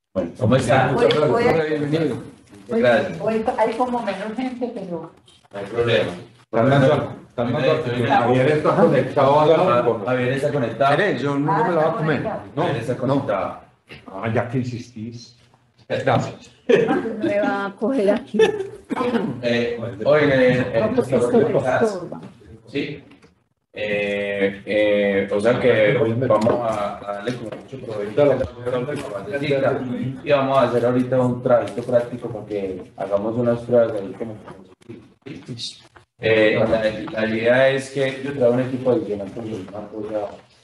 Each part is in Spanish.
Bueno, ¿cómo está? Muchas gracias. Bienvenido. Gracias. Hoy hay como menos gente, pero No hay problema. Están dando Javier está conectado al audífono. Javier está conectado. Espere, yo no me lo voy a comer. No, Javier está conectado. ya que insistís. Gracias. me va a coger aquí. Hoy No, porque esto me estorba. sí. O sea que vamos a darle con mucho provecho a la cita y vamos a hacer ahorita un trabajito práctico para que hagamos unas pruebas ahí como la idea es que yo traigo un equipo adicional con una cosa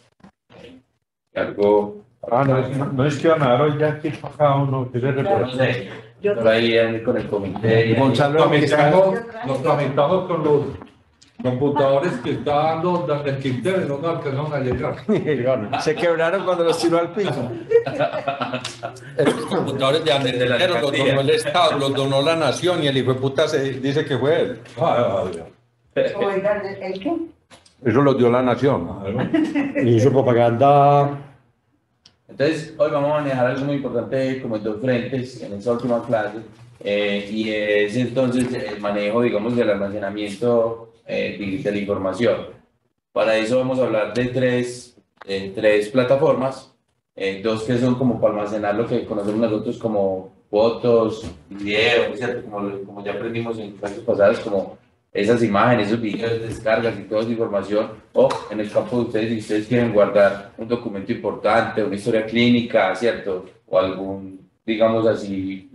algo No es que van a dar hoy ya que acá uno quiere no reportar. sé, por ahí con el comité y Gonzalo, nos tramitamos con los computadores que está dando desde el Quintero y no nos alcanzaron a llegar. Se quebraron cuando los tiró al piso. Los computadores de Anderson los donó el Estado, los donó la Nación y el hijo de puta se dice que fue él. Oigan, ¿el qué? Eso los dio la Nación. Y su propaganda. Entonces, hoy vamos a manejar algo muy importante como en dos frentes en esta última clase, y es entonces el manejo, digamos, del almacenamiento de la información. Para eso vamos a hablar de tres plataformas, dos que son como para almacenar lo que conocemos nosotros como fotos, videos, ¿cierto? Como ya aprendimos en clases pasadas, como esas imágenes, esos videos, descargas y toda esa información, o en el campo de ustedes, si ustedes quieren guardar un documento importante, una historia clínica, ¿cierto? O algún, digamos así,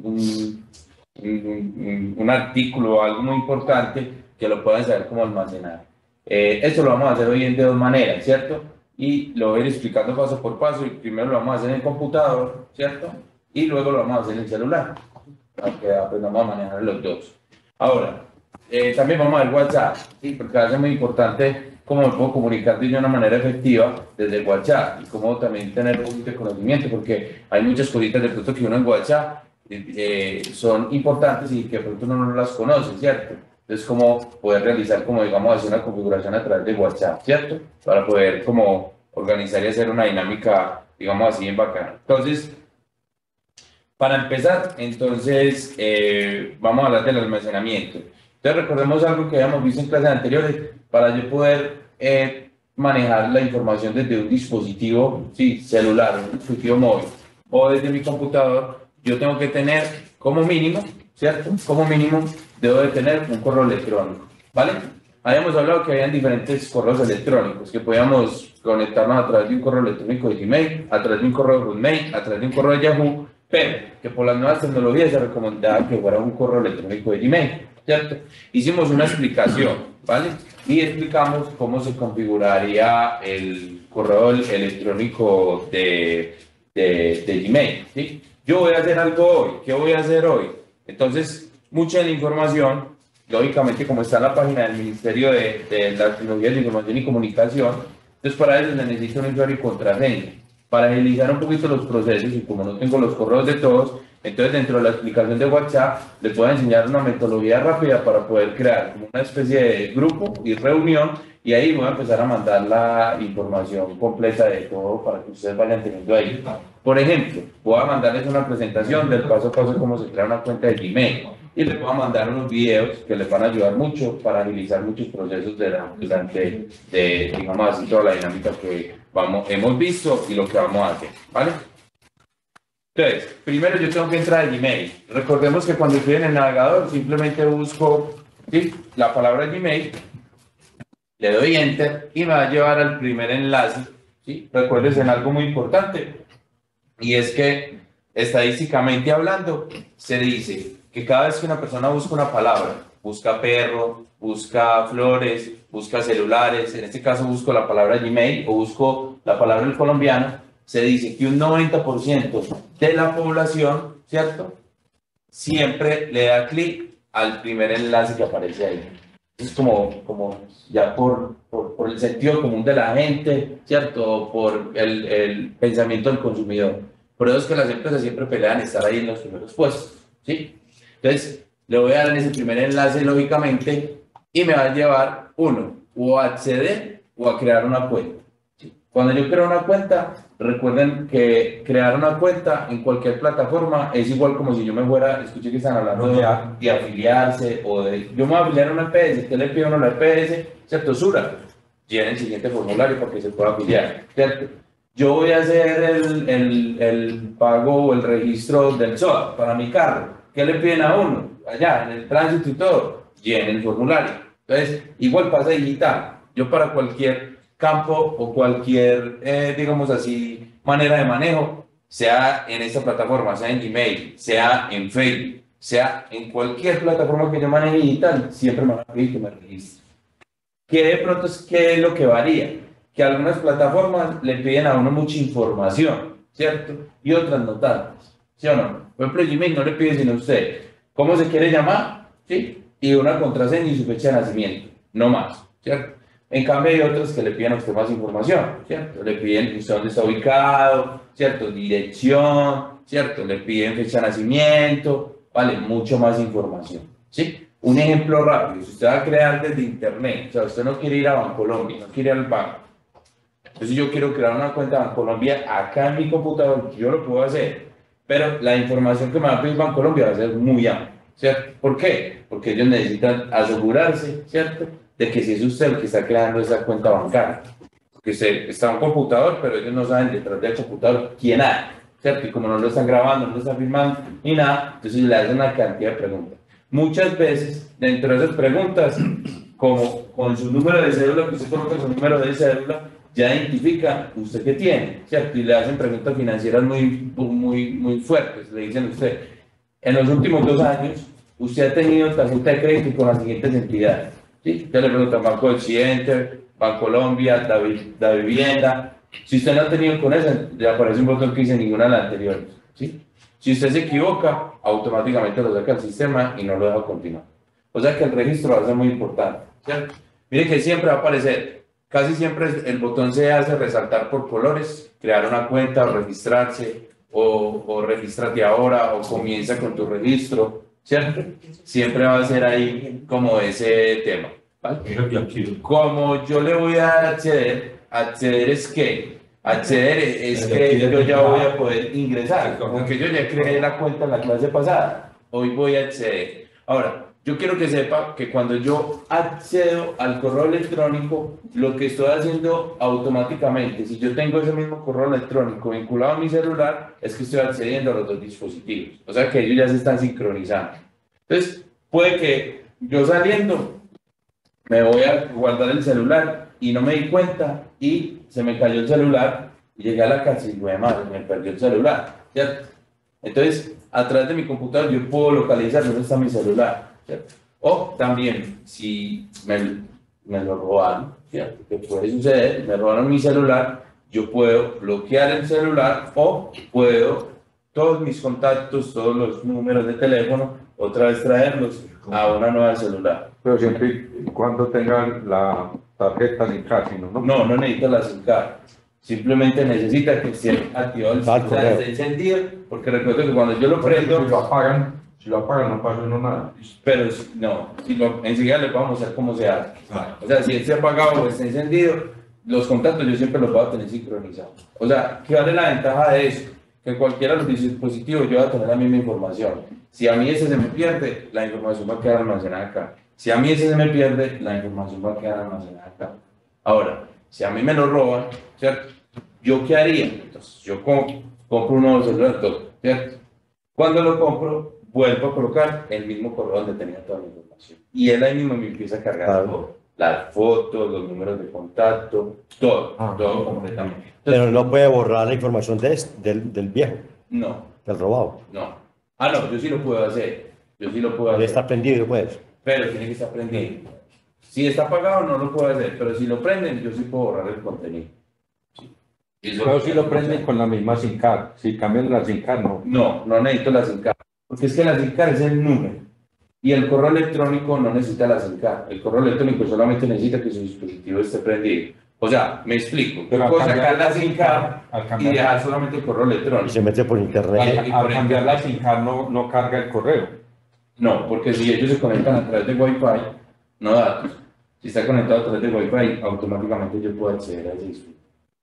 un artículo o algo muy importante que lo puedan saber cómo almacenar. Esto lo vamos a hacer hoy de dos maneras, ¿cierto? Y lo voy a ir explicando paso por paso, y primero lo vamos a hacer en el computador, ¿cierto? Y luego lo vamos a hacer en el celular, para que aprendamos a manejar los dos. Ahora, también vamos a ver WhatsApp, ¿sí? Porque va a ser muy importante cómo me puedo comunicar de una manera efectiva desde WhatsApp y cómo también tener un poquito de conocimiento, porque hay muchas cositas de pronto que uno en WhatsApp son importantes y que de pronto uno no las conoce, ¿cierto? Entonces, cómo poder realizar, como digamos, hacer una configuración a través de WhatsApp, ¿cierto? Para poder como organizar y hacer una dinámica, digamos así, bien bacana. Entonces, para empezar, entonces, vamos a hablar del almacenamiento. Entonces, recordemos algo que habíamos visto en clases anteriores, para yo poder manejar la información desde un dispositivo, sí, celular, un dispositivo móvil, o desde mi computador, yo tengo que tener como mínimo, ¿cierto? Como mínimo, debo de tener un correo electrónico, ¿vale? Habíamos hablado que habían diferentes correos electrónicos, que podíamos conectarnos a través de un correo electrónico de Gmail, a través de un correo de Hotmail, a través de un correo de Yahoo, pero que por las nuevas tecnologías se recomendaba que fuera un correo electrónico de Gmail, ¿cierto? Hicimos una explicación, ¿vale? Y explicamos cómo se configuraría el correo electrónico de Gmail, ¿sí? Yo voy a hacer algo hoy. ¿Qué voy a hacer hoy? Entonces, mucha de la información, lógicamente, como está en la página del Ministerio de las Tecnologías de Información y Comunicación, entonces para eso se necesita un usuario y contraseña. Para agilizar un poquito los procesos, y como no tengo los correos de todos, entonces dentro de la explicación de WhatsApp les puedo enseñar una metodología rápida para poder crear como una especie de grupo y reunión, y ahí voy a empezar a mandar la información completa de todo para que ustedes vayan teniendo ahí. Por ejemplo, voy a mandarles una presentación del paso a paso de cómo se crea una cuenta de Gmail, y les voy a mandar unos videos que les van a ayudar mucho para agilizar muchos procesos durante digamos así, toda la dinámica que hemos visto y lo que vamos a hacer, ¿vale? Entonces, primero yo tengo que entrar al Gmail. Recordemos que cuando estoy en el navegador simplemente busco, ¿sí?, la palabra Gmail, le doy Enter y me va a llevar al primer enlace, ¿sí? Recuerden algo muy importante, y es que estadísticamente hablando se dice que cada vez que una persona busca una palabra, busca perro, busca flores, busca celulares, en este caso busco la palabra Gmail o busco la palabra el colombiano, se dice que un 90% de la población, ¿cierto?, siempre le da clic al primer enlace que aparece ahí. Es como ya por el sentido común de la gente, ¿cierto?, por el pensamiento del consumidor. Por eso es que las empresas siempre pelean estar ahí en los primeros puestos, ¿sí? Entonces, le voy a dar en ese primer enlace, lógicamente, y me va a llevar, uno, o a acceder o a crear una cuenta, ¿sí? Cuando yo creo una cuenta, recuerden que crear una cuenta en cualquier plataforma es igual como si yo me fuera, escuché que están hablando de afiliarse o de, yo me voy a afiliar a una EPS, ¿qué le pido a uno a la EPS? ¿Cierto? Sura, llenen el siguiente formulario para que se pueda afiliar, ¿cierto? Yo voy a hacer el pago o el registro del SOA para mi carro. ¿Qué le piden a uno? Allá, en el tránsito y todo, llenen el formulario. Entonces, igual pasa digital. Yo para cualquier campo o cualquier, digamos así, manera de manejo, sea en esta plataforma, sea en Gmail, sea en Facebook, sea en cualquier plataforma que yo maneje digital, siempre me van a pedir que me registre. ¿Qué de pronto qué es lo que varía? Que algunas plataformas le piden a uno mucha información, ¿cierto? Y otras no tantas, ¿sí o no? Por ejemplo, Gmail no le pide sino a usted cómo se quiere llamar, ¿sí? Y una contraseña y su fecha de nacimiento, no más, ¿cierto? En cambio hay otras que le piden a usted más información, ¿cierto? Le piden usted dónde está ubicado, ¿cierto? Dirección, ¿cierto? Le piden fecha de nacimiento, vale, mucho más información, ¿sí? Un ejemplo rápido, si usted va a crear desde internet, o sea, usted no quiere ir a Bancolombia, no quiere ir al banco. Entonces yo quiero crear una cuenta de Bancolombia acá en mi computador, yo lo puedo hacer, pero la información que me va a pedir Bancolombia va a ser muy amplia, ¿cierto? ¿Por qué? Porque ellos necesitan asegurarse, ¿cierto?, de que si es usted el que está creando esa cuenta bancaria. Porque usted está en un computador, pero ellos no saben detrás del computador quién hay, ¿cierto? Y como no lo están grabando, no lo están filmando, ni nada, entonces le hacen una cantidad de preguntas. Muchas veces, dentro de esas preguntas, como con su número de cédula, que usted coloca su número de cédula, ya identifica usted qué tiene, ¿cierto? Y le hacen preguntas financieras muy fuertes. Le dicen a usted, en los últimos 2 años, usted ha tenido tarjeta de crédito con las siguientes entidades, ¿sí? Ya le preguntan Banco de Occidente, Bancolombia, la Vivienda. Si usted no ha tenido con esa, le aparece un botón que dice ninguna de las anteriores, ¿sí? Si usted se equivoca, automáticamente lo saca al sistema y no lo deja continuar. O sea que el registro va a ser muy importante, ¿cierto? Mire que siempre va a aparecer, casi siempre el botón se hace resaltar por colores, crear una cuenta o registrarse, o regístrate ahora, o comienza con tu registro, ¿cierto? Siempre va a ser ahí como ese tema, ¿vale? Como yo le voy a acceder es que yo ya voy a poder ingresar, aunque yo ya creé la cuenta en la clase pasada, hoy voy a acceder. Ahora, yo quiero que sepa que cuando yo accedo al correo electrónico, lo que estoy haciendo automáticamente, si yo tengo ese mismo correo electrónico vinculado a mi celular, es que estoy accediendo a los 2 dispositivos. O sea que ellos ya se están sincronizando. Entonces, puede que yo saliendo, me voy a guardar el celular y no me di cuenta y se me cayó el celular y llegué a la casa y madre, me perdió el celular, ¿cierto? Entonces, a través de mi computador yo puedo localizar dónde está mi celular, ¿cierto? O también, si me lo robaron, ¿cierto? Que puede suceder, me robaron mi celular, yo puedo bloquear el celular o puedo todos mis contactos, todos los números de teléfono, otra vez traerlos a una nueva celular. Pero siempre y cuando tengan la tarjeta sin card, ¿no? No necesita la SIM card. Simplemente necesita que esté activado el celular, esté encendido, porque recuerdo que cuando yo lo prendo... Si lo apagan no pasa nada. Pero no, enseguida les vamos a mostrar cómo se hace. O sea, si esté apagado o está encendido, los contactos yo siempre los voy a tener sincronizados. O sea, ¿qué vale la ventaja de eso? Que cualquiera de los dispositivos yo voy a tener la misma información. Si a mí ese se me pierde, la información va a quedar almacenada acá. Si a mí ese se me pierde, la información va a quedar almacenada acá. Ahora, si a mí me lo roban, ¿cierto? ¿Yo qué haría? Entonces, yo compro un nuevo celular, ¿cierto? Cuando lo compro, vuelvo a colocar el mismo correo donde tenía toda la información. Y él ahí mismo me empieza a cargar todo. Las fotos, los números de contacto, todo completamente. Entonces, pero no puede borrar la información del viejo. No. Del robado. No. No, yo sí lo puedo hacer. Él está prendido, pues. Pero tiene que estar prendido. Si está apagado, no lo puedo hacer. Pero si lo prenden, yo sí puedo borrar el contenido. Sí. Pero si lo prenden con la misma SIM card. Si cambian la SIM card, no. No necesito la SIM card. Porque es que la SIM card es el número. Y el correo electrónico no necesita la SIM card. El correo electrónico solamente necesita que su dispositivo esté prendido. O sea, me explico. Yo puedo sacar la SIM card y dejar solamente el correo electrónico. Y se mete por internet. Al cambiar la SIM card no carga el correo. No, porque si ellos se conectan a través de Wi-Fi, no datos. Si está conectado a través de Wi-Fi, automáticamente yo puedo acceder a ese dispositivo.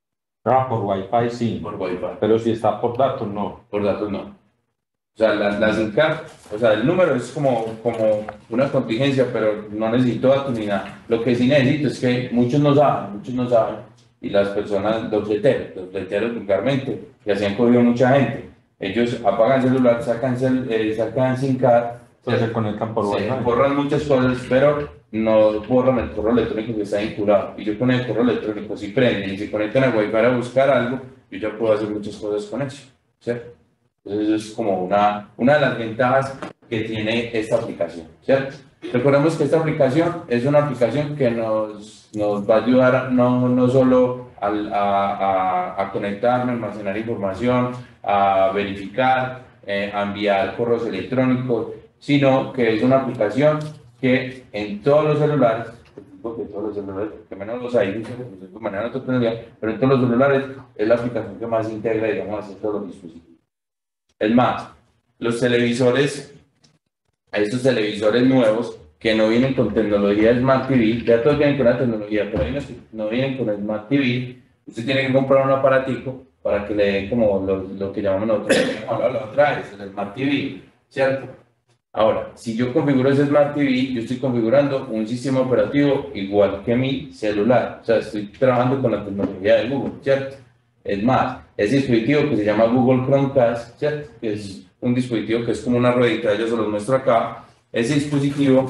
Ah, por Wi-Fi sí, por Wi-Fi. pero si está por datos no. Por datos no. O sea, la SIM card, o sea, el número es como una contingencia, pero no necesito datos ni nada. Lo que sí necesito es que muchos no saben, y las personas, los leteros vulgarmente, que así han cogido mucha gente. Ellos apagan celular, sacan SIM card, Entonces se conectan por se Wi-Fi. borran muchas cosas, pero no borran el correo electrónico que está vinculado. Y yo con el correo electrónico, si prenden y se conectan a Wi-Fi a buscar algo, yo ya puedo hacer muchas cosas con eso, ¿cierto? Entonces, eso es como una de las ventajas que tiene esta aplicación, ¿cierto? Recordemos que esta aplicación es una aplicación que nos va a ayudar no solo a conectarnos, a almacenar información, a verificar, a enviar correos electrónicos, sino que es una aplicación que en todos los celulares, porque todos los celulares, que menos los iPhones, de manera no tecnología, pero en todos los celulares es la aplicación que más integra, digamos, a todos los dispositivos. Es más, los televisores, estos televisores nuevos que no vienen con tecnología Smart TV, ya todos vienen con la tecnología, pero hay unos que no vienen con Smart TV, usted tiene que comprar un aparatico para que le dé como lo que llamamos nosotros, la otra vez, el Smart TV, ¿cierto? Ahora, si yo configuro ese Smart TV, yo estoy configurando un sistema operativo igual que mi celular, o sea, estoy trabajando con la tecnología de Google, ¿cierto? Es más, ese dispositivo que se llama Google Chromecast, ¿cierto? Que es un dispositivo que es como una ruedita, yo se los muestro acá. Ese dispositivo,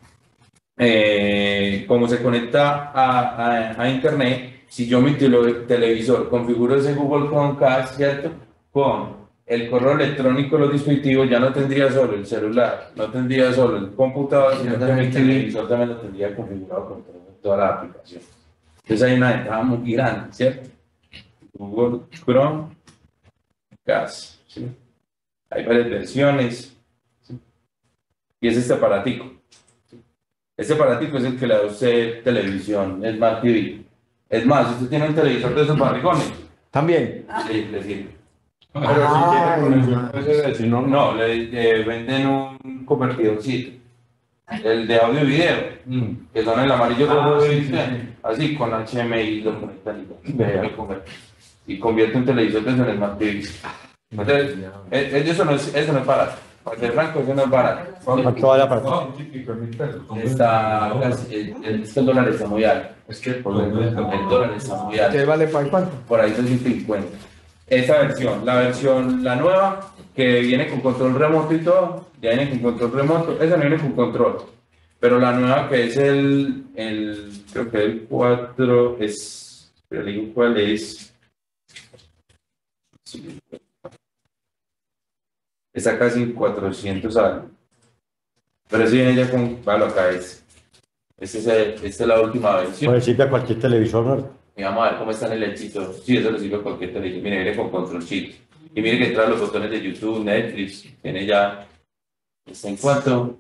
como se conecta a internet, si yo mi televisor configuro ese Google Chromecast, ¿cierto? Con el correo electrónico de los dispositivos, ya no tendría solo el celular, no tendría solo el computador, sino que mi televisor también lo tendría configurado con toda la aplicación. Entonces hay una ventaja muy grande, ¿cierto? Google Chromecast, ¿sí? Hay varias versiones, ¿sí? Y es este aparatico. ¿Sí? Este aparatico es el que le da a usted televisión, Smart TV. Es más, si usted tiene un televisor de esos barrigones, También. le sirve. Pero si tiene conexión USB, si no, No, le venden un convertidorcito, el de audio y video, que son el amarillo rojo, así con HDMI lo conectan y convierte un televisor en Smart TV. Entonces, eso no es barato. Para ser franco, eso no es barato. ¿Cuánto vale la parte? El dólar está muy alto. El dólar está muy alto. ¿Qué vale para cuánto? Por ahí 250. Esa versión, la nueva, que viene con control remoto y todo, ya viene con control remoto, esa no viene con control. Pero la nueva que es creo que el 4 es, pero le digo cuál es. Sí. Está casi en 400 algo. Pero si viene ya con, vale, acá esta es la última versión. Puede sirve a cualquier televisor, ¿no? Y vamos a ver cómo está en el lechito. Sí, eso le sirve a cualquier televisor. Mire, viene con controlcito. Y mire que trae los botones de YouTube, Netflix. Tiene ya. ¿Está en cuánto?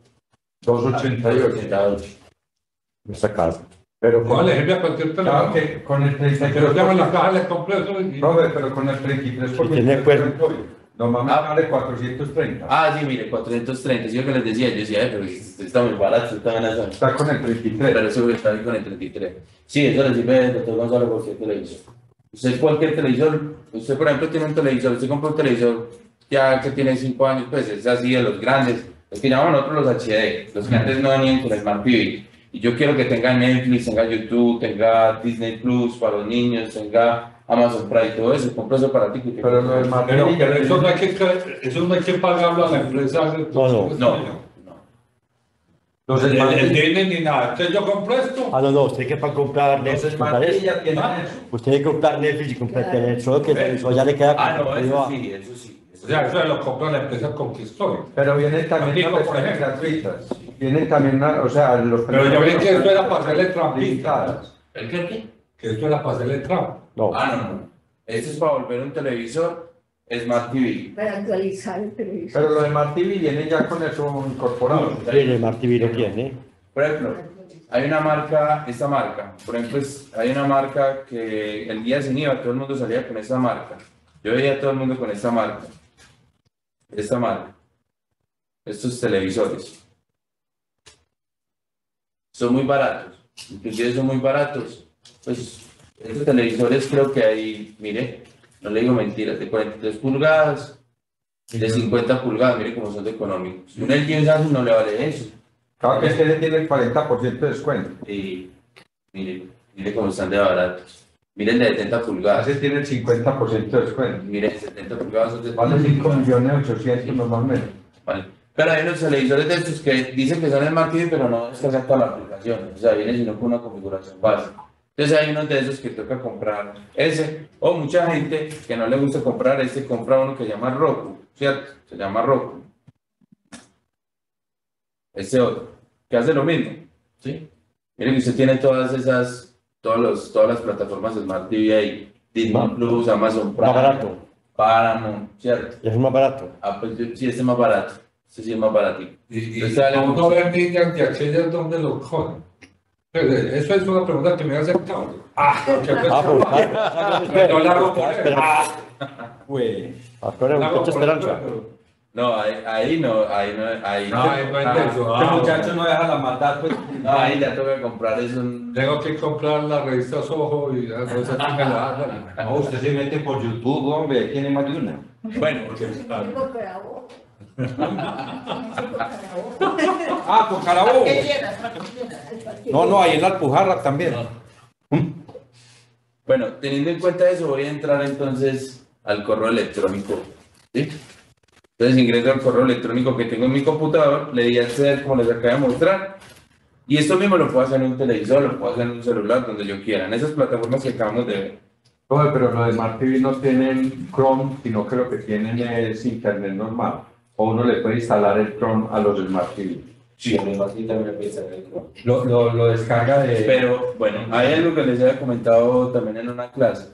288. Esta casa. Pero con el ejemplo a cualquier teléfono. Con el 33%. Pero llaman la caja, le compré eso. Robert, pero con el 33%. Tiene cuerpo. Normalmente vale 430. Ah, sí, mire, 430. Sí, lo que les decía. Yo decía, pero esto está muy barato. Está con el 33. Pero eso está ahí con el 33. Sí, eso le sirve al doctor Gonzalo cualquier televisor. Usted cualquier televisor, usted por ejemplo tiene un televisor, usted compra un televisor ya que tiene 5 años, pues es así de los grandes, los que llamamos nosotros los HD, los que antes no venían con Smart TV. Y yo quiero que tenga Netflix, tenga YouTube, tenga Disney Plus para los niños, tenga Amazon Prime y todo eso, compro ese aparatico. Pero lo demás, pero eso no hay que pagarlo a la empresa. No. El tiene ni nada. Entonces yo compro esto. Ah, no, usted que para comprar Netflix, comprar eso. Usted tiene que comprar Netflix y comprar tener solo que el televisor ya le queda. No, eso sí. O sea, eso lo compra la empresa con que estoy. Pero vienen también las versiones gratuitas. Vienen también, o sea, los Pero yo vi que esto era para hacerle trampitas. ¿El qué? Que esto era para hacerle trampa. No. No. Esto es para volver un televisor Smart TV. Para actualizar el televisor. Pero lo de Smart TV viene ya con eso incorporado. Sí, el Smart TV lo tiene. Por ejemplo, hay una marca, esta marca, por ejemplo, hay una marca que el día sin IVA todo el mundo salía con esta marca. Yo veía a todo el mundo con esta marca. Estos televisores. Son muy baratos, inclusive son muy baratos. Pues Estos televisores creo que hay, mire, no le digo mentiras, de 43 pulgadas, de 50 pulgadas, mire cómo son de económicos. Un LG Samsung no le vale eso. Claro que este tiene el 40% de descuento. Y mire cómo están de baratos. Miren de 70 pulgadas. Ese tiene el 50% de descuento. Miren, 70 pulgadas son de Vale 5.800.000 normalmente. Vale. Pero hay unos televisores de estos que dicen que son Smart TV, pero no descargan toda la aplicación. O sea, viene sino con una configuración básica. Entonces hay unos de esos que toca comprar ese. O mucha gente que no le gusta comprar este, compra uno que se llama Roku, ¿cierto? Se llama Roku. Este otro, que hace lo mismo, ¿sí? Miren que usted tiene todas las plataformas Smart TV ahí. Disney Plus, Amazon Prime, Más barato. Paramount, ¿cierto? Y es más barato. Pues sí, este es más barato. Este sí es más baratito. Y Este vale no mucho. ver niñas de aquellas donde lo cogen. Eso es una pregunta que me hace Claudio. No la hago por él. Pues, ahora hay mucha esperanza. No, ahí no. No es eso. Este muchacho no deja la matar, pues. No, ahí ya toca comprar eso. Tengo que comprar la revista Soho y la cosa que me la hagan. No, usted se mete por YouTube, hombre, tiene más de una. Bueno, Tengo Carabobo. Ah, con Carabobo. No, ahí en la Alpujarra también. bueno, teniendo en cuenta eso, voy a entrar entonces al correo electrónico. ¿Sí? Entonces ingreso al correo electrónico que tengo en mi computador, le di a acceder como les acabo de mostrar. Y esto mismo lo puedo hacer en un televisor, lo puedo hacer en un celular, donde yo quiera, en esas plataformas que acabamos de ver. Oye, pero los de Smart TV no tienen Chrome, sino que lo que tienen es internet normal. O uno le puede instalar el Chrome a los Smart TV. Sí, además sí también le puede instalar el Chrome. Lo descarga de... Pero bueno, hay algo que les había comentado también en una clase.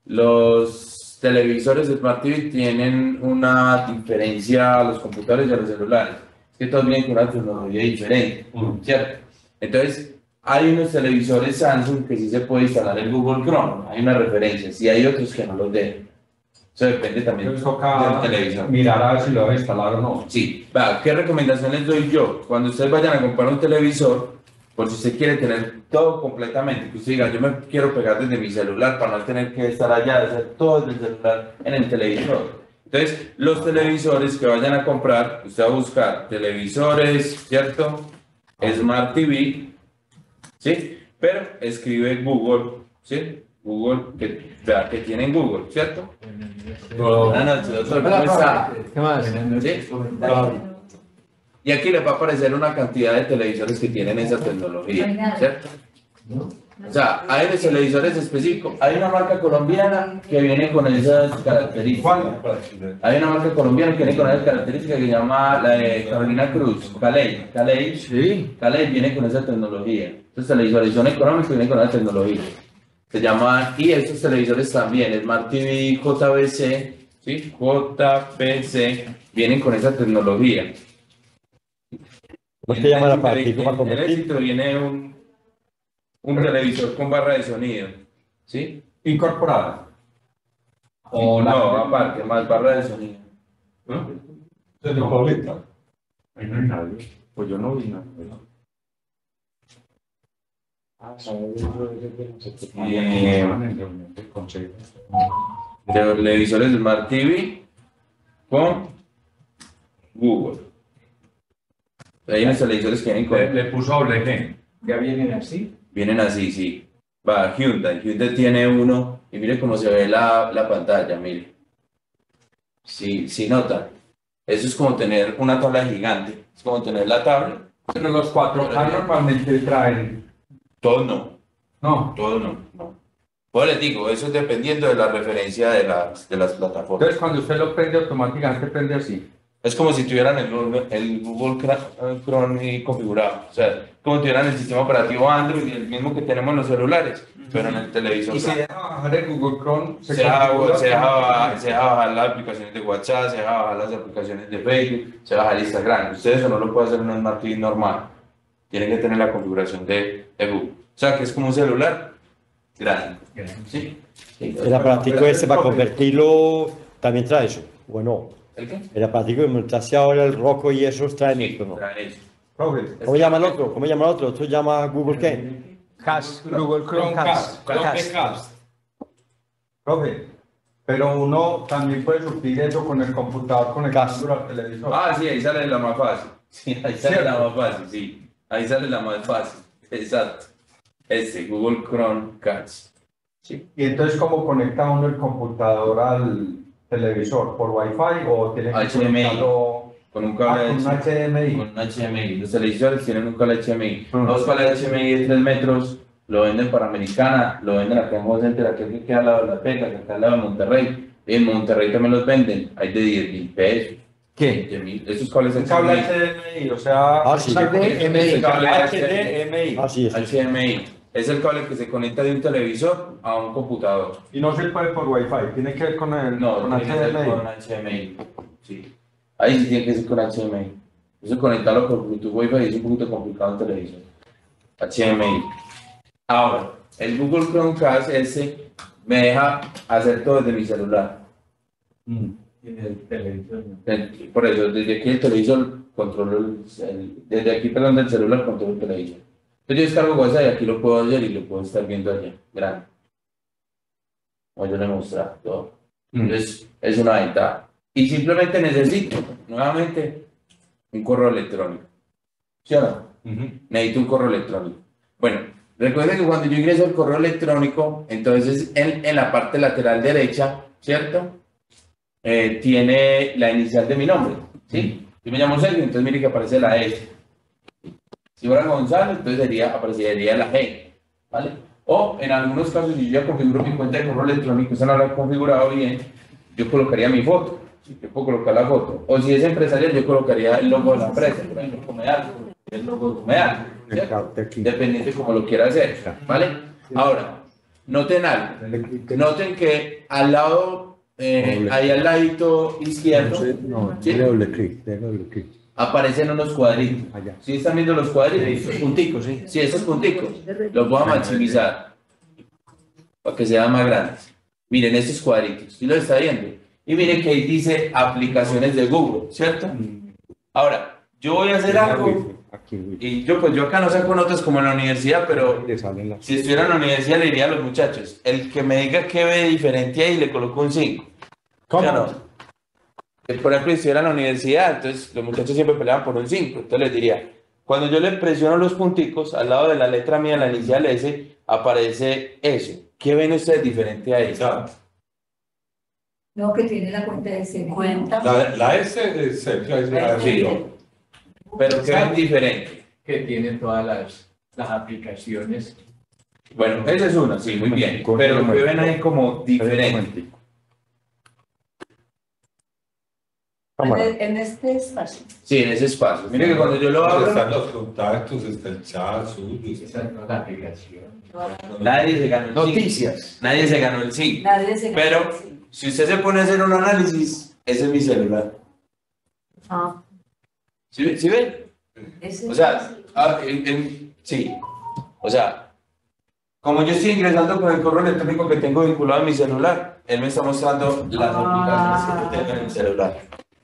Los televisores de Smart TV tienen una diferencia a los computadores y a los celulares. Es que todos vienen con una tecnología diferente, ¿cierto? Entonces, hay unos televisores Samsung que sí se puede instalar el Google Chrome, hay una referencia, y hay otros que no los dejan. Eso depende también Entonces toca del televisor. mirar a ver si lo va a instalar o no. Sí, va, ¿qué recomendaciones doy yo? Cuando ustedes vayan a comprar un televisor, por si usted quiere tener todo completamente, que usted diga, yo me quiero pegar desde mi celular para no tener que estar allá, hacer todo desde el celular en el televisor. Entonces, los televisores que vayan a comprar, usted va a buscar televisores, ¿cierto? Smart TV, ¿sí? Pero escribe Google, ¿sí? Google, que tienen Google, ¿cierto? Buenas noches, doctor, ¿cómo está? ¿Qué más? ¿Sí? Y aquí les va a aparecer una cantidad de televisores que tienen esa tecnología, ¿cierto? O sea, hay de televisores específicos. Hay una marca colombiana que viene con esas características. Hay una marca colombiana que viene con esas características que se llama la de Carolina Cruz, Caley. Caley viene con esa tecnología. Estos televisores son económicos y vienen con esa tecnología. Se llaman, y estos televisores también, Smart TV JBC, ¿sí? JBC, vienen con esa tecnología. ¿Cómo se llama la partida para En el convertir? éxito viene un televisor con barra de sonido, ¿sí? Incorporada. O no, aparte, más barra de sonido. ¿No? Señor Paulita. Ahí no hay nadie. Pues yo no vi nada. Televisores Smart TV con Google. Hay unos televisores que vienen con... Le puso doble G. ¿Ya vienen así? Vienen así, sí. Va, Hyundai tiene uno y mire cómo se ve la pantalla, mire. Sí, nota. Eso es como tener una tabla gigante. Es como tener la tabla. Pero los 4K normalmente traen... Todos no. No. Todos no. Pues les digo, eso es dependiendo de la referencia de las plataformas. Entonces cuando usted lo prende automáticamente prende así. Es como si tuvieran el Google Chrome configurado. O sea, como si tuvieran el sistema operativo Android, el mismo que tenemos en los celulares, pero en el televisor. Y se deja bajar el Google Chrome. Se deja bajar las aplicaciones de WhatsApp, se deja bajar las aplicaciones de Facebook, se baja el Instagram. Ustedes eso no lo pueden hacer en un Smart TV normal. Tienen que tener la configuración de Google. O sea, que es como un celular grande. ¿Sí? El aparatico este para convertirlo también trae eso, ¿o no? ¿El qué? El aparatico que montaste ahora, el Roku y esos traen esto, ¿no? Trae eso. ¿Cómo llama el otro? ¿Cómo llama el otro? ¿Esto llama Google qué? Cast, Google Chromecast. Chromecast. Profe, pero uno también puede suplir eso con el computador conectándolo al televisor. Ah, sí, ahí sale la más fácil. Sí, ahí sale la más fácil, sí. Ahí sale la más fácil. Exacto. Google Chromecast. Sí. Y entonces, ¿cómo conecta uno el computador al televisor? ¿Por Wi-Fi o tiene que HDMI. conectarlo Con un cable con un HDMI? Con un HDMI. Los televisores tienen un cable HDMI. Mm. Dos cables HDMI de 3 metros. Lo venden para Americana, lo venden acá en Home Center, aquí que queda al lado de La Pega, que acá al lado de Monterrey. En Monterrey también los venden. Hay de 10.000 pesos. ¿Qué? 20.000. Esos cables Un cable HDMI. HDMI, o sea, Ah, sí. HDMI. Cable HDMI. Así es. HDMI. Es el cable que se conecta de un televisor a un computador. Y no se puede por Wi-Fi, tiene que ver con el No, con tiene que ser HDMI. con HDMI. Sí. Ahí sí tiene que ser con HDMI. Eso conectarlo por Bluetooth Wi-Fi es un poquito complicado en televisor. HDMI. Ahora, el Google Chromecast ese me deja hacer todo desde mi celular. Por eso, desde aquí el televisor controlo desde aquí, perdón, del celular controlo el televisor. Entonces yo descargo WhatsApp y aquí lo puedo hacer y lo puedo estar viendo allá, grande. Como yo le mostré todo. Entonces, es una ventaja. Y simplemente necesito, nuevamente, un correo electrónico. ¿Sí o no? Necesito un correo electrónico. Bueno, recuerden que cuando yo ingreso el correo electrónico, entonces en la parte lateral derecha, ¿cierto? Tiene la inicial de mi nombre, ¿sí? Yo me llamo Sergio, entonces mire que aparece la S. Si fuera Gonzalo, entonces aparecería la G, ¿vale? O en algunos casos, si yo ya configuro mi cuenta de correo electrónico, esa no la he configurado bien, yo colocaría mi foto, ¿sí? Yo puedo colocar la foto. O si es empresarial, yo colocaría el logo de la empresa, por ejemplo, Comedal, el logo de Comedal, ¿cierto? Dependiente de cómo lo quiera hacer, ¿vale? Ahora, noten algo, noten que al lado, ahí al ladito izquierdo, ¿sí? Doble clic. Aparecen unos cuadritos. ¿Sí están viendo los cuadritos? Esos punticos, sí. Sí, esos punticos. Los voy a maximizar para que sean más grandes. Miren estos cuadritos. ¿Sí los está viendo? Y miren que ahí dice aplicaciones de Google, ¿cierto? Ahora, yo voy a hacer algo. Y yo acá no saco notas como en la universidad, pero si estuviera en la universidad le diría a los muchachos, el que me diga qué ve diferente ahí le coloco un 5. ¿Cómo? No. Por ejemplo, si estuviera en la universidad, entonces los muchachos siempre peleaban por un 5. Entonces les diría, cuando yo le presiono los punticos, al lado de la letra mía, la inicial S, aparece eso. ¿Qué ven ustedes diferente a eso? No, que tiene la cuenta de ese. La S es Sergio, es la Sí. Pero ¿qué ven diferente? Que tiene todas las aplicaciones. Bueno, esa es una, sí, muy bien. Pero ¿qué ven ahí como diferente? En este espacio. Sí, en ese espacio. Mire que cuando yo lo Están abro, los contactos, está el chat, suyos. Esa no es la aplicación. nadie se ganó el 5. Noticias. Nadie se ganó el 5. Nadie se Pero si usted se pone a hacer un análisis, ese es mi celular. Ah, ¿Sí ven? ese O sea, sí. O sea, como yo estoy ingresando con el correo electrónico que tengo vinculado a mi celular, él me está mostrando las aplicaciones que yo tengo en el celular.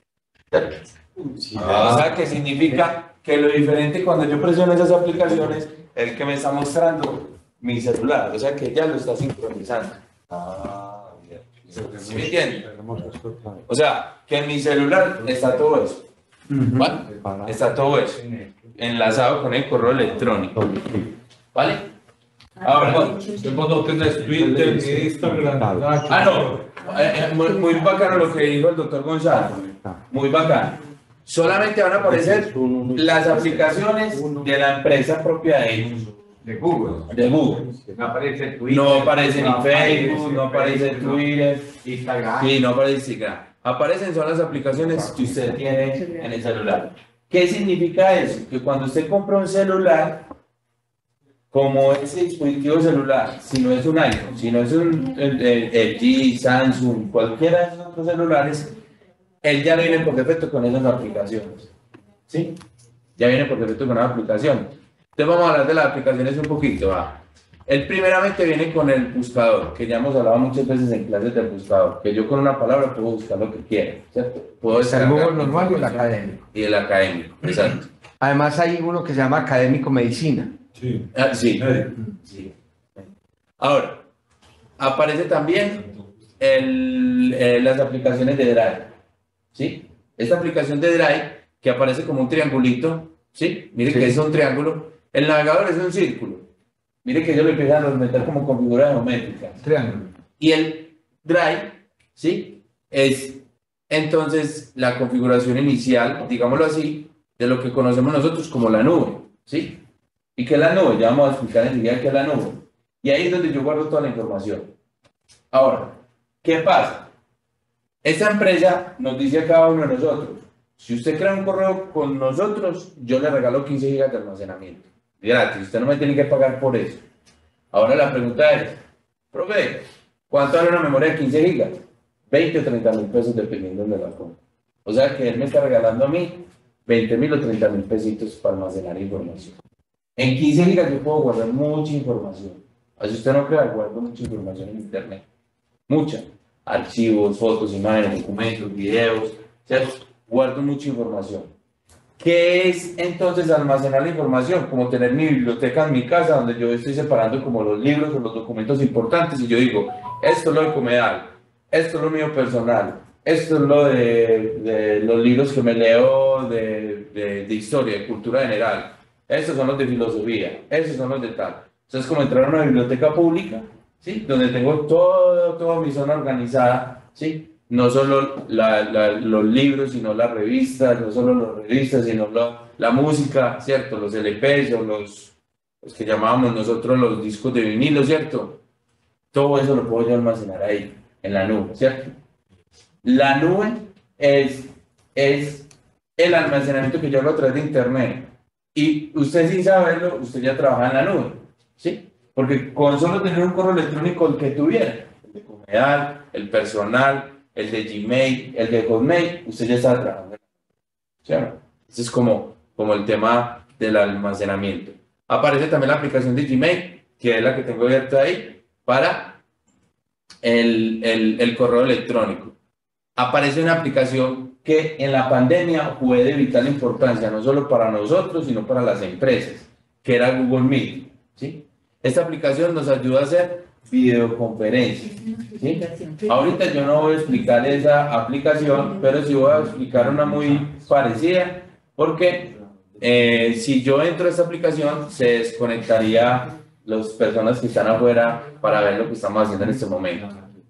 O sea, que significa que lo diferente cuando yo presiono esas aplicaciones, el que me está mostrando mi celular. O sea, que ya lo está sincronizando. ¿Sí me entienden? O sea, que en mi celular está todo eso. ¿Vale? Está todo eso enlazado con el correo electrónico. ¿Vale? Ahora, Vos no tenés Twitter ni Instagram. muy bacano lo que dijo el doctor Gonzalo. Muy bacano. Solamente van a aparecer las aplicaciones de la empresa propia de ellos. De Google. De Google. No aparece Twitter. No aparece ni Facebook, no aparece Twitter. Instagram. Sí, no aparece Instagram. Aparecen son las aplicaciones que usted tiene en el celular. ¿Qué significa eso? Que cuando usted compra un celular, como ese dispositivo celular, si no es un iPhone, si no es un LG, Samsung, cualquiera de esos otros celulares, él ya viene por defecto con esas aplicaciones. ¿Sí? Ya viene por defecto con esas aplicaciones. Entonces vamos a hablar de las aplicaciones un poquito. ¿Va? Él primeramente viene con el buscador, que ya hemos hablado muchas veces en clases del buscador, que yo con una palabra puedo buscar lo que quiera, ¿cierto? Puedo Está el Google normal y el académico. Y el académico, exacto. Además hay uno que se llama académico medicina. Sí. Sí. Sí. Ahora, aparece también las aplicaciones de Drive, ¿sí? Esta aplicación de Drive que aparece como un triangulito, ¿sí? Mire que es un triángulo. El navegador es un círculo. Mire que ellos lo empiezan a meter como con figuras geométricas. Triángulo. Y el Drive, ¿sí? Es entonces la configuración inicial, digámoslo así, de lo que conocemos nosotros como la nube, ¿sí? ¿Y qué es la nube? Ya vamos a explicar enseguida qué es la nube. Y ahí es donde yo guardo toda la información. Ahora, ¿qué pasa? Esta empresa nos dice a cada uno de nosotros, si usted crea un correo con nosotros, yo le regalo 15 gigas de almacenamiento. Gratis, usted no me tiene que pagar por eso. Ahora la pregunta es, profe, ¿cuánto vale una memoria de 15 gigas? 20 o 30 mil pesos dependiendo de la compra. O sea que él me está regalando a mí 20 mil o 30 mil pesitos para almacenar información. En 15 gigas yo puedo guardar mucha información. Así usted no crea, guardo mucha información en internet. Mucha. Archivos, fotos, imágenes, documentos, videos, ¿cierto? Guardo mucha información. ¿Qué es entonces almacenar la información? Como tener mi biblioteca en mi casa donde yo estoy separando como los libros o los documentos importantes y yo digo, esto es lo de Comedal, esto es lo mío personal, esto es lo de los libros que me leo de historia, de cultura general, estos son los de filosofía, estos son los de tal. Entonces es como entrar a una biblioteca pública, ¿sí? Donde tengo toda mi zona organizada, ¿sí? No solo los libros, sino las revistas, no solo las revistas, sino la música, ¿cierto? Los LPs o los que llamábamos nosotros los discos de vinilo, ¿cierto? Todo eso lo puedo yo almacenar ahí, en la nube, ¿cierto? La nube es el almacenamiento que yo hago a través de internet. Y usted sin saberlo, usted ya trabaja en la nube, ¿sí? Porque con solo tener un correo electrónico el que tuviera, el de Comedal, el personal, el de Gmail, el de Hotmail, usted ya está trabajando. ¿Cierto? Ese es como el tema del almacenamiento. Aparece también la aplicación de Gmail, que es la que tengo abierta ahí, para el correo electrónico. Aparece una aplicación que en la pandemia fue de vital importancia, no solo para nosotros, sino para las empresas, que era Google Meet, ¿sí? Esta aplicación nos ayuda a hacer videoconferencias, ¿sí? Ahorita yo no voy a explicar esa aplicación, pero sí voy a explicar una muy parecida, porque si yo entro a esta aplicación, se desconectaría las personas que están afuera para ver lo que estamos haciendo en este momento.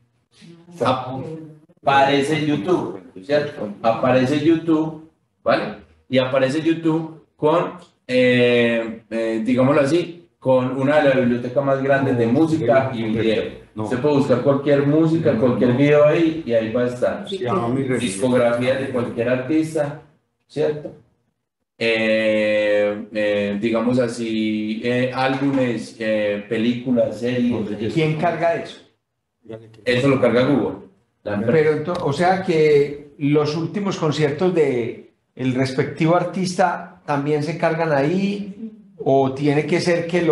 Aparece YouTube, ¿cierto? Aparece YouTube, ¿vale? Y aparece YouTube con, digámoslo así, con una de las bibliotecas más grandes de música y video. Usted puede buscar cualquier música, cualquier video ahí y ahí va a estar. Discografía de cualquier artista, ¿cierto? Digamos así, álbumes, películas, series. ¿Quién carga eso? Eso lo carga Google. Pero o sea que los últimos conciertos de el respectivo artista también se cargan ahí, o tiene que ser que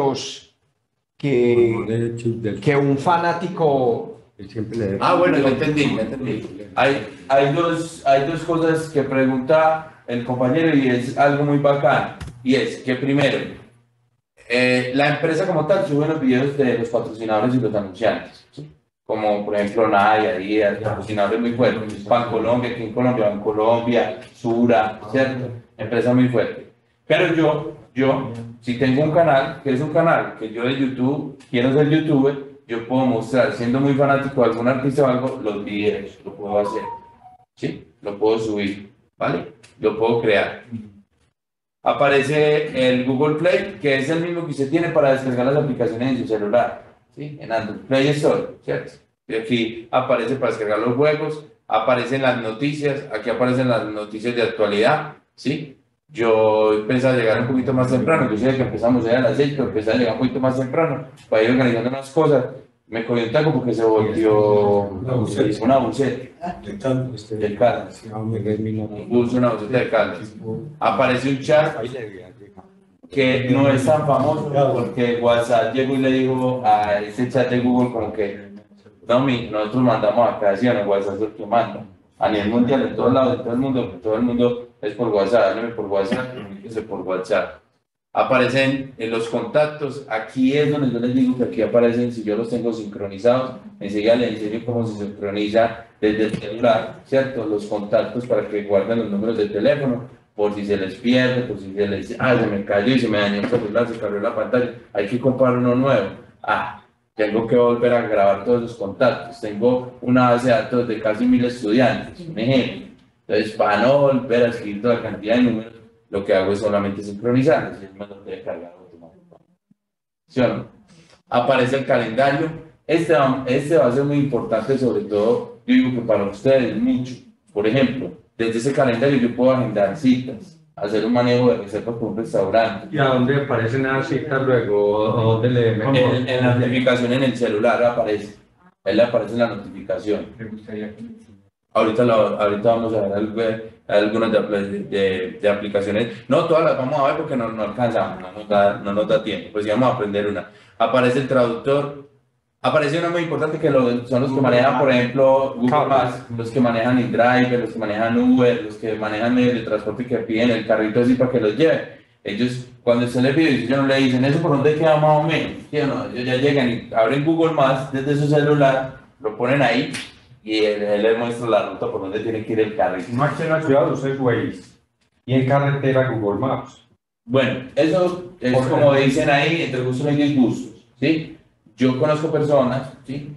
un fanático. Bueno, ya entendí. Hay dos cosas que pregunta el compañero y es algo muy bacán, y es que primero, la empresa como tal sube los videos de los patrocinadores y los anunciantes, ¿sí? Como por ejemplo Nadia, Díaz, patrocinadores muy fuertes, Bancolombia, aquí en Colombia, Bancolombia, Sura, ¿cierto? Empresa muy fuerte. Pero yo, si tengo un canal, que es un canal que yo de YouTube, quiero ser youtuber, yo puedo mostrar, siendo muy fanático de algún artista o algo, los videos, lo puedo hacer, ¿sí? Lo puedo subir, ¿vale? Lo puedo crear. Aparece el Google Play, que es el mismo que usted tiene para descargar las aplicaciones en su celular, ¿sí? En Android Play Store, ¿cierto? Y aquí aparece para descargar los juegos, aparecen las noticias, aquí aparecen las noticias de actualidad, ¿sí? Yo empecé a llegar un poquito más temprano, yo sé que empezamos a las 6, pero empecé a llegar un poquito más temprano para ir organizando unas cosas. Me cogió un taco porque se volvió una buceta del Caldas. Una buceta de Caldas. Aparece un chat que no es tan famoso porque WhatsApp llegó y le dijo a ese chat de Google como que nosotros mandamos acá, ¿sí? En el WhatsApp es el que manda. A nivel mundial, en todos lados, todo el mundo es por WhatsApp, hábleme por WhatsApp, comuníquese por WhatsApp. Aparecen en los contactos, aquí es donde yo les digo que aquí aparecen, si yo los tengo sincronizados, enseguida les enseño cómo se sincroniza desde el celular, ¿cierto? Los contactos para que guarden los números de teléfono, por si se les pierde, por si se les dice, se me cayó y se me dañó el celular, se cayó la pantalla, hay que comprar uno nuevo. Tengo que volver a grabar todos los contactos, tengo una base de datos de casi 1000 estudiantes, un ejemplo. Entonces, para no volver a escribir toda la cantidad de números, lo que hago es solamente sincronizar, es me lo debe cargar automáticamente. ¿Sí o no? Aparece el calendario. Este va a ser muy importante, sobre todo, yo digo que para ustedes mucho. Por ejemplo, desde ese calendario yo puedo agendar citas, hacer un manejo de reservas por un restaurante. ¿Y a dónde aparecen las citas luego? ¿O dónde le En la notificación en el celular aparece. Él le aparece en la notificación. Me gustaría que... Ahorita vamos a ver algunas de aplicaciones. No todas las vamos a ver porque no alcanzamos, no nos da tiempo. Pues sí vamos a aprender una. Aparece el traductor. Aparece una muy importante que son los que manejan, por ejemplo, Google Maps, los que manejan InDrive, los que manejan Uber, los que manejan medios de transporte que piden el carrito así para que los lleve. Ellos, cuando estén en el video, ellos no le dicen eso por dónde queda más o menos. ¿Sí o no? Ellos ya llegan y abren Google Maps desde su celular, lo ponen ahí y él les muestra la ruta por donde tiene que ir el carrito. No, aquí en la ciudad usa Waze y en carretera Google Maps. Bueno, eso es como dicen ahí, entre gustos hay disgustos, ¿sí? Yo conozco personas, ¿sí?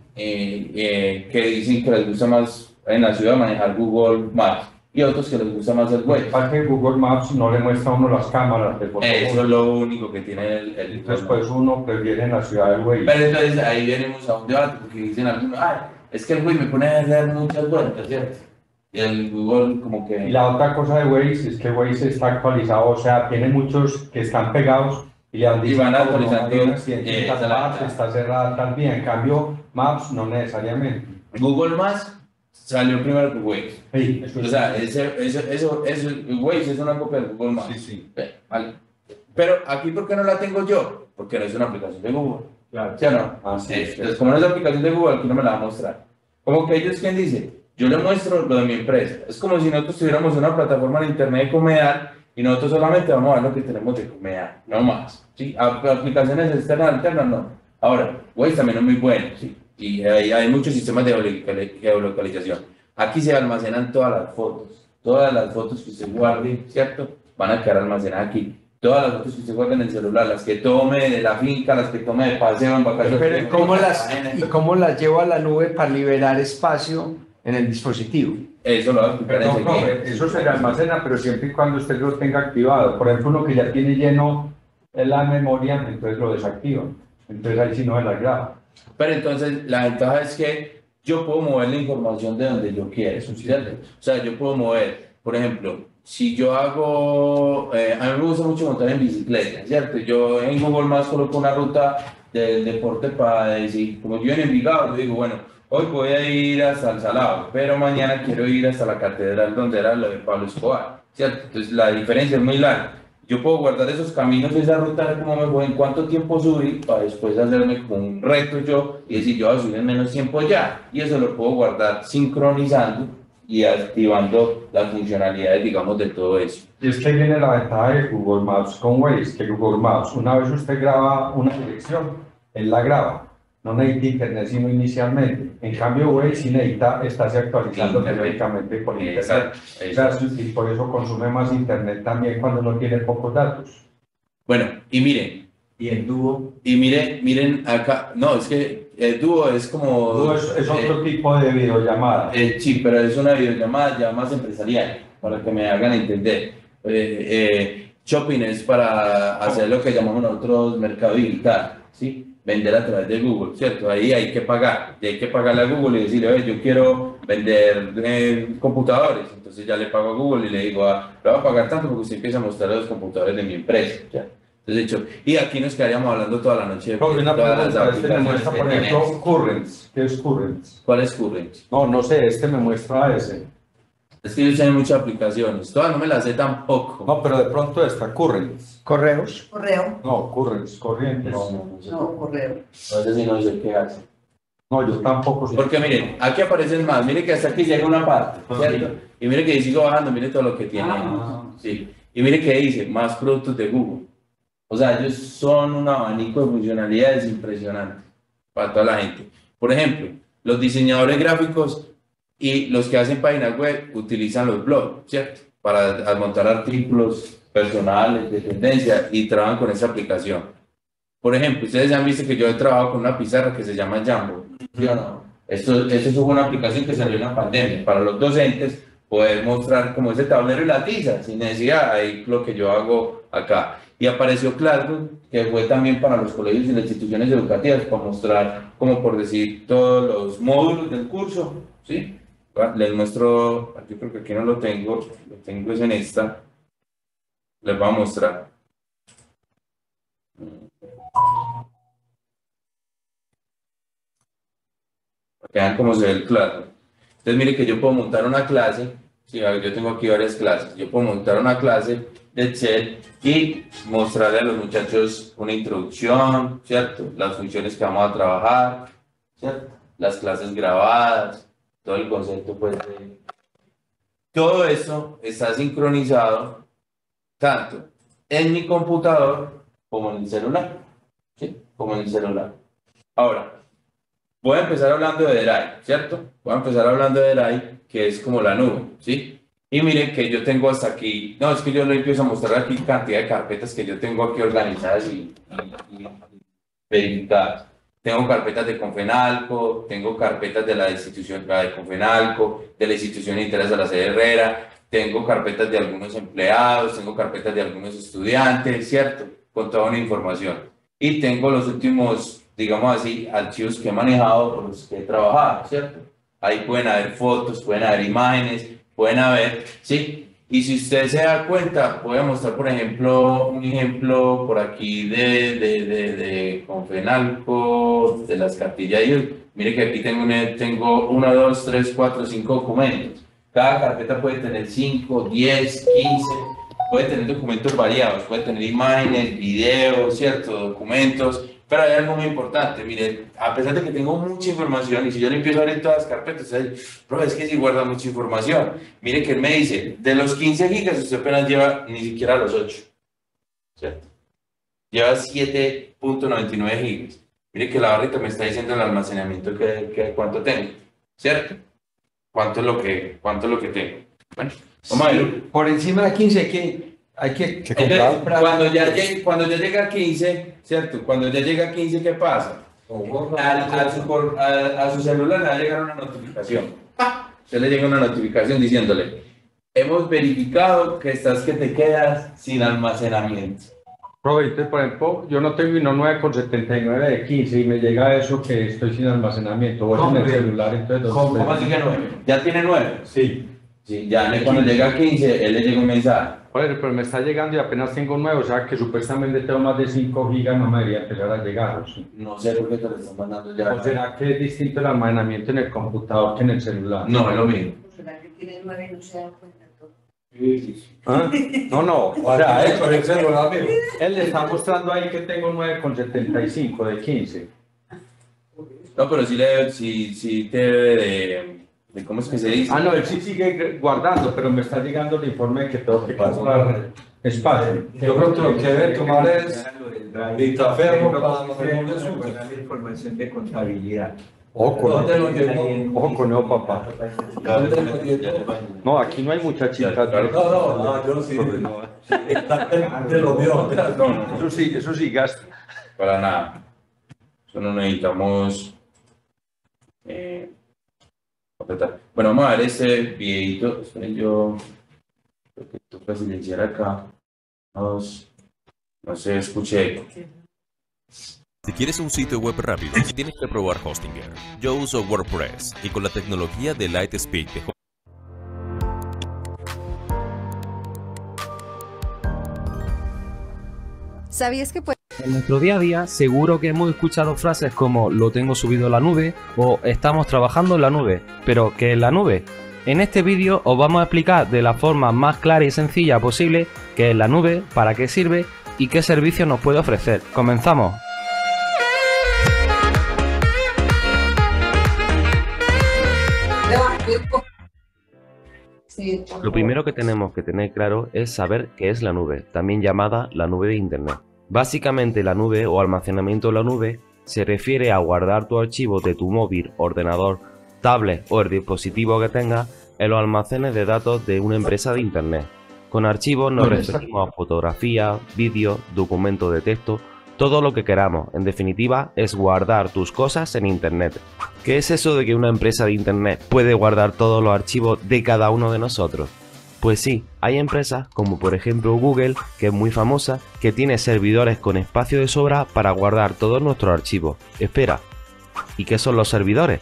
Que dicen que les gusta más en la ciudad manejar Google Maps y otros que les gusta más el Waze. Para que Google Maps no le muestra a uno las cámaras de fotos. Eso es lo único que tiene el Entonces, pues uno prefiere en la ciudad el Waze. Pero entonces ahí venimos a un debate porque dicen algunos, es que el Waze me pone a hacer muchas vueltas, ¿cierto? Y el Google como que... Y la otra cosa de Waze es que Waze está actualizado, o sea, tiene muchos que están pegados y le han Y van actualizando. Está cerrada también. En cambio, Maps no necesariamente. Google Maps salió primero que Waze. Sí, O sea, Waze es una copia de Google Maps. sí, sí. Vale. Pero aquí, ¿por qué no la tengo yo? Porque no es una aplicación de Google. Claro. ¿Sí o no? Así es. Entonces, como no es aplicación de Google, aquí no me la va a mostrar. Como que ellos, ¿quién dice? Yo le muestro lo de mi empresa. Es como si nosotros tuviéramos una plataforma en internet de Comedal y nosotros solamente vamos a ver lo que tenemos de Comedal, no más. ¿Sí? Aplicaciones externas, alternas, no. Ahora, Waze también es muy bueno, ¿sí? Y hay muchos sistemas de geolocalización. Aquí se almacenan todas las fotos que usted guarde, ¿cierto? Van a quedar almacenadas aquí. Todas las fotos que usted guarde en el celular, las que tome de la finca, las que tome de paseo, en vacaciones. Pero ¿cómo las llevo a la nube para liberar espacio en el dispositivo? Eso lo va a explicar Perdón, enseguida. profe, eso se le almacena, pero siempre y cuando usted lo tenga activado. Por ejemplo, uno que ya tiene lleno la memoria, entonces lo desactiva. Entonces ahí sí no se la graba. Pero entonces la ventaja es que yo puedo mover la información de donde yo quiera, ¿cierto? O sea, yo puedo mover, por ejemplo, si yo hago, a mí me gusta mucho montar en bicicleta, ¿cierto? Yo en Google Maps coloco una ruta del deporte para decir, como yo en Envigado, yo digo, bueno, hoy voy a ir hasta el Salado, pero mañana quiero ir hasta la catedral donde era lo de Pablo Escobar, ¿cierto? Entonces la diferencia es muy larga. Yo puedo guardar esos caminos, esa ruta, cómo me voy, en cuánto tiempo subí, para después hacerme como un reto yo y decir, yo voy a subir en menos tiempo ya. Y eso lo puedo guardar sincronizando y activando las funcionalidades, digamos, de todo eso. Y es que ahí viene la ventaja de Google Maps con Waze, que Google Maps, una vez usted graba una dirección, él la graba. No necesita internet sino inicialmente. En cambio, Waze sí necesita estarse actualizando periódicamente por internet. Exacto. Y por eso consume más internet también cuando no tiene pocos datos. Bueno, y miren. Y el dúo. Y miren acá. No, es que el dúo es como. Dúo es otro tipo de videollamada. Sí, pero es una videollamada ya más empresarial, para que me hagan entender. Shopping es para hacer lo que llamamos nosotros mercado digital, ¿sí? Vender a través de Google, ¿cierto? Ahí hay que pagar, y hay que pagarle a Google y decirle, oye, yo quiero vender computadores, entonces ya le pago a Google y le digo, le voy a pagar tanto porque usted empieza a mostrar los computadores de mi empresa, ¿ya? Entonces, hecho, y aquí nos quedaríamos hablando toda la noche de todas las aplicaciones muestra, por que ejemplo, tenemos. Currents. ¿Qué es Currents? ¿Cuál es Current? No sé, este me muestra ese. Es que yo sé muchas aplicaciones, todas no me las sé tampoco. No, pero de pronto está Currents. Correos. Correo. No, Currents, corrientes. No, correo. No sé si no sé qué hace. No, yo tampoco sé. Porque miren, aquí aparecen más, miren que hasta aquí llega una parte, ¿cierto? Y miren que sigo bajando, miren todo lo que tiene. Sí. Y miren que dice, más productos de Google. O sea, ellos son un abanico de funcionalidades impresionante para toda la gente. Por ejemplo, los diseñadores gráficos y los que hacen páginas web utilizan los blogs, ¿cierto? Para montar artículos personales de tendencia y trabajan con esa aplicación. Por ejemplo, ustedes han visto que yo he trabajado con una pizarra que se llama Jamboard, ¿sí o no? Esto es una aplicación que salió en la pandemia para los docentes poder mostrar como ese tablero y la tiza sin necesidad, ahí lo que yo hago acá. Y apareció Classroom, que fue también para los colegios y las instituciones educativas para mostrar, como por decir, todos los módulos del curso, ¿sí? Les muestro, yo creo que aquí no lo tengo es en esta, les voy a mostrar. Vean cómo se ve el Classroom. Entonces mire que yo puedo montar una clase, sí, yo tengo aquí varias clases, yo puedo montar una clase de Excel y mostrarle a los muchachos una introducción, ¿cierto? Las funciones que vamos a trabajar, ¿cierto? Las clases grabadas, todo el concepto pues de... Todo eso está sincronizado tanto en mi computador como en el celular, ¿sí? Como en el celular. Ahora, voy a empezar hablando de Drive, ¿cierto? Voy a empezar hablando de Drive, que es como la nube, ¿sí? Y miren que yo tengo hasta aquí, no, es que yo le empiezo a mostrar aquí cantidad de carpetas que yo tengo aquí organizadas y verificadas. Tengo carpetas de Confenalco, tengo carpetas de la institución de Confenalco, de la institución de interés de la sede Herrera, tengo carpetas de algunos empleados, tengo carpetas de algunos estudiantes, ¿cierto? Con toda una información. Y tengo los últimos, digamos así, archivos que he manejado o los que he trabajado, ¿cierto? Ahí pueden haber fotos, pueden haber imágenes, pueden haber, ¿sí? Y si usted se da cuenta, voy a mostrar, por ejemplo, un ejemplo por aquí de Confenalco, de las cartillas. Mire que aquí tengo 1, 2, 3, 4, 5 documentos. Cada carpeta puede tener 5, 10, 15, puede tener documentos variados, puede tener imágenes, videos, ¿cierto? Documentos. Pero hay algo muy importante, mire, a pesar de que tengo mucha información y si yo le empiezo a abrir todas las carpetas, pero es que si guarda mucha información. Mire que él me dice, de los 15 gigas usted apenas lleva ni siquiera los 8, ¿cierto? Lleva 7.99 gigas. Mire que la barrita me está diciendo el almacenamiento que cuánto tengo, ¿cierto? ¿Cuánto es lo que tengo? Bueno, vamos a ver. Por encima de 15 hay que comprar. Cuando ya llega a 15, ¿cierto? Cuando ya llega a 15, ¿qué pasa? A su celular le va a llegar una notificación. Se le llega una notificación diciéndole, hemos verificado que te quedas sin almacenamiento. Profe, por ejemplo, yo no tengo 9,79 de 15 y me llega eso que estoy sin almacenamiento. Voy en el celular, entonces... ¿Cómo así que 9? ¿Ya tiene 9? Sí. Sí, ya cuando llega a 15, él le llega un mensaje. Oye, pero me está llegando y apenas tengo 9, o sea que supuestamente tengo más de 5 gigas, no me debería empezar a llegar. ¿Sí? No sé por qué te lo están mandando ya. ¿O será que es distinto el almacenamiento en el computador que en el celular? No, es lo mismo. ¿Será que tiene 9 y no se da cuenta todo? ¿Ah? No, o sea, él le está mostrando ahí que tengo 9,75 de 15. No, pero sí te debe de ¿cómo es que se dice? Ah, no, él sí sigue guardando, pero me está llegando el informe de que tengo que comprar espacio. Yo creo que lo que debe tomar es dictaferro para la información de contabilidad. Ojo con eso, papá. No, aquí no hay muchachitas. No, yo sí. Antes lo vio. Eso sí gasta. Para nada. Eso no necesitamos completar. Bueno, vamos a ver este videito. Esperen, yo creo que toca silenciar acá. No se escuche. Si quieres un sitio web rápido, tienes que probar Hostinger. Yo uso WordPress y con la tecnología de Lightspeed de ¿Sabías que En nuestro día a día seguro que hemos escuchado frases como lo tengo subido a la nube o estamos trabajando en la nube, pero ¿qué es la nube? En este vídeo os vamos a explicar de la forma más clara y sencilla posible qué es la nube, para qué sirve y qué servicios nos puede ofrecer. ¡Comenzamos! Lo primero que tenemos que tener claro es saber qué es la nube, también llamada la nube de Internet. Básicamente la nube o almacenamiento en la nube se refiere a guardar tus archivos de tu móvil, ordenador, tablet o el dispositivo que tengas en los almacenes de datos de una empresa de internet. Con archivos nos referimos a fotografías, vídeos, documentos de texto, todo lo que queramos. En definitiva, es guardar tus cosas en internet. ¿Qué es eso de que una empresa de internet puede guardar todos los archivos de cada uno de nosotros? Pues sí, hay empresas como por ejemplo Google, que es muy famosa, que tiene servidores con espacio de sobra para guardar todos nuestros archivos. Espera, ¿y qué son los servidores?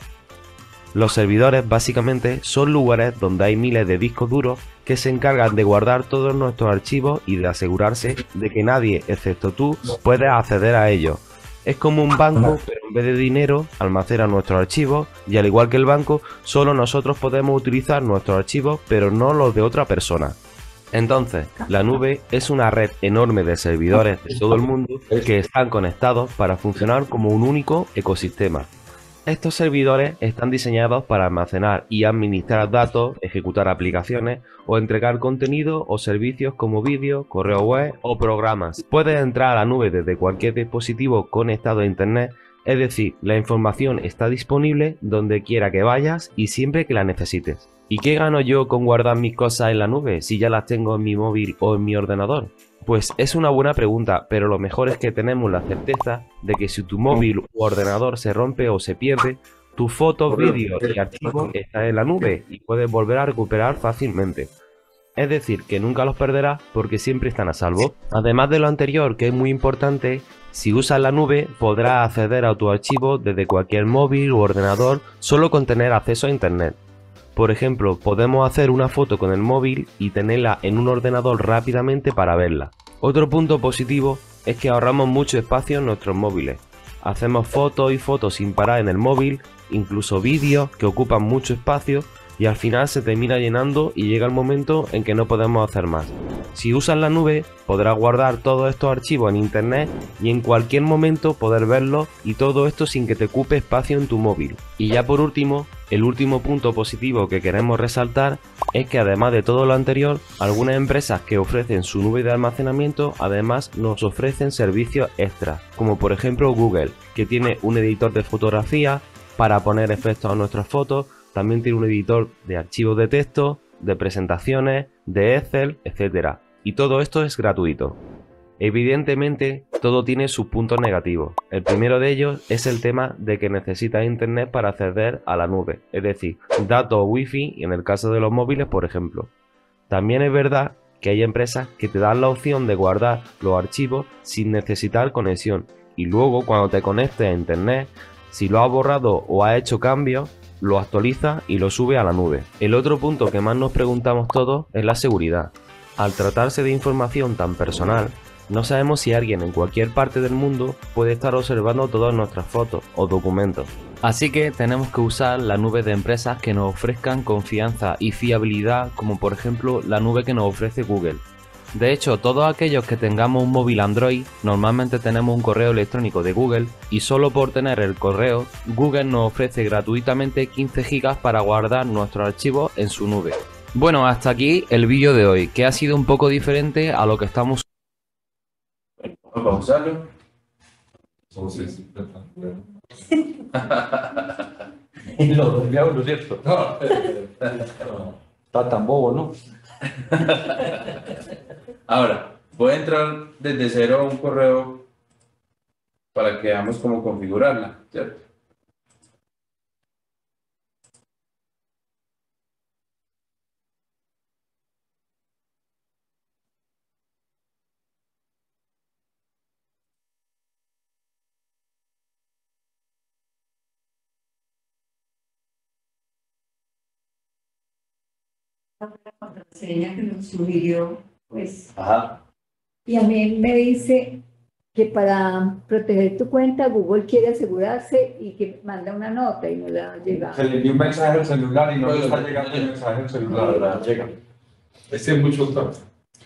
Los servidores básicamente son lugares donde hay miles de discos duros que se encargan de guardar todos nuestros archivos y de asegurarse de que nadie, excepto tú, puede acceder a ellos. Es como un banco, pero en vez de dinero, almacena nuestros archivos y al igual que el banco, solo nosotros podemos utilizar nuestros archivos, pero no los de otra persona. Entonces, la nube es una red enorme de servidores de todo el mundo que están conectados para funcionar como un único ecosistema. Estos servidores están diseñados para almacenar y administrar datos, ejecutar aplicaciones o entregar contenido o servicios como vídeo, correo web o programas. Puedes entrar a la nube desde cualquier dispositivo conectado a internet, es decir, la información está disponible donde quiera que vayas y siempre que la necesites. ¿Y qué gano yo con guardar mis cosas en la nube si ya las tengo en mi móvil o en mi ordenador? Pues es una buena pregunta, pero lo mejor es que tenemos la certeza de que si tu móvil u ordenador se rompe o se pierde, tus fotos, vídeos y archivos están en la nube y puedes volver a recuperar fácilmente. Es decir, que nunca los perderás porque siempre están a salvo. Además de lo anterior, que es muy importante, si usas la nube podrás acceder a tu archivo desde cualquier móvil u ordenador solo con tener acceso a internet. Por ejemplo, podemos hacer una foto con el móvil y tenerla en un ordenador rápidamente para verla. Otro punto positivo es que ahorramos mucho espacio en nuestros móviles. Hacemos fotos y fotos sin parar en el móvil, incluso vídeos que ocupan mucho espacio y al final se termina llenando y llega el momento en que no podemos hacer más. Si usas la nube, podrás guardar todos estos archivos en internet y en cualquier momento poder verlos y todo esto sin que te ocupe espacio en tu móvil. Y ya por último, el último punto positivo que queremos resaltar es que además de todo lo anterior, algunas empresas que ofrecen su nube de almacenamiento además nos ofrecen servicios extras, como por ejemplo Google, que tiene un editor de fotografía para poner efectos a nuestras fotos, también tiene un editor de archivos de texto, de presentaciones, de Excel, etc. Y todo esto es gratuito. Evidentemente, todo tiene sus puntos negativos. El primero de ellos es el tema de que necesitas internet para acceder a la nube, es decir, datos wifi en el caso de los móviles, por ejemplo. También es verdad que hay empresas que te dan la opción de guardar los archivos sin necesitar conexión y luego cuando te conectes a internet, si lo has borrado o has hecho cambios, lo actualiza y lo sube a la nube. El otro punto que más nos preguntamos todos es la seguridad. Al tratarse de información tan personal, no sabemos si alguien en cualquier parte del mundo puede estar observando todas nuestras fotos o documentos. Así que tenemos que usar la nube de empresas que nos ofrezcan confianza y fiabilidad, como por ejemplo la nube que nos ofrece Google. De hecho, todos aquellos que tengamos un móvil Android, normalmente tenemos un correo electrónico de Google y solo por tener el correo, Google nos ofrece gratuitamente 15 GB para guardar nuestros archivos en su nube. Bueno, hasta aquí el vídeo de hoy, que ha sido un poco diferente a lo que estamos... Vamos a usarlo. Lo dormíamos, ¿no es cierto? Está tan bobo, ¿no? Ahora, voy a entrar desde cero a un correo para que veamos cómo configurarla, ¿cierto? La contraseña que nos sugirió, pues, Ajá. y a mí me dice que para proteger tu cuenta Google quiere asegurarse y que manda una nota y no le ha llegado. Se le envió un mensaje al celular y no le está llegando el mensaje al celular. Llega. Ese es mucho tanto.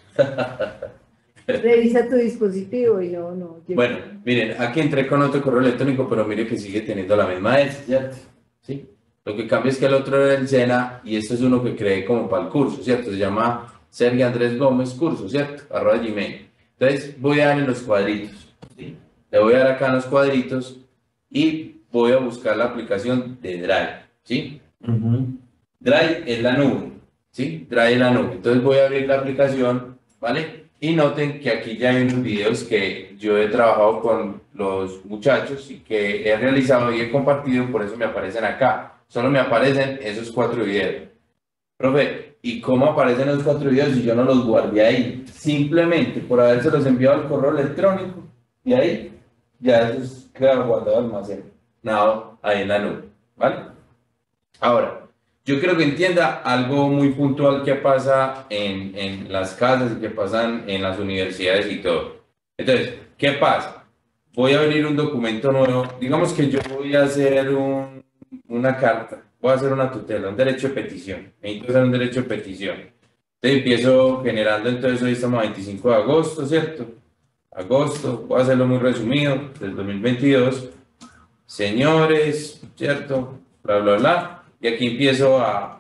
Revisa tu dispositivo y no llega. Bueno, miren, aquí entré con otro correo electrónico, pero mire que sigue teniendo la misma S, ¿cierto? ¿Sí? Lo que cambia es que el otro era el Sena y este es uno que creé como para el curso, ¿cierto? Se llama Sergio Andrés Gómez Curso, ¿cierto? @gmail. Entonces voy a darle los cuadritos, ¿sí? Le voy a dar acá en los cuadritos y voy a buscar la aplicación de Drive, ¿sí? Drive es la nube, ¿sí? Drive es la nube. Entonces voy a abrir la aplicación, ¿vale? Y noten que aquí ya hay unos videos que yo he trabajado con los muchachos y que he realizado y he compartido, por eso me aparecen acá. Solo me aparecen esos 4 videos. Profe, ¿y cómo aparecen los 4 videos si yo no los guardé ahí? Simplemente por habérselos enviado al correo electrónico y ahí ya eso queda guardado almacenado ahí en la nube, ¿vale? Ahora, yo quiero que entienda algo muy puntual que pasa en las casas y que pasan en las universidades y todo. Entonces, ¿qué pasa? Voy a abrir un documento nuevo. Digamos que yo voy a hacer una carta, voy a hacer una tutela, un derecho de petición. Necesito hacer un derecho de petición. Entonces empiezo generando, entonces hoy estamos a 25 de agosto, ¿cierto? Agosto, voy a hacerlo muy resumido, del 2022. Señores, ¿cierto? Bla, bla, bla. Y aquí empiezo a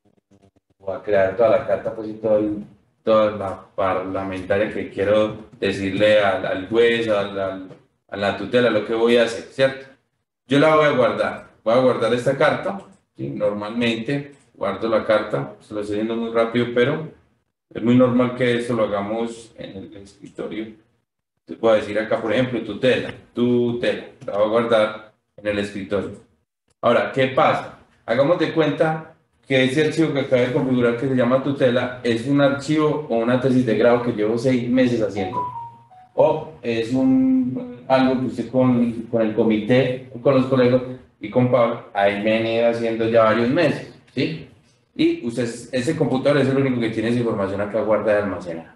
crear toda la carta, pues y toda la parlamentaria que quiero decirle al juez, a la tutela, lo que voy a hacer, ¿cierto? Yo la voy a guardar esta carta, ¿sí? Normalmente guardo la carta, se lo estoy haciendo muy rápido, pero es muy normal que esto lo hagamos en el escritorio. Te puedo decir acá, por ejemplo, tutela, la voy a guardar en el escritorio. Ahora, ¿qué pasa? Hagamos de cuenta que ese archivo que acabo de configurar, que se llama tutela, es un archivo o una tesis de grado que llevo 6 meses haciendo. O es algo que usted con el comité, con los colegas y con Pablo, ahí me han ido haciendo ya varios meses, ¿sí? Y usted, ese computador es el único que tiene esa información acá guardada y almacenada.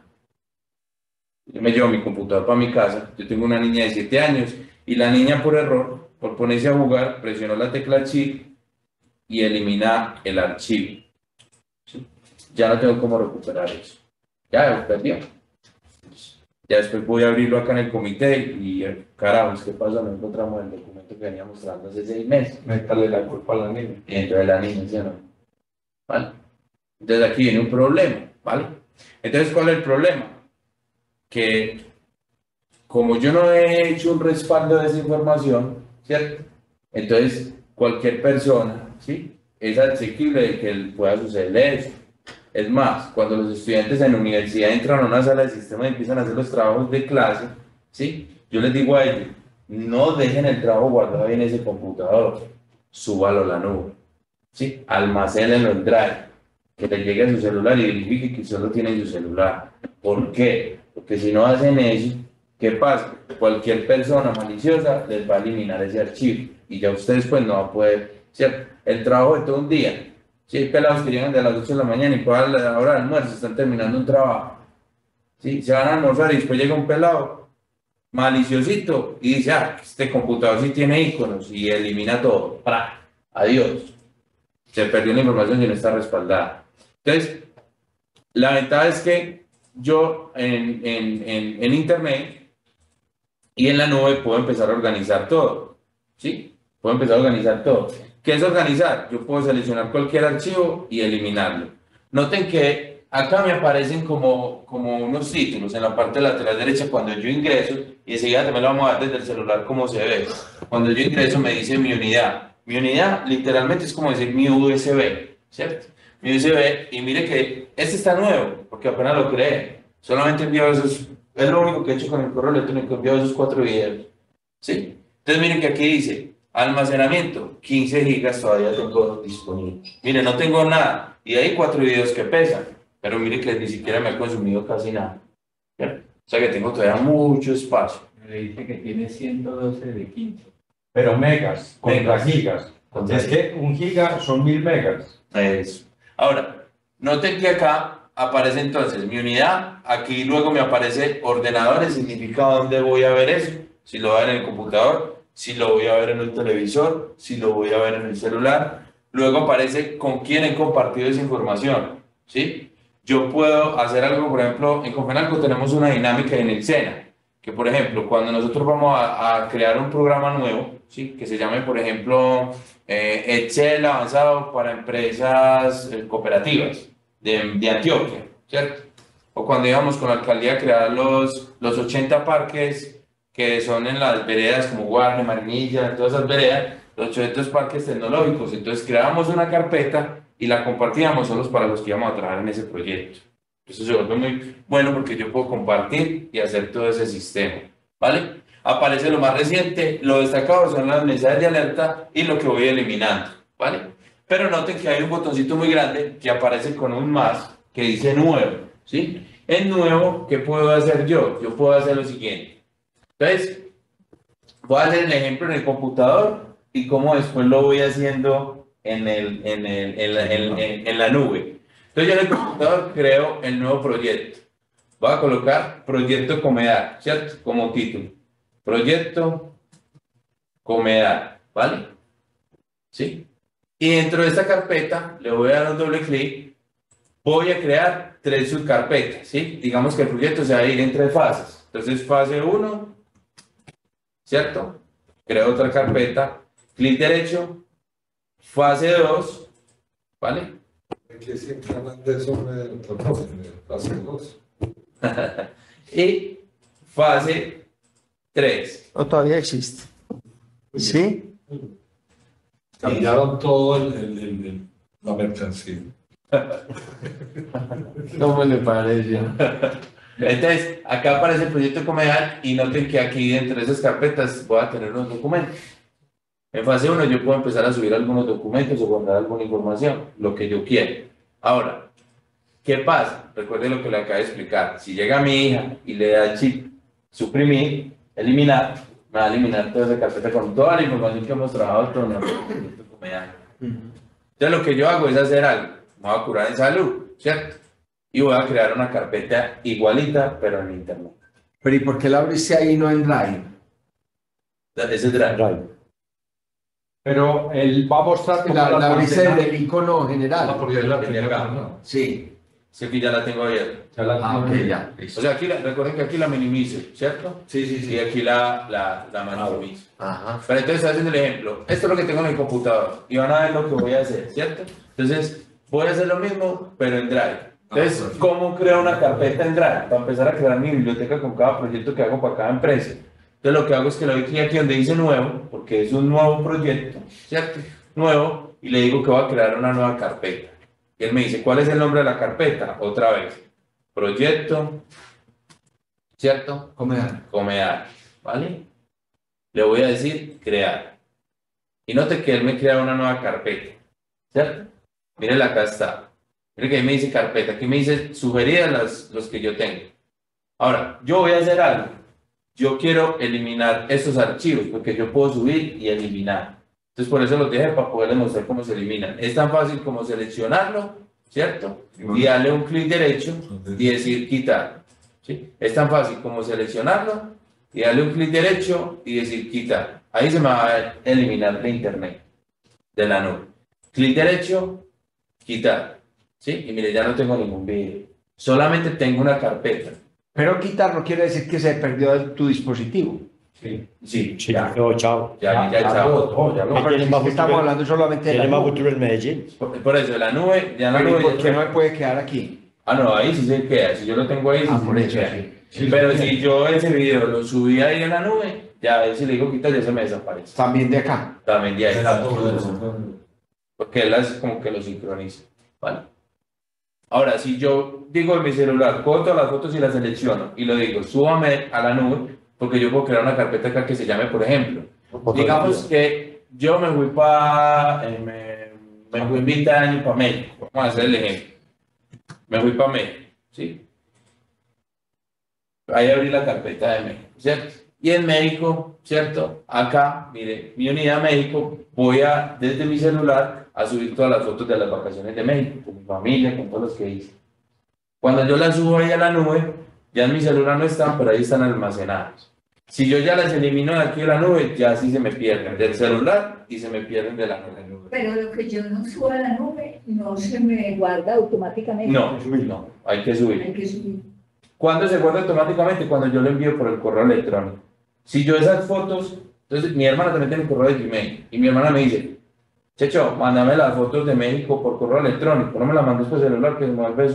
Yo me llevo mi computador para mi casa, yo tengo una niña de 7 años y la niña por error, por ponerse a jugar, presionó la tecla Shift y elimina el archivo. ¿Sí? Ya no tengo cómo recuperar eso. Ya lo perdió. Ya después voy a abrirlo acá en el comité y carajos, ¿qué pasa? No encontramos el documento que venía mostrando hace 6 meses. Métale la culpa a la niña. Y entonces la niña ya no. ¿Vale? Entonces aquí viene un problema, ¿vale? Entonces, ¿cuál es el problema? Que como yo no he hecho un respaldo de esa información, ¿cierto? Entonces, cualquier persona, ¿sí? Es asequible de que pueda sucederle eso. Es más, cuando los estudiantes en la universidad entran a una sala de sistema y empiezan a hacer los trabajos de clase, ¿sí? Yo les digo a ellos, no dejen el trabajo guardado en ese computador, súbalo a la nube, ¿sí? Almacénenlo en Drive, que le llegue a su celular y verifique que solo tiene su celular. ¿Por qué? Porque si no hacen eso, ¿qué pasa? Cualquier persona maliciosa les va a eliminar ese archivo y ya ustedes pues no va a poder, ¿cierto? El trabajo de todo un día. Si hay pelados que llegan de las 8 de la mañana y para la hora del almuerzo están terminando un trabajo, ¿sí? Se van a almorzar y después llega un pelado maliciosito y dice, este computador sí tiene iconos y elimina todo. ¡Pra! Adiós. Se perdió la información y no está respaldada. Entonces, la ventaja es que yo en internet y en la nube puedo empezar a organizar todo, ¿sí? Puedo empezar a organizar todo. ¿Qué es organizar? Yo puedo seleccionar cualquier archivo y eliminarlo. Noten que acá me aparecen como unos títulos en la parte lateral derecha cuando yo ingreso y enseguida también lo vamos a ver desde el celular cómo se ve. Cuando yo ingreso me dice mi unidad. Mi unidad literalmente es como decir mi USB, ¿cierto? Mi USB, y mire que este está nuevo porque apenas lo creé. Solamente enviado esos, es lo único que he hecho con el correo electrónico, enviado esos 4 videos, ¿sí? Entonces miren que aquí dice almacenamiento, 15 gigas todavía tengo disponible. Mire, no tengo nada. Y hay 4 videos que pesan. Pero mire que ni siquiera me ha consumido casi nada. ¿Ya? O sea que tengo todavía mucho espacio. Me dice que tiene 112 de 15. Pero megas, contra gigas. Es que 1 giga son 1000 megas. Eso. Ahora, noten que acá aparece entonces mi unidad. Aquí luego me aparece ordenadores. Significa dónde voy a ver eso. Si lo voy a ver en el computador, si lo voy a ver en el televisor, si lo voy a ver en el celular. Luego aparece con quién he compartido esa información, ¿sí? Yo puedo hacer algo, por ejemplo, en Confenalco tenemos una dinámica en el SENA, que por ejemplo, cuando nosotros vamos a crear un programa nuevo, ¿sí? Que se llame, por ejemplo, Excel avanzado para empresas cooperativas de Antioquia, ¿cierto? o cuando íbamos con la alcaldía a crear los 80 parques que son en las veredas como Guarne, Marinilla, todas esas veredas, los 800 parques tecnológicos. Entonces creábamos una carpeta y la compartíamos solos para los que íbamos a trabajar en ese proyecto. Eso se vuelve muy bueno porque yo puedo compartir y hacer todo ese sistema, ¿vale? Aparece lo más reciente, lo destacado son las mensajes de alerta y lo que voy eliminando, ¿vale? Pero noten que hay un botoncito muy grande que aparece con un más que dice nuevo, ¿sí? En nuevo, ¿qué puedo hacer yo? Yo puedo hacer lo siguiente. Entonces, voy a hacer el ejemplo en el computador y cómo después lo voy haciendo en la nube. Entonces, yo en el computador creo el nuevo proyecto. Voy a colocar Proyecto Comedal, ¿cierto? Como título. Proyecto Comedal, ¿vale? ¿Sí? Y dentro de esta carpeta le voy a dar un doble clic. Voy a crear 3 subcarpetas, ¿sí? Digamos que el proyecto se va a ir en 3 fases. Entonces, fase 1, ¿cierto? Creo otra carpeta, clic derecho, fase 2, ¿vale? Que siempre hablan de eso en fase 2. Y fase 3. ¿O todavía existe? ¿Sí? Cambiaron todo la mercancía. ¿Cómo le pareció? Entonces, acá aparece el proyecto Comedal y noten que aquí dentro de esas carpetas voy a tener unos documentos. En fase 1 yo puedo empezar a subir algunos documentos o guardar alguna información, lo que yo quiera. Ahora, ¿qué pasa? Recuerden lo que le acabo de explicar. Si llega mi hija y le da chip, suprimir, eliminar, me va a eliminar toda esa carpeta con toda la información que hemos trabajado con el proyecto Comedal. Entonces, lo que yo hago es hacer algo. Me voy a curar en salud, ¿cierto? Y voy a crear una carpeta igualita, pero en internet. Pero ¿y por qué la abriste ahí y no en Drive? Ese es Drive. Pero él va a mostrar cómo La las abriste almacenar. del icono general. Porque es la Tiene primera, acá. ¿no? Sí. Sí, aquí ya la tengo abierta. Ya la Ah, tiene. ok, ya. O sea, aquí recuerden que aquí la minimizo, ¿cierto? Sí, sí, sí. Y aquí la maximizo. Ajá. Pero entonces, estoy haciendo el ejemplo. Esto es lo que tengo en mi computador. Y van a ver lo que voy a hahacer, ¿cierto? Entonces, voy a hacer lo mismo, pero en Drive. Entonces, ¿cómo creo una carpeta en Drive? Para empezar a crear mi biblioteca con cada proyecto que hago para cada empresa. Entonces, lo que hago es que le doy clic aquí donde dice nuevo, porque es un nuevo proyecto, ¿cierto? Nuevo, y le digo que voy a crear una nueva carpeta. Y él me dice, ¿cuál es el nombre de la carpeta? Otra vez. Proyecto, ¿cierto? Comedal. Comedal, ¿vale? Le voy a decir crear. Y note que él me crea una nueva carpeta, ¿cierto? Miren, acá está. Miren que ahí me dice carpeta, aquí me dice sugeridas los que yo tengo. Ahora, yo voy a hacer algo. Yo quiero eliminar estos archivos, porque yo puedo subir y eliminar. Entonces, por eso los dejé para poderles mostrar cómo se eliminan. Es tan fácil como seleccionarlo, ¿cierto? Y darle un clic derecho y decir quitar. ¿Sí? Es tan fácil como seleccionarlo y darle un clic derecho y decir quitar. Ahí se me va a eliminar de internet, de la nube. Clic derecho, quitar. ¿Sí? Y mire, ya no tengo ningún video. Solamente tengo una carpeta. Pero quitar no quiere decir que se perdió de tu dispositivo. Sí, Sí, ya. no, chao. Ya, chao. Ya No, pero tiene es más que estamos futuro. hablando solamente de Tiene la más nube. futuro en Medellín. Por eso, la nube, ya en la Pero ¿y nube. por qué no me puede quedar aquí? Ah, no, ahí sí se queda. Si yo lo tengo ahí, sí, Ah, sí por se eso, queda. sí. Pero si yo ese video lo subí ahí en la nube, ya a ver si le digo quitar, ya se me desaparece. También de acá. También de ahí. Era todo eso. Porque él hace como que lo sincroniza. ¿Vale? Ahora, si yo digo en mi celular, cojo todas las fotos y las selecciono y lo digo, súbame a la nube, porque yo puedo crear una carpeta acá que se llame, por ejemplo, digamos que yo me fui para, me fui 20 años para México, vamos a hacer el ejemplo, me fui para México, ¿sí? Ahí abrí la carpeta de México, ¿cierto? Y en México, ¿cierto? Acá, mire, mi unidad México, voy a, desde mi celular, a subir todas las fotos de las vacaciones de México, con mi familia, con todos los que hice. Cuando yo las subo ahí a la nube, ya en mi celular no están, pero ahí están almacenadas. Si yo ya las elimino de aquí de la nube, ya sí se me pierden del celular y se me pierden de la nube. Pero lo que yo no subo a la nube no se me guarda automáticamente. No, no, hay que subir. Hay que subir. ¿Cuándo se guarda automáticamente? Cuando yo lo envío por el correo electrónico. Si yo esas fotos, entonces mi hermana también tiene un correo de Gmail y mi hermana me dice, Checho, mándame las fotos de México por correo electrónico, no me las mandes por celular que me vuelves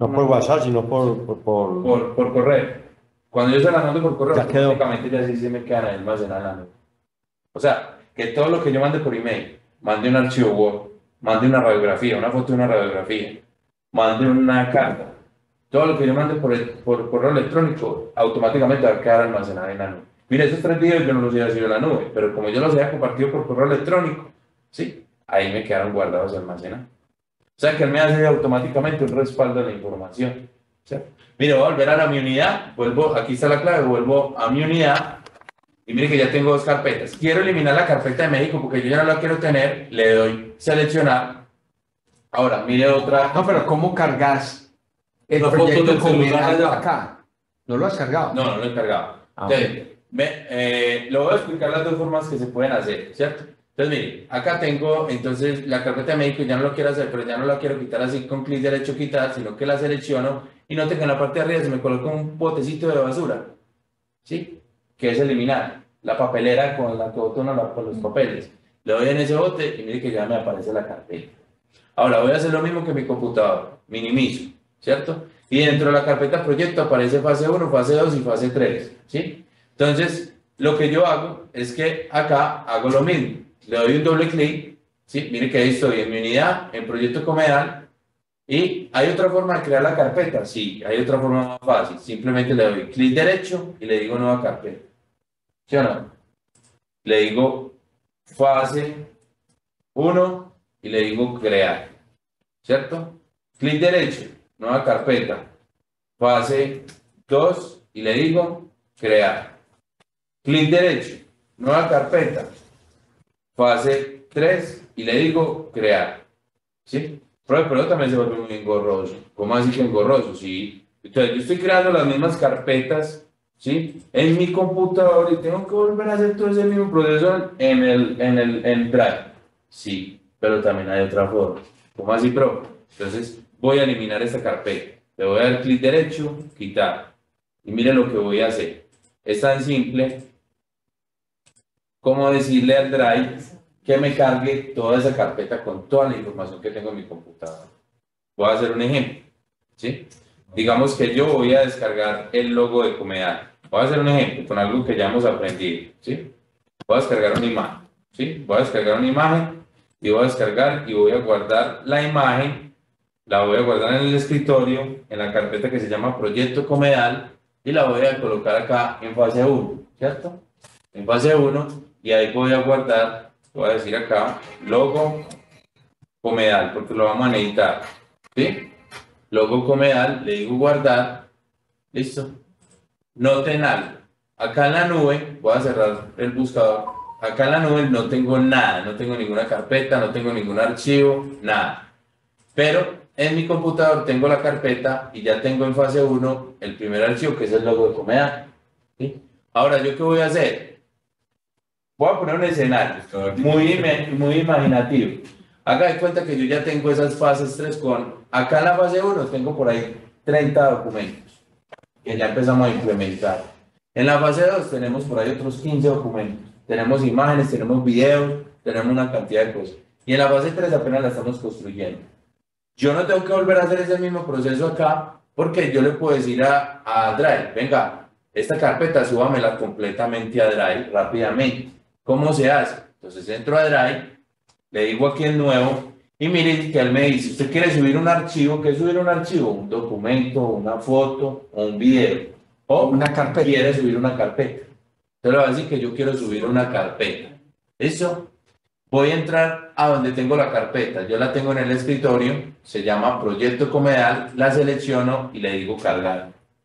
No por WhatsApp, sino por correo. Cuando yo se las mando por correo, Ya quedó. automáticamente ya sí se me quedan ahí almacenadas en la nube. O sea, que todo lo que yo mande por email, mande un archivo Word, mande una radiografía, una foto de una radiografía, mande una carta, todo lo que yo mande por correo electrónico, automáticamente va a quedar almacenado en la nube. Mire, esos 3 videos yo no los había subido a la nube, pero como yo los había compartido por correo electrónico, sí, ahí me quedaron guardados y almacenados. O sea que él me hace automáticamente un respaldo de la información. ¿Cierto? Mire, voy a volver a mi unidad, vuelvo, aquí está la clave, vuelvo a mi unidad y mire que ya tengo 2 carpetas. Quiero eliminar la carpeta de México porque yo ya no la quiero tener, le doy seleccionar. Ahora, mire otra. No, pero ¿cómo cargas el La foto proyecto del celular Comeal allá. acá? ¿No lo has cargado? No, no lo he cargado. Ah, Entonces, lo voy a explicar las 2 formas que se pueden hacer, ¿cierto? Entonces, mire, acá tengo entonces la carpeta de México, ya no lo quiero hacer, pero ya no la quiero quitar así con clic derecho quitar, sino que la selecciono y note que en la parte de arriba se me coloca un botecito de basura, ¿sí? Que es eliminar la papelera con la que boto uno con los papeles. Le doy en ese bote y mire que ya me aparece la carpeta. Ahora voy a hacer lo mismo que mi computador, minimizo, ¿cierto? Y dentro de la carpeta proyecto aparece fase 1, fase 2 y fase 3, ¿sí? Entonces, lo que yo hago es que acá hago lo mismo. Le doy un doble clic, ¿sí? Mire que ahí estoy en mi unidad, en proyecto Comeal, y hay otra forma de crear la carpeta, sí, hay otra forma más fácil, simplemente le doy clic derecho y le digo nueva carpeta, ¿sí o no? Le digo fase 1 y le digo crear, ¿cierto? Clic derecho, nueva carpeta, fase 2 y le digo crear, clic derecho, nueva carpeta, fase 3 y le digo crear, ¿sí? Pero también se vuelve muy engorroso. ¿Cómo así que engorroso? Sí. Entonces yo estoy creando las mismas carpetas, ¿sí? En mi computador y tengo que volver a hacer todo ese mismo proceso en Drive. Sí, pero también hay otra forma. ¿Cómo así, pro? Entonces voy a eliminar esta carpeta. Le voy a dar clic derecho, quitar. Y miren lo que voy a hacer. Es tan simple como decirle al Drive que me cargue toda esa carpeta con toda la información que tengo en mi computador. Voy a hacer un ejemplo, ¿sí? Digamos que yo voy a descargar el logo de Comeal. Voy a hacer un ejemplo con algo que ya hemos aprendido, ¿sí? Voy a descargar una imagen, ¿sí? Voy a descargar una imagen y voy a descargar y voy a guardar la imagen, la voy a guardar en el escritorio, en la carpeta que se llama Proyecto Comeal y la voy a colocar acá en fase 1, ¿cierto? En fase 1 y ahí voy a guardar, voy a decir acá, logo Comeal, porque lo vamos a necesitar, ¿sí? Logo Comeal, le digo guardar, listo. Noten algo, acá en la nube, voy a cerrar el buscador, acá en la nube no tengo nada, no tengo ninguna carpeta, no tengo ningún archivo, nada. Pero en mi computador tengo la carpeta y ya tengo en fase 1 el primer archivo que es el logo de Comeal, ¿sí? Ahora, ¿yo qué voy a hacer? Voy a poner un escenario muy imaginativo. Haga de cuenta que yo ya tengo esas fases 3 con, acá en la fase 1 tengo por ahí 30 documentos que ya empezamos a implementar. En la fase 2 tenemos por ahí otros 15 documentos. Tenemos imágenes, tenemos videos, tenemos una cantidad de cosas. Y en la fase 3 apenas la estamos construyendo. Yo no tengo que volver a hacer ese mismo proceso acá porque yo le puedo decir a Drive, venga, esta carpeta súbamela completamente a Drive rápidamente. ¿Cómo se hace? Entonces entro a Drive, le digo aquí en nuevo y miren que él me dice, ¿usted quiere subir un archivo? ¿Qué es subir un archivo? Un documento, una foto o un video. O una carpeta. Quiere subir una carpeta. Entonces le va a decir que yo quiero subir una carpeta. ¿Listo? Voy a entrar a donde tengo la carpeta. Yo la tengo en el escritorio, se llama Proyecto Comeal, la selecciono y le digo cargar.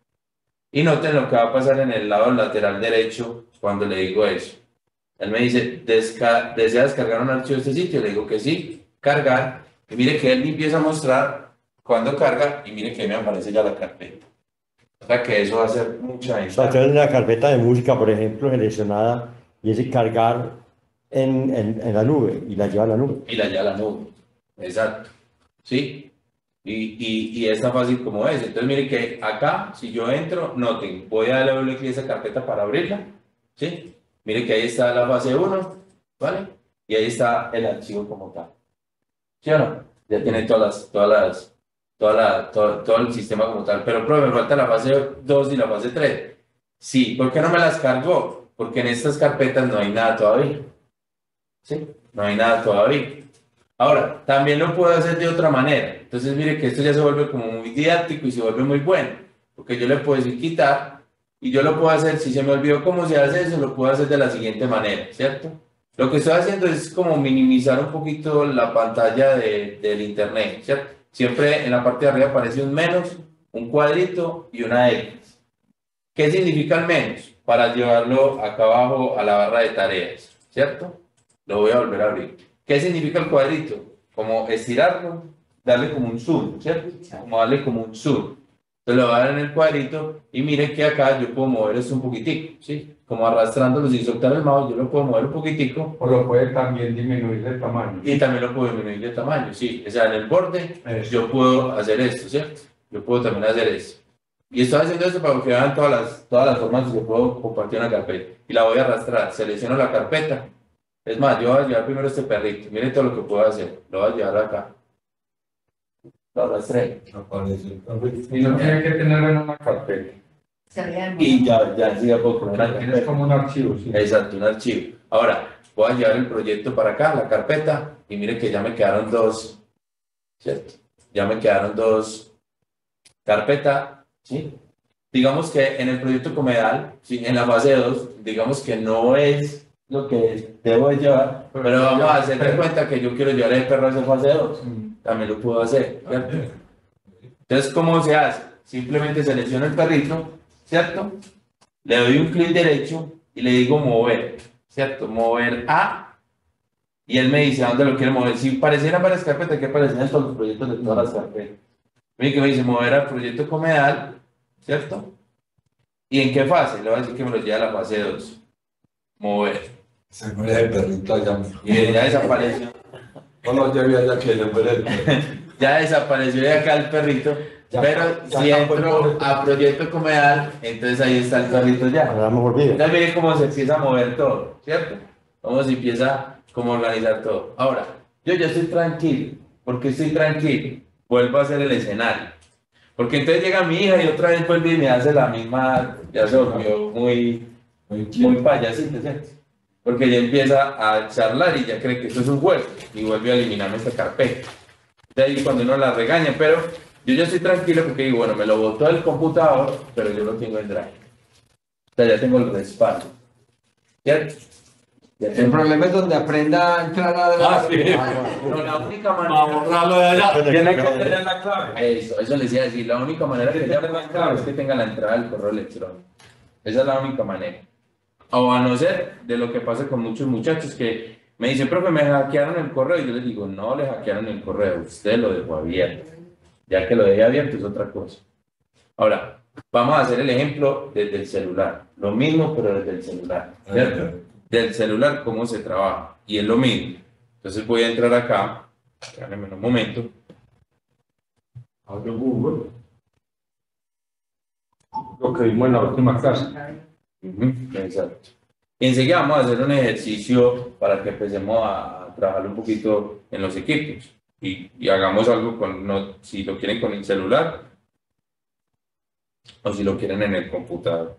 Y noten lo que va a pasar en el lado lateral derecho cuando le digo eso. Él me dice, ¿desea descargar un archivo de este sitio? Le digo que sí, cargar. Y mire que él me empieza a mostrar cuando carga y mire que me aparece ya la carpeta. O sea que eso va a hacer mucha O sea, tenés una carpeta de música, por ejemplo, seleccionada y es de cargar en la nube y la lleva a la nube. Y la lleva a la nube, exacto. ¿Sí? Y es tan fácil como es. Entonces mire que acá, si yo entro, noten, voy a darle doble clic a esa carpeta para abrirla. ¿Sí? Mire que ahí está la fase 1, ¿vale? Y ahí está el archivo como tal. ¿Sí o no? Ya tiene todas las todo el sistema como tal. Pero, profe, me falta la fase 2 y la fase 3. Sí, ¿por qué no me las cargó? Porque en estas carpetas no hay nada todavía. ¿Sí? No hay nada todavía. Ahora, también lo puedo hacer de otra manera. Entonces, mire que esto ya se vuelve como muy didáctico y se vuelve muy bueno. Porque yo le puedo decir quitar y yo lo puedo hacer, si se me olvidó cómo se hace eso, lo puedo hacer de la siguiente manera, ¿cierto? Lo que estoy haciendo es como minimizar un poquito la pantalla del internet, ¿cierto? Siempre en la parte de arriba aparece un menos, un cuadrito y una X. ¿Qué significa el menos? Para llevarlo acá abajo a la barra de tareas, ¿cierto? Lo voy a volver a abrir. ¿Qué significa el cuadrito? Como estirarlo, darle como un zoom, ¿cierto? Como darle como un zoom. Entonces lo voy a dar en el cuadrito y miren que acá yo puedo mover esto un poquitico, ¿sí? Como arrastrándolo sin soltar el mouse, yo lo puedo mover un poquitico. O lo puede también disminuir de tamaño. Y también lo puedo disminuir de tamaño, sí. O sea, en el borde yo puedo hacer esto, ¿cierto? Yo puedo también hacer esto. Y estoy haciendo esto para que vean todas las formas que puedo compartir una carpeta. Y la voy a arrastrar, selecciono la carpeta. Es más, yo voy a llevar primero este perrito. Miren todo lo que puedo hacer. Lo voy a llevar acá. Lo arrastré. Y no tiene que tenerlo en una carpeta. Y ya sí, ya puedo poner una Es carpeta. como un archivo, sí. Exacto, un archivo. Ahora, voy a llevar el proyecto para acá, la carpeta, y miren que ya me quedaron dos, ¿cierto? Ya me quedaron dos carpetas, ¿sí? Digamos que en el proyecto Comedal, ¿sí? En la fase 2, digamos que no es lo que debo de llevar, pero vamos a hacer de cuenta que yo quiero llevar el perro a esa fase 2. También lo puedo hacer, ¿cierto? Entonces, ¿cómo se hace? Simplemente selecciono el perrito, ¿cierto? Le doy un clic derecho y le digo mover, ¿cierto? Mover a, y él me dice a dónde lo quiere mover. Si parecieran varias carpetas, que parecían todos los proyectos de todas las carpetas. Miren que me dice mover al proyecto Comedal, ¿cierto? ¿Y en qué fase? Le voy a decir que me lo lleve a la fase 2. Mover. Se muere el perrito allá. Y ya desapareció. No lo llevé allá que le muere el perrito. Ya desapareció de acá el perrito. Pero si entro a proyecto Comedal, entonces ahí está el perrito ya. Entonces miren cómo se empieza a mover todo, ¿cierto? Cómo se empieza como a organizar todo. Ahora, yo ya estoy tranquilo. ¿Por qué estoy tranquilo? Vuelvo a hacer el escenario. Porque entonces llega mi hija y otra vez vuelve y me hace la misma, ya se volvió muy payasito, ¿cierto? Porque ella empieza a charlar y ya cree que esto es un juego y vuelve a eliminarme esta carpeta. De ahí cuando uno la regaña, pero yo ya estoy tranquilo porque digo, bueno, me lo botó del computador, pero yo lo tengo en Drive. O sea, ya tengo el respaldo. ¿Cierto? El problema es donde aprenda a entrar a No, la única manera. A borrarlo de allá. Tiene que tener la clave. Eso les iba a decir. La única manera que tenga la clave es que tenga la entrada del correo electrónico. Esa es la única manera. O a no ser de lo que pasa con muchos muchachos que me dicen, profe, me hackearon el correo. Y yo les digo, no le hackearon el correo, usted lo dejó abierto. Ya que lo dejé abierto es otra cosa. Ahora, vamos a hacer el ejemplo desde el celular. Lo mismo, pero desde el celular. ¿Cierto? Del celular, cómo se trabaja. Y es lo mismo. Entonces voy a entrar acá. Espérenme un momento. Abro Google. Lo que vimos en la última clase. Exacto. Y enseguida vamos a hacer un ejercicio para que empecemos a trabajar un poquito en los equipos. Y hagamos algo si lo quieren con el celular o si lo quieren en el computador.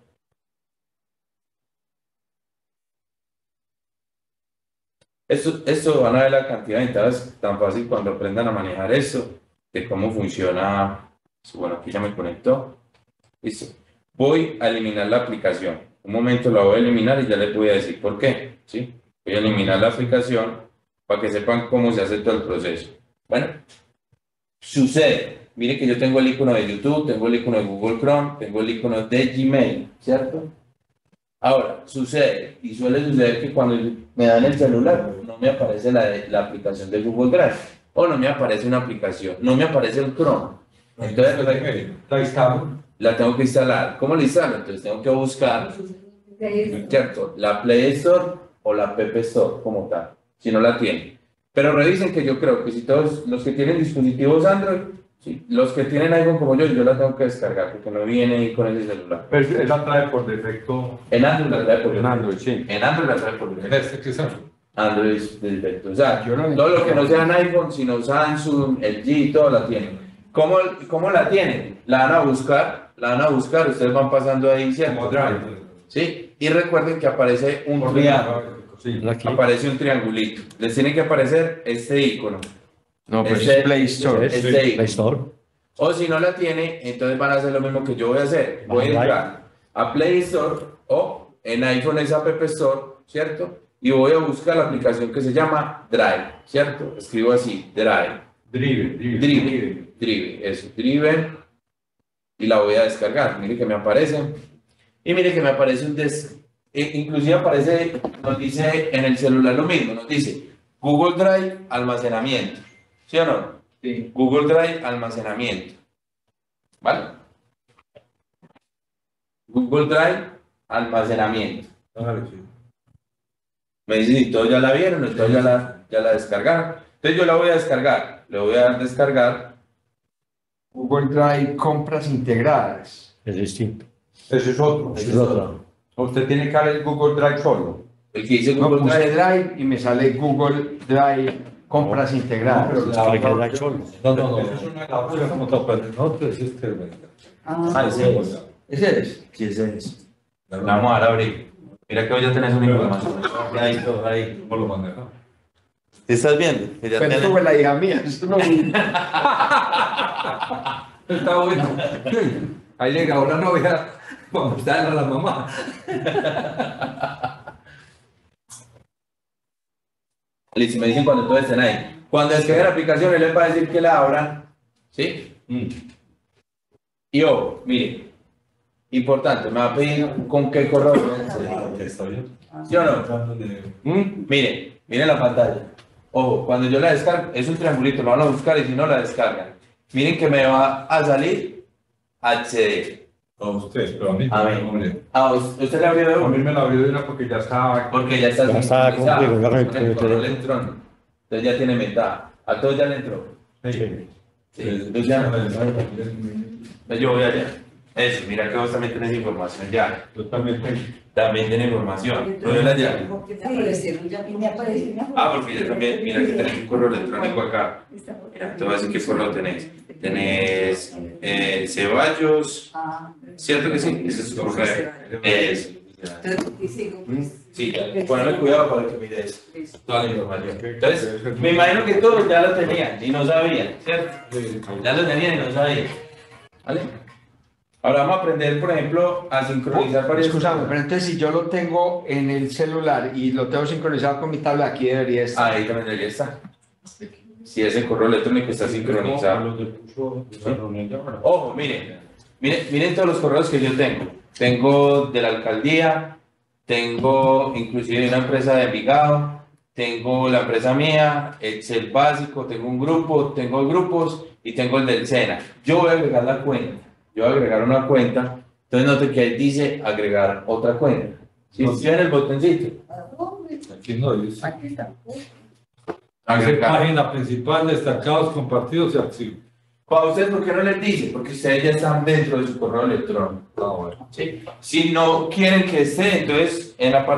Esto van a ver la cantidad de ventajas tan fácil cuando aprendan a manejar eso, de cómo funciona. Bueno, aquí ya me conectó. Listo. Voy a eliminar la aplicación. Un momento la voy a eliminar y ya les voy a decir por qué. ¿Sí? Voy a eliminar la aplicación para que sepan cómo se hace todo el proceso. Bueno, sucede. Mire que yo tengo el icono de YouTube, tengo el icono de Google Chrome, tengo el icono de Gmail, ¿cierto? Ahora, sucede, y suele suceder que cuando me dan el celular, no me aparece la aplicación de Google Drive, o no me aparece una aplicación, no me aparece el Chrome. Entonces, la tengo que instalar. ¿Cómo la instalo? Entonces tengo que buscar, ¿cierto? La Play Store o la App Store como tal, si no la tienen. Pero revisen que yo creo que si todos los que tienen dispositivos Android, ¿sí? Los que tienen iPhone como yo la tengo que descargar porque no viene ahí con ese celular. Pero esa trae por defecto. En Android la trae por defecto. En Android, sí. En Android la trae por defecto. ¿Este qué es Android? Android es de defecto. O sea, todo lo que no sean iPhone, sino Samsung, LG, todo la tienen. ¿Cómo la tienen? La van a buscar, ustedes van pasando ahí, ¿cierto? Como Drive. Sí, y recuerden que aparece un triángulo, Sí. aparece un triangulito. Les tiene que aparecer este icono. No, pues Este- Play Store. este Play icono. Store. O si no la tiene, entonces van a hacer lo mismo que yo voy a hacer. Voy a entrar a Play Store o en iPhone es App Store, ¿cierto? Y voy a buscar la aplicación que se llama Drive, ¿cierto? Escribo así, Drive. Drive, eso, Drive. Y la voy a descargar. Mire que me aparece. Y mire que me aparece inclusive aparece, nos dice en el celular lo mismo, nos dice Google Drive almacenamiento. ¿Sí o no? Sí. Google Drive almacenamiento. ¿Vale? Google Drive almacenamiento. Me dice si todos ya la vieron, entonces ya la descargaron. Entonces yo la voy a descargar. Le voy a dar descargar. Google Drive, compras integradas. Es distinto. Ese es otro. Es otro. Usted tiene que dar el Google Drive solo. El que dice No, Google puse Drive. Drive y me sale Google Drive, compras integradas. Descarga el Drive solo. No. Eso es una grabación como tapete. No, pues es que Ese es. ¿Ese es? Sí, ese es. La vamos a dar a abrir. Mira que hoy ya tenés una información. Ahí, todo, ahí. ¿Cómo lo maneja? ¿Te estás viendo? Que ya Pero tenés- tuve la hija mía. Eso no... Está bueno. Ahí llega una novia para mostrarle a la mamá. Listo, me dicen cuando todos estén ahí. Cuando descarguen la aplicación, él les va a decir que la abran. ¿Sí? Y ojo, mire. Importante, me va a pedir con qué correo. ¿Sí o no? Miren la pantalla. Ojo, cuando yo la descargo, es un triangulito, lo van a buscar y si no la descargan. Miren que me va a salir acceder. A usted, pero a mí. A mí. Ah, ¿usted le abrió de A mí uno? me lo abrió de una porque ya estaba. Porque ya está Ya está sincronizado configurado con el con el correo teléfono. electrónico. Entonces ya tiene ventaja. A todos ya le entró. Sí. Sí, entonces ya. Entonces yo voy allá. Eso, mira que vos también tenés información ya. Yo también tengo. También tiene información. Voy allá. ¿Por qué te aparecieron ya? Me aparecieron. Ah, porque yo también, mira que tenés un correo electrónico acá. Mira, te voy a decir qué correo tenés. Tenés Ceballos, ¿cierto que sí? Ese es su correo. Eso. Sí, ponle cuidado para que mires toda la información. Entonces, me imagino que todos ya lo tenían y no sabían, ¿cierto? Ya lo tenían y no sabían. ¿Vale? Ahora vamos a aprender, por ejemplo, a sincronizar varias Escúchame, pero entonces si yo lo tengo en el celular y lo tengo sincronizado con mi tablet, aquí debería estar. Ahí también debería estar. Si ese correo electrónico está sincronizado. Ojo, miren todos los correos que yo tengo. Tengo de la alcaldía, tengo inclusive de una empresa de Envigado, tengo la empresa mía, Excel básico, tengo un grupo, tengo grupos y tengo el del SENA. Yo voy a agregar la cuenta, yo voy a agregar una cuenta, entonces note que ahí dice agregar otra cuenta. Si en el botoncito. Aquí no dice. Agregar. Página principal, destacados, compartidos y archivos. ¿Para ustedes por qué no les dice? Porque ustedes ya están dentro de su correo electrónico. Ah, bueno. ¿Sí? Si no quieren que esté, entonces en la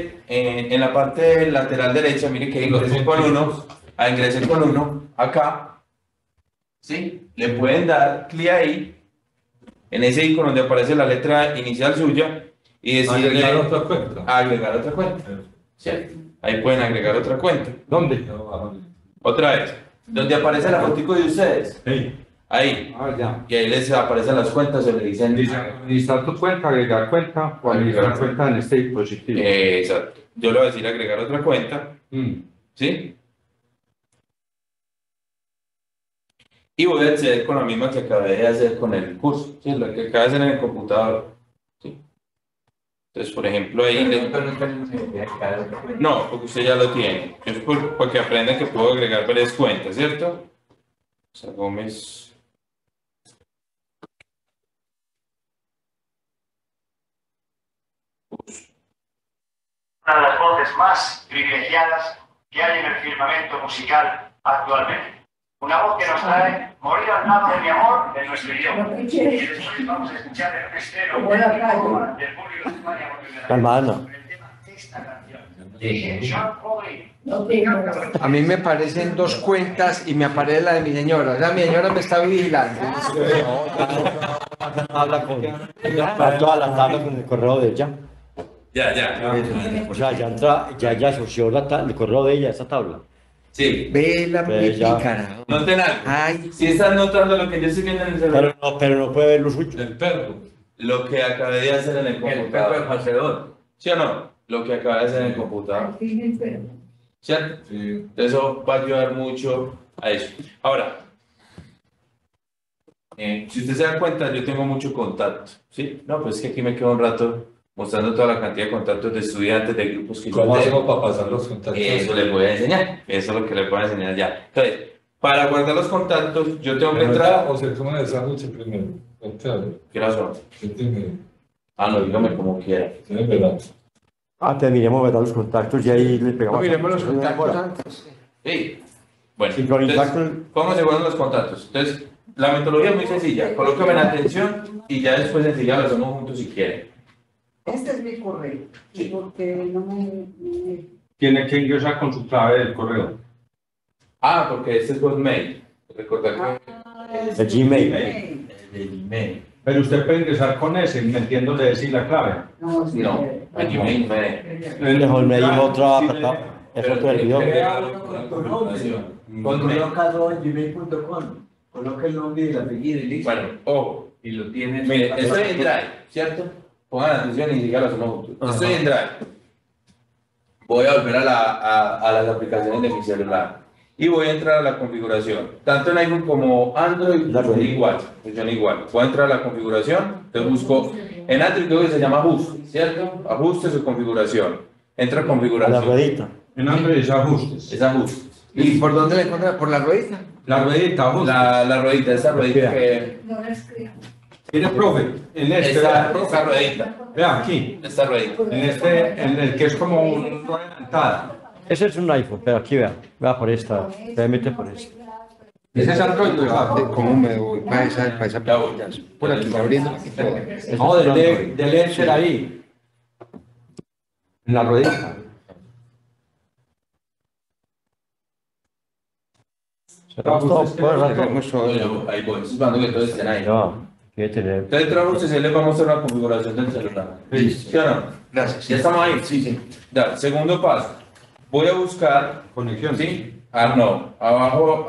parte lateral derecha, miren que ingresen con uno, ingresen con uno, acá, ¿sí? Le pueden dar clic ahí, en ese icono donde aparece la letra inicial suya, y decirle Agregar otra cuenta. agregar otra cuenta. ¿Sí? Ahí pueden agregar otra cuenta. ¿Dónde? Otra vez, donde aparece la fotico de ustedes, Sí. ahí, Ah, ya. y ahí les aparecen las cuentas, se le dicen Dice administrar tu cuenta, agregar cuenta o administrar cuenta en este dispositivo. exacto. Yo le voy a decir agregar otra cuenta, ¿sí? Y voy a acceder con la misma que acabé de hacer con el curso, ¿sí? La que acabé de hacer en el computador, ¿sí? Entonces, por ejemplo, ahí... No, porque usted ya lo tiene. Es porque aprenden que puedo agregar varias cuentas, ¿cierto? O sea, Gómez... Una de las voces más privilegiadas que hay en el firmamento musical actualmente. Una voz que nos trae Morir al lado de mi amor en nuestro idioma. Y después vamos a escuchar el estreno del público de España por primera vez. Calmada, no. El tema esta canción de Sean Connery. A mí me aparecen dos cuentas y me aparece la de mi señora. O sea, mi señora me está vigilando. Habla con toda la tabla con el correo de ella. Ya. O sea, ya entra, ya asoció el correo de ella a esa tabla. Sí. Ve la Pues ya. pícara. Noten algo. Ay, Si están notando lo que yo estoy viendo en el celular, Pero no puede ver lo suyo. El perro. lo que acabé de hacer en el El perro del computador. paseador. ¿Sí o no? Lo que acabé de hacer en el computador. ¿Cierto? Sí. Eso va a ayudar mucho a eso. Ahora, si usted se da cuenta, yo tengo mucho contacto, ¿sí? No, pues es que aquí me quedo un rato mostrando toda la cantidad de contactos de estudiantes, de grupos que yo ¿Cómo tengo. hacemos para pasar los contactos? Eso les voy a enseñar, eso es lo que les voy a enseñar ya. Entonces, para guardar los contactos, yo tengo que entrar. O se come el sándwich primero. Claro. ¿Qué razón? No, dígame como quiera. Terminemos de dar los contactos y ahí le pegamos. miremos los contactos antes. Sí. Bueno, Sincronizar entonces, ¿cómo se guardan los contactos? Entonces, la metodología es muy sencilla. Colóquenme en atención y ya después enseguida lo hacemos juntos si quieren. Este es mi correo, porque no me... Tiene que ingresar con su clave del correo. Porque este es Hotmail. Recordar que El Gmail. el Gmail. Pero usted puede ingresar con ese, metiéndole decir la clave. No, sí, No, el Gmail no es. El Hotmail es otra Sí, plataforma. Es Pero otro servidor. Colócalo en gmail.com. Coloca el nombre y el apellido y listo. Bueno, ojo. Y lo tienes. Mire, estoy en Drive, ¿cierto? Pongan atención y díganlo hacemos juntos. Estoy en Drive. Voy a volver a las aplicaciones de mi celular. Y voy a entrar a la configuración. Tanto en iPhone como Android funciona igual. Voy a entrar a la configuración. Entonces busco en Android, creo que se llama Ajuste, ¿cierto? Ajustes o configuración. Entra a A configuración. la ruedita. En Android es ajustes. Es ajustes. ¿Y por dónde le encuentra? ¿Por la ruedita? La ruedita, ajustes. La ruedita, esa ruedita que... No la escribo. Mire, profe, en este, Esta vea, ruedita. vea aquí, Esta ruedita. en el que es como una rueda dentada. Ese es un iPhone, pero aquí vea por esta. Se mete por esta. Ese es Android, ¿verdad? ¿Cómo me voy para esa Ya voy. Por aquí, abriendo aquí todo. No, dele enter ahí. En la ruedita. Cerramos todo por el rato. Cerramos todo. Ahí voy. Estoy esperando que todos estén ahí. No, quiere tener. Entonces entramos y se les va a mostrar la configuración del celular. ¿Sí o no? Gracias. ¿Ya estamos ahí? Sí. Dale, segundo paso. Voy a buscar, Conexión. ¿sí? No. Abajo.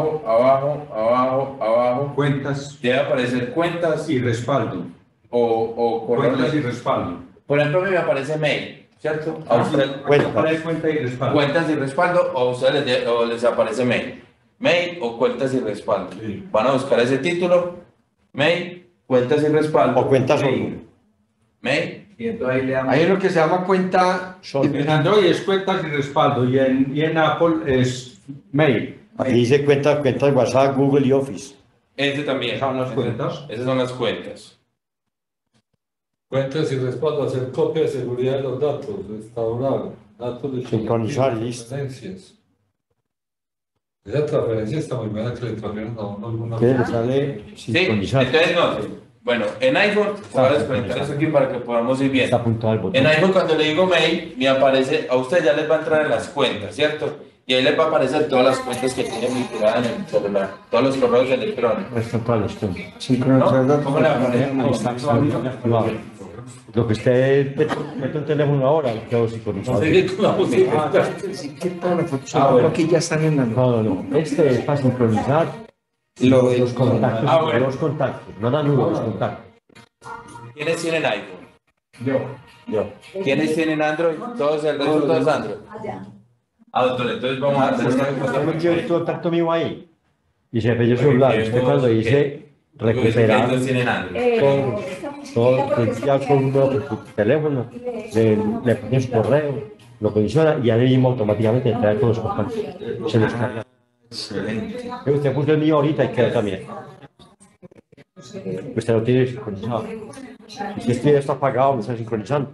Cuentas Debe aparecer cuentas y respaldo. o correos. Cuentas y respaldo. Por ejemplo, a mí me aparece mail, ¿cierto? A usted, Cuenta y respaldo. cuentas y respaldo o a ustedes les aparece mail. Mail o cuentas y respaldo. Sí. Van a buscar ese título. Mail, cuentas y respaldo. O cuentas solo. Mail. Y entonces ahí le damos. Ahí es lo que se llama cuenta. En Android es cuentas y respaldo y en Apple es mail. Aquí dice cuentas de WhatsApp, Google y Office. Este también. Son las cuentas. Esas son las cuentas. Cuentas y respaldo, hacer copia de seguridad de los datos, restaurar datos de Sincronizar, listo. transferencias. Esa transferencia está muy buena que le transfieren a uno alguna ¿Qué le cosa. sale Sí, sincronizar? entonces no. Bueno, en iPhone, voy a desconectar eso aquí para que podamos ir bien. Está apuntado al botón. En iPhone cuando le digo mail, me aparece, a usted ya les va a entrar en las cuentas, ¿cierto? Y ahí les va a aparecer todas las cuentas que tienen vinculadas en el celular, todos los correos electrónicos. Están todas las cuentas. Sincronizar datos. ¿Cómo le va a aparecer? No, lo que usted mete un teléfono ahora, lo quedo sincronizado. Seguir con la música. ¿Qué tal? Bueno. Aquí ya están en la No. Este es para sincronizar los contactos. Los contactos, no la nube, los contactos. ¿Quiénes tienen iPhone? Yo. ¿Quiénes tienen Android? Todos, el resto todos Android. Allá. Doctor, entonces vamos a hacer una Yo cosa. metí el contacto mío ahí y se me dio celular. Usted cuando dice recuperar ¿Quiénes tienen Android? todo, ya con un nuevo teléfono, le pone su correo, lo condiciona y ahí mismo automáticamente trae todos los contactos. Se los carga. Excelente. Usted puso el mío ahorita y queda también. Usted lo tiene sincronizado. Si este está apagado, me está sincronizando.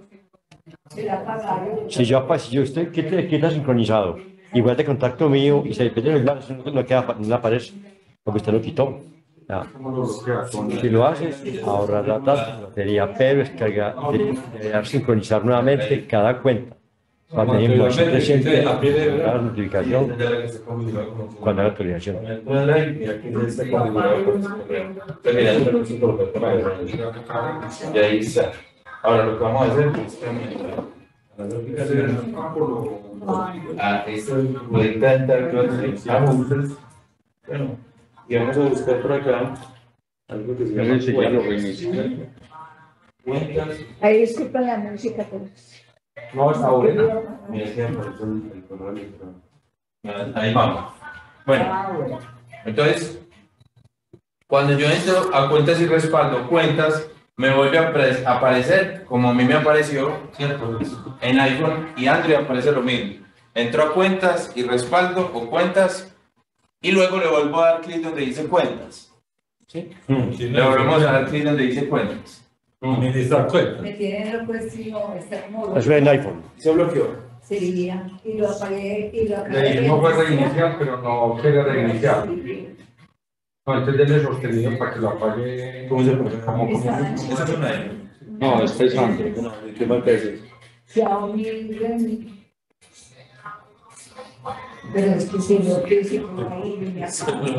Si usted queda sincronizado, igual de contacto mío y se le pierde el celular, eso no le aparece, porque usted lo quitó. Ya. Si lo haces, ahorrar la batería, pero es que debe sincronizar nuevamente cada cuenta. Por ejemplo, siempre siente la notificación cuando haga actualización. Y ahí está. Ahora lo que vamos a hacer es voy a intentar bueno, y vamos a buscar por acá algo que se llama cuentas. Ahí disculpa la música, pero... No, está buena. Ahí vamos. Bueno, entonces, cuando yo entro a cuentas y respaldo cuentas, me vuelve a aparecer como a mí me apareció, ¿cierto? En iPhone y Android aparece lo mismo. Entro a cuentas y respaldo o cuentas y luego le vuelvo a dar clic donde dice cuentas. ¿Sí? Le volvemos a dar clic donde dice cuentas. Administrar cuentas. Me tiene loco no está como... Eso es en iPhone. Se bloqueó. Sería, y lo apagué, y lo Le apagué. dijimos fue reiniciar, pero no quiere reiniciar. No, entonces denle sostenido para que lo apague. ¿Cómo se pone? Esa es una No, es pesante. ¿Qué marca es esa? Xiaomi Redmi. Pero es que si lo que hice por ahí, me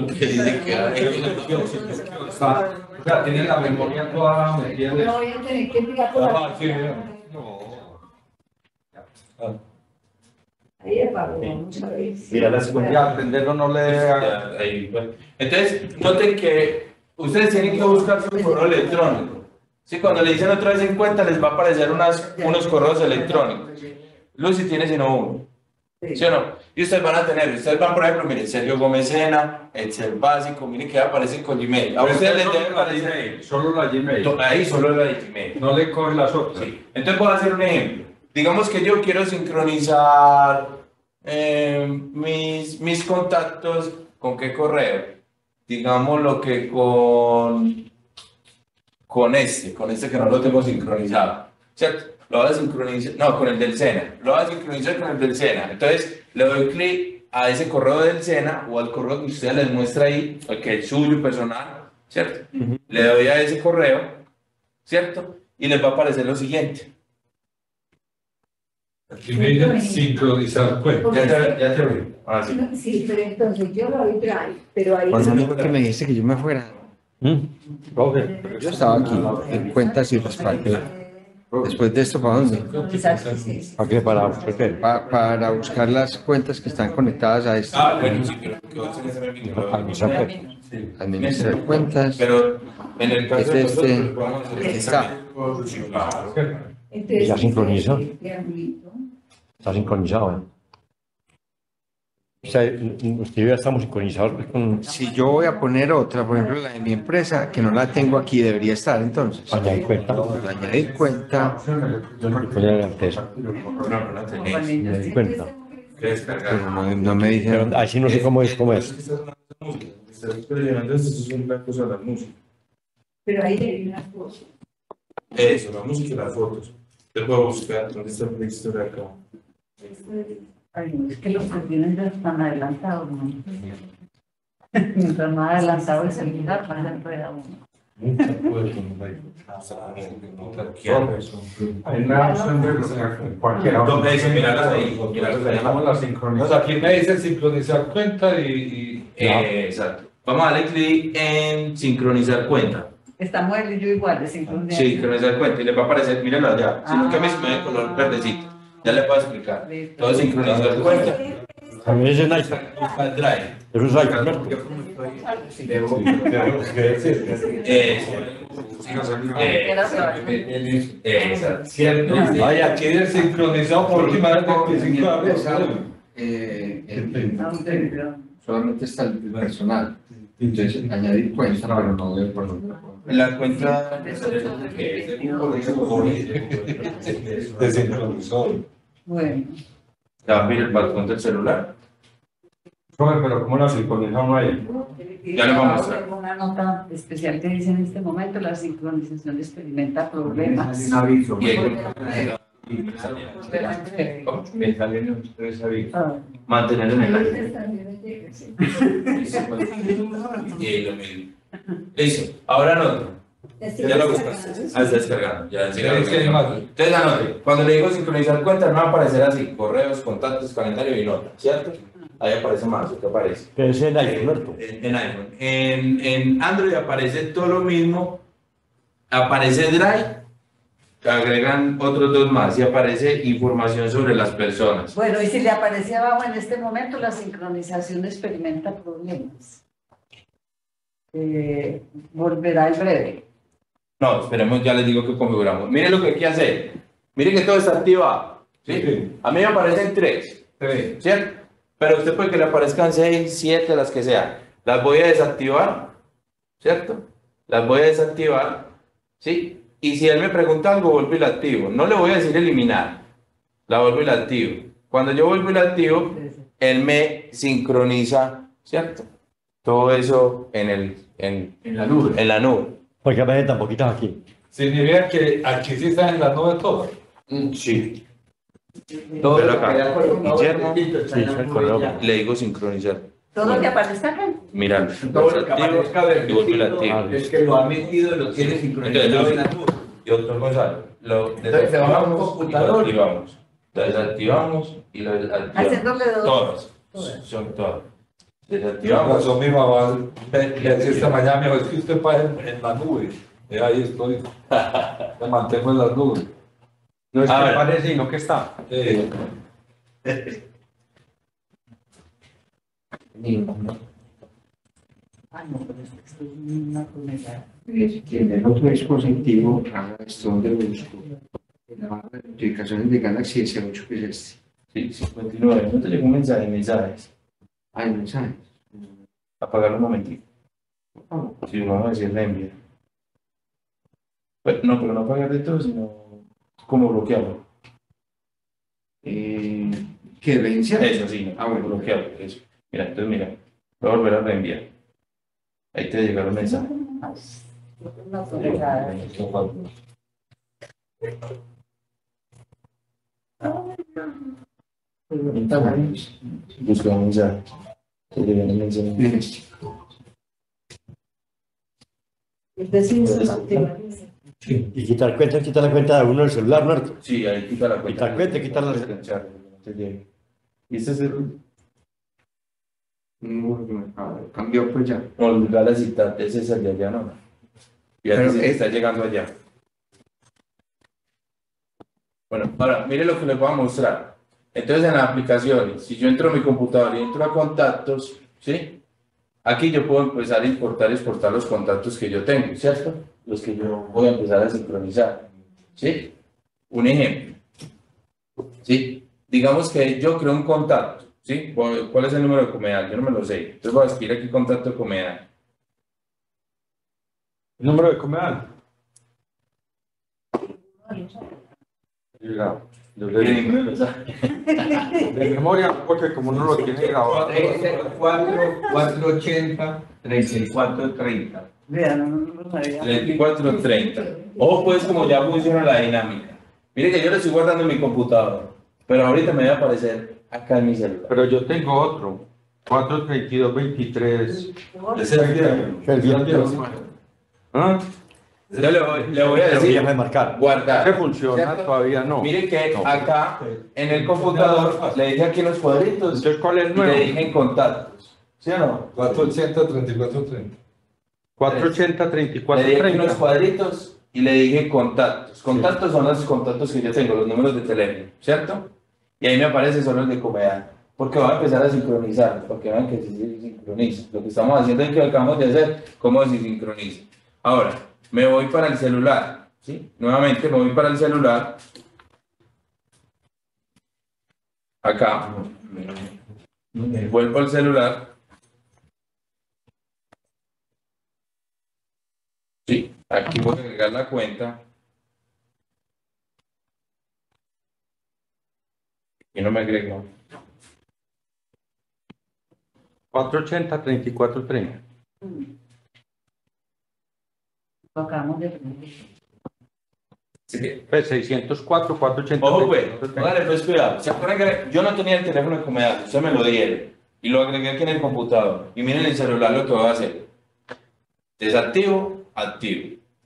O sea, tiene la memoria toda metida. no voy a tener que tirar por la... Sí, Ahí apagó, vamos a ver. Mira las cuentas. Y al atenderlo no le haga. Ahí, bueno. Entonces, noten que ustedes tienen que buscar su correo electrónico. ¿Sí? Cuando le dicen otra vez en cuenta, les va a aparecer unos correos electrónicos. Lucy tiene sino uno. ¿Sí o no? Y ustedes van a tener, ustedes van, por ejemplo, miren, Sergio Gómez Sena, Excel básico, miren que aparecen con Gmail. A ustedes les debe aparecer. Solo la Gmail. Ahí solo la de Gmail. No le coge las otras. Sí. Entonces voy a hacer un ejemplo. Digamos que yo quiero sincronizar mis contactos con qué correo. Digámoslo que con este que no lo tengo sincronizado. ¿Cierto? Lo voy a sincronizar, no, con el del SENA. Lo voy a sincronizar con el del SENA. Entonces le doy clic a ese correo del SENA o al correo que usted les muestra ahí, el que es suyo personal, ¿cierto? Le doy a ese correo, ¿cierto? Y les va a aparecer lo siguiente. Aquí me dicen sincronizar cuentas. Ya te oí. Ah, sí. Sí, pero entonces yo lo doy drive, pero ahí... Cuando dijo que me dijiste que yo me fuera, yo estaba aquí en cuentas y respaldo. Después de esto, ¿para dónde? ¿Para qué? Para buscar las cuentas que están conectadas a esto. Ah, bueno, sí, pero que vos tenés en el Administrar cuentas. Pero en el caso Es de este. Está. Ya sincronizó. Está sincronizado. O sea, usted ya estamos sincronizados pues, con... Si yo voy a poner otra, por ejemplo, la de mi empresa, que no la tengo aquí, debería estar entonces. Añadir cuenta. Añadir cuenta. Poner la empresa. Añadir cuenta. Pero no me dice. Pero así no sé cómo es. Pero ahí hay unas cosas. Eso, la música y las fotos. Te puedo buscar, ¿dónde está el historia acá? Ay, no, es que los que tienen ya están adelantados, ¿no? Mientras más adelantado el celular, más enreda uno. Hay una opción de cualquiera. ¿Dónde dice mirarlas ahí? Llamamos la Entonces sincronización. aquí me dice sincronizar cuenta y Exacto. Vamos a darle clic en sincronizar cuenta. Estamos él y yo igual de sincronía. Sí, sincronizar cuenta y le va a aparecer, mírenlo allá. Sino que me de color verdecito. Ya le puedo explicar. Todo sincronizar cuenta. También es en iPhone. Drive. Eso es iPhone. ¿Cierto? ay, aquí de sincronizado por última vez 25 años. Solamente está el personal. Entonces, añadir cuenta, pero no veo por dónde. La cuenta Desincronizado. Bueno, ya va a abrir el balcón del celular. Pero ¿cómo la sincronizamos ahí? Ya le vamos a mostrar. tengo una nota especial que dice en este momento: la sincronización experimenta problemas. Un aviso. Y ahí Me salen tres avisos. mantener en el aire. Lo mismo. Listo. Ahora nota. Ya lo buscaste. Está descargando. Ya entonces anote. Cuando le digo sincronizar cuentas, no va a aparecer así: correos, contactos, calendario y nota, ¿cierto? Ahí aparece más, ¿qué aparece? Que es en iPhone. En iPhone. En Android aparece todo lo mismo. Aparece Drive, agregan otros dos más y aparece información sobre las personas. Bueno, y si le aparece abajo en este momento, la sincronización experimenta problemas. Volverá en breve. No, esperemos, ya les digo que configuramos. Miren lo que hay que hacer. Miren que todo está activado. ¿Sí? A mí me aparecen 3, ¿cierto? Pero usted puede que le aparezcan 6, 7, las que sean. Las voy a desactivar, ¿cierto? Las voy a desactivar, ¿sí? Y si él me pregunta algo, vuelvo y la activo. No le voy a decir eliminar, la vuelvo y la activo. Cuando yo vuelvo y la activo, él me sincroniza, ¿cierto? Todo eso en la nube. En la nube. Porque aparecen tan poquitas aquí. Significa que aquí sí está en la nube todo. Sí. Todo Pero lo acá, que da con un Guillermo, botoncito está en la nube ya. le digo sincronizar. Todo lo que aparece acá. Mira, Todo lo que aparezca y vuelvo y la verdecito activo. es que lo ha metido, lo tiene sincronizado en la nube. Y doctor Gonzalo, lo Entonces, se va a un desactivamos y lo computador. activamos. Lo desactivamos y lo activamos. Haciéndole dos. Todas. Son todas. Con Desactivamos. razón mi mamá me decía esta mañana, me dijo, es que usted paga en la nube. Y ahí estoy. Me mantengo en la nube. No es que A ver. aparece, sino que está. Ah, no, pero esto es una promesa. En el otro dispositivo, haga esto donde lo busco. Las notificaciones de Galaxy S8 que es este. Sí, 59. No te llegó un mensaje, mensajes. Hay mensajes. Apagarlo un momentito. Sí, vamos a decir reenviar. No, pero no apagar de todo, sino como bloquearlo. ¿Qué vencia? Eso sí, no. Bueno, bloquearlo. Eso. Mira, entonces mira. Voy a volver a reenviar. Ahí te llegaron un mensaje. Una promesa. Busca un mensaje. Te llegó un mensaje. Es decir, se desactiva. Y quitar la cuenta de uno del celular, ¿no? Sí, ahí quita la cuenta. Quitar cuenta, quitar la... Y este es el... Cambió pues ya. Olvidar la cita, ese es el de allá, ¿no? Y aquí Pero sí está llegando allá. Bueno, ahora, mire lo que les voy a mostrar. Entonces, en las aplicaciones, si yo entro a mi computador y entro a contactos, ¿sí? Aquí yo puedo empezar a importar y exportar los contactos que yo tengo, ¿cierto? Los que yo voy a empezar a sincronizar, ¿sí? Un ejemplo, ¿sí? Digamos que yo creo un contacto, ¿sí? ¿Cuál es el número de Comedal? Yo no me lo sé. Entonces voy a escribir aquí contacto de Comedal. ¿El número de Comedal? De memoria, porque como no lo tiene grabado. 480 3430. Vean, no lo sabía. 3430. Ojo pues como ya funciona la dinámica. Mire que yo lo estoy guardando en mi computador, pero ahorita me va a aparecer acá en mi celular. Pero yo tengo otro. 432 23. Ese es el viernes. ¿Ah? Yo le voy a decir guardar. ¿Qué funciona? ¿Cierto? Todavía no. Mire que acá en el computador le dije aquí en los cuadritos. Entonces, ¿cuál es el y nuevo? le dije en contactos. ¿Sí o no? 480 3430. 480 34 Le dije aquí en los 30. cuadritos y le dije contactos. Contactos son los contactos que yo tengo, los números de teléfono, ¿cierto? Y ahí me aparecen solo los de Comedal. Porque voy a empezar a sincronizar, porque vean que se sincroniza. Lo que estamos haciendo es que acabamos de hacer, cómo se sincroniza. Ahora, me voy para el celular, ¿sí? Nuevamente me voy para el celular. Acá. Vuelvo al celular. Sí, aquí voy a agregar la cuenta. Y no me agregó. 480 34 30. Lo acabamos de ver. Sí. Pues 604 480. Ojo pues, dale pues cuidado. ¿Se acuerdan que yo no tenía el teléfono de Comedal? Usted me lo dieron. Y lo agregué aquí en el computador. Y miren el celular lo que voy a hacer. Desactivo, activo.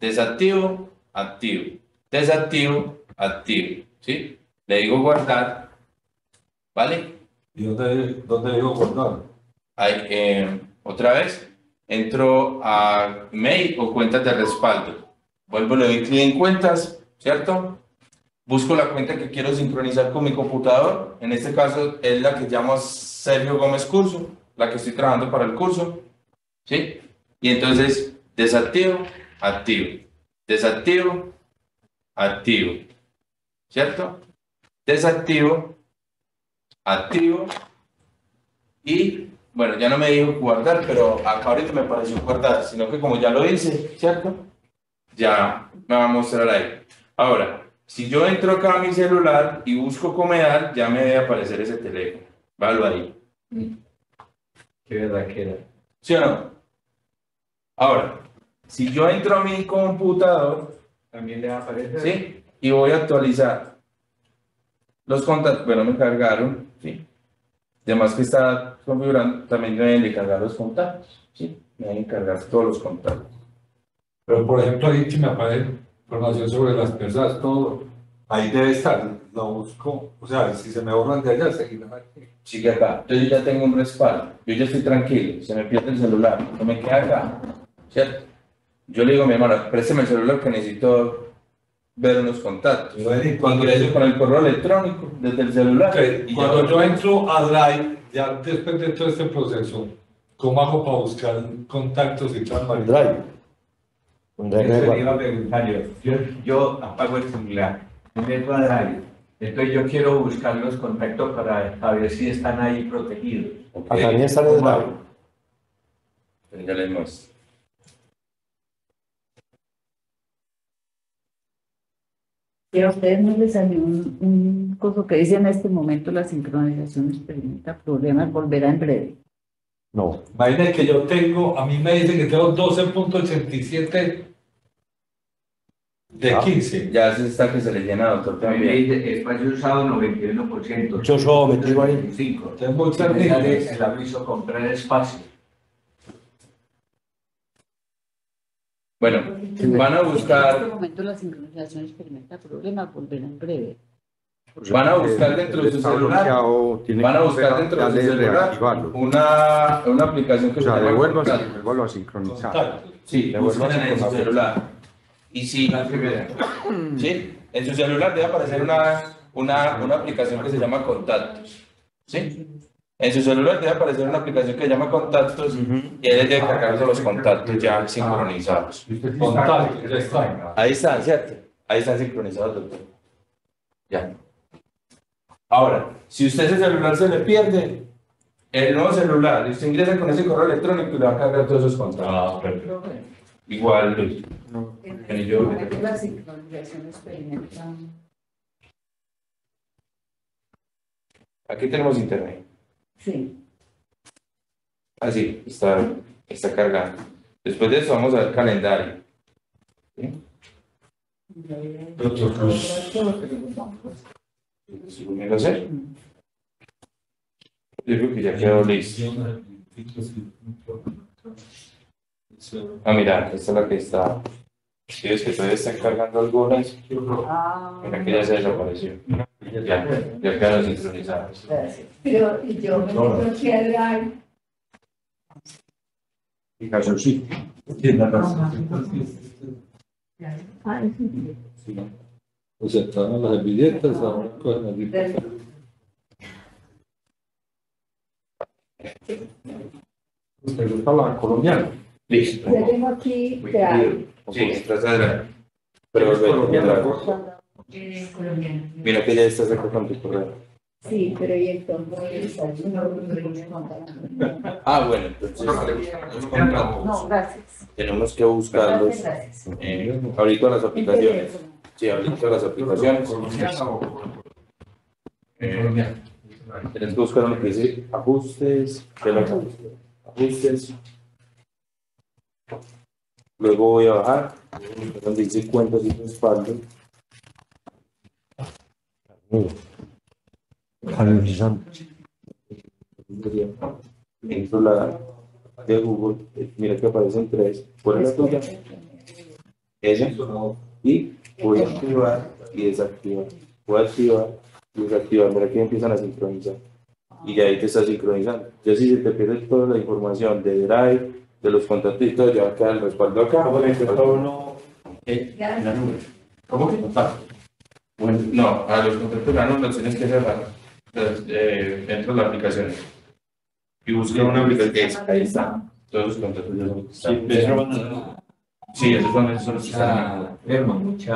desactivo, activo, desactivo, activo, ¿sí? Le digo guardar, ¿vale? ¿Y dónde digo guardar? Ahí, otra vez, entro a mail o cuentas de respaldo. Vuelvo, le doy clic en cuentas, ¿cierto? Busco la cuenta que quiero sincronizar con mi computador. En este caso es la que llamo Sergio Gómez Curso, la que estoy trabajando para el curso, ¿sí? Y entonces desactivo, activo, desactivo, activo, ¿cierto? Desactivo, activo y bueno, ya no me dijo guardar, pero acá ahorita me pareció guardar, sino que como ya lo hice, ¿cierto? Ya me va a mostrar ahí. Ahora, si yo entro acá a mi celular y busco Comedal, ya me debe aparecer ese teléfono. Válo ahí. Qué verdad que era. ¿Sí o no? Ahora, si yo entro a mi computador, También le va a aparecer. ¿sí? Y voy a actualizar los contactos, bueno, me cargaron, ¿sí? Además que está configurando, también me deben de cargar los contactos, ¿sí? Me deben cargar todos los contactos. Pero por ejemplo, ahí que me aparece información sobre las personas, todo, ahí debe estar, lo busco, o sea, si se me borran de allá, seguirán aquí. Sigue acá, entonces yo ya tengo un respaldo, yo ya estoy tranquilo, se me pierde el celular, no me queda acá, ¿cierto? Yo le digo a mi hermano, présteme el celular que necesito ver unos contactos. Cuando ingreso con el correo electrónico desde el celular. Okay. Y Cuando yo entro a Drive, ya después de todo este proceso, ¿cómo hago para buscar contactos y tal? Drive. Eso le iba a preguntar yo apago el celular, me meto a Drive, entonces yo quiero buscar los contactos para saber si están ahí protegidos. También están en Drive. Ya les muestro. Y a ustedes no les salió un coso que dice en este momento la sincronización experimenta problemas, volverá en breve. No. Imagínense que yo tengo, a mí me dicen que tengo 12.87 de 15. Ya se está que se le llena, doctor, A mí me también. dice espacio usado 91%. Yo solo me digo ahí. 25. Tengo Y me sale el aviso comprar espacio. Bueno, van a En este buscar, momento la sincronización experimenta problemas, volverá en breve. van a buscar dentro de su celular, van a buscar dentro de su celular una aplicación que se llama Contactos. Devuelvo a sincronizar. Sí, busquen en su celular. Y si, sí, en su celular debe aparecer una aplicación que se llama Contactos. ¿Sí? En su celular debe aparecer una aplicación que se llama Contactos y él debe cargarse los contactos ya sincronizados. Contactos, ya está. Ahí están, ¿cierto? Ahí están sincronizados, doctor. Ya. Ahora, si usted ese celular se le pierde, el nuevo celular, usted ingresa con ese correo electrónico y le va a cargar todos esos contactos. Perfecto. Igual, En este momento la sincronización experimenta. aquí tenemos internet. Sí. Así, está cargando. Después de eso vamos a ver calendario. ¿Sí? No sé. Yo creo que ya quedó listo. Ah, mira, esta es la que está. Si es que todavía están cargando algunas. Mira que ya se desapareció. Ya quedaron sincronizadas. Pero yo me meto aquí a Drive. Y caso sí. Ah, sí. O sea, estaban las billetas, ahora cogen aquí. ¿Te gusta la colombiana? Listo. Yo tengo aquí Drive. Sí, entras a Drive. Pero mira que ya estás acá con tu correo. Sí, pero y entonces Ah, bueno, entonces No, gracias. tenemos que buscarlos Gracias. ahorita las aplicaciones. Sí, ahorita las aplicaciones. Tienes que buscar uno que dice ajustes, ajustes. Luego voy a bajar, donde dice cuentas y respaldo. Entro la de Google, mira que aparecen tres. ¿Cuál es la tuya? ese, y voy a activar y desactivar, voy a activar y desactivar, mira que empiezan a sincronizar, y ahí te está sincronizando. Ya si se te pierde toda la información de Drive, de los contactos y todo, ya va a quedar el respaldo acá. ¿Cómo le todo uno en la nube? ¿Cómo que? Bueno, no, a los contactos de la nube los tienes que cerrar dentro de la aplicación y busca una aplicación. Ahí está, todos los contactos ya son. Sí, esos son los que están. Pero si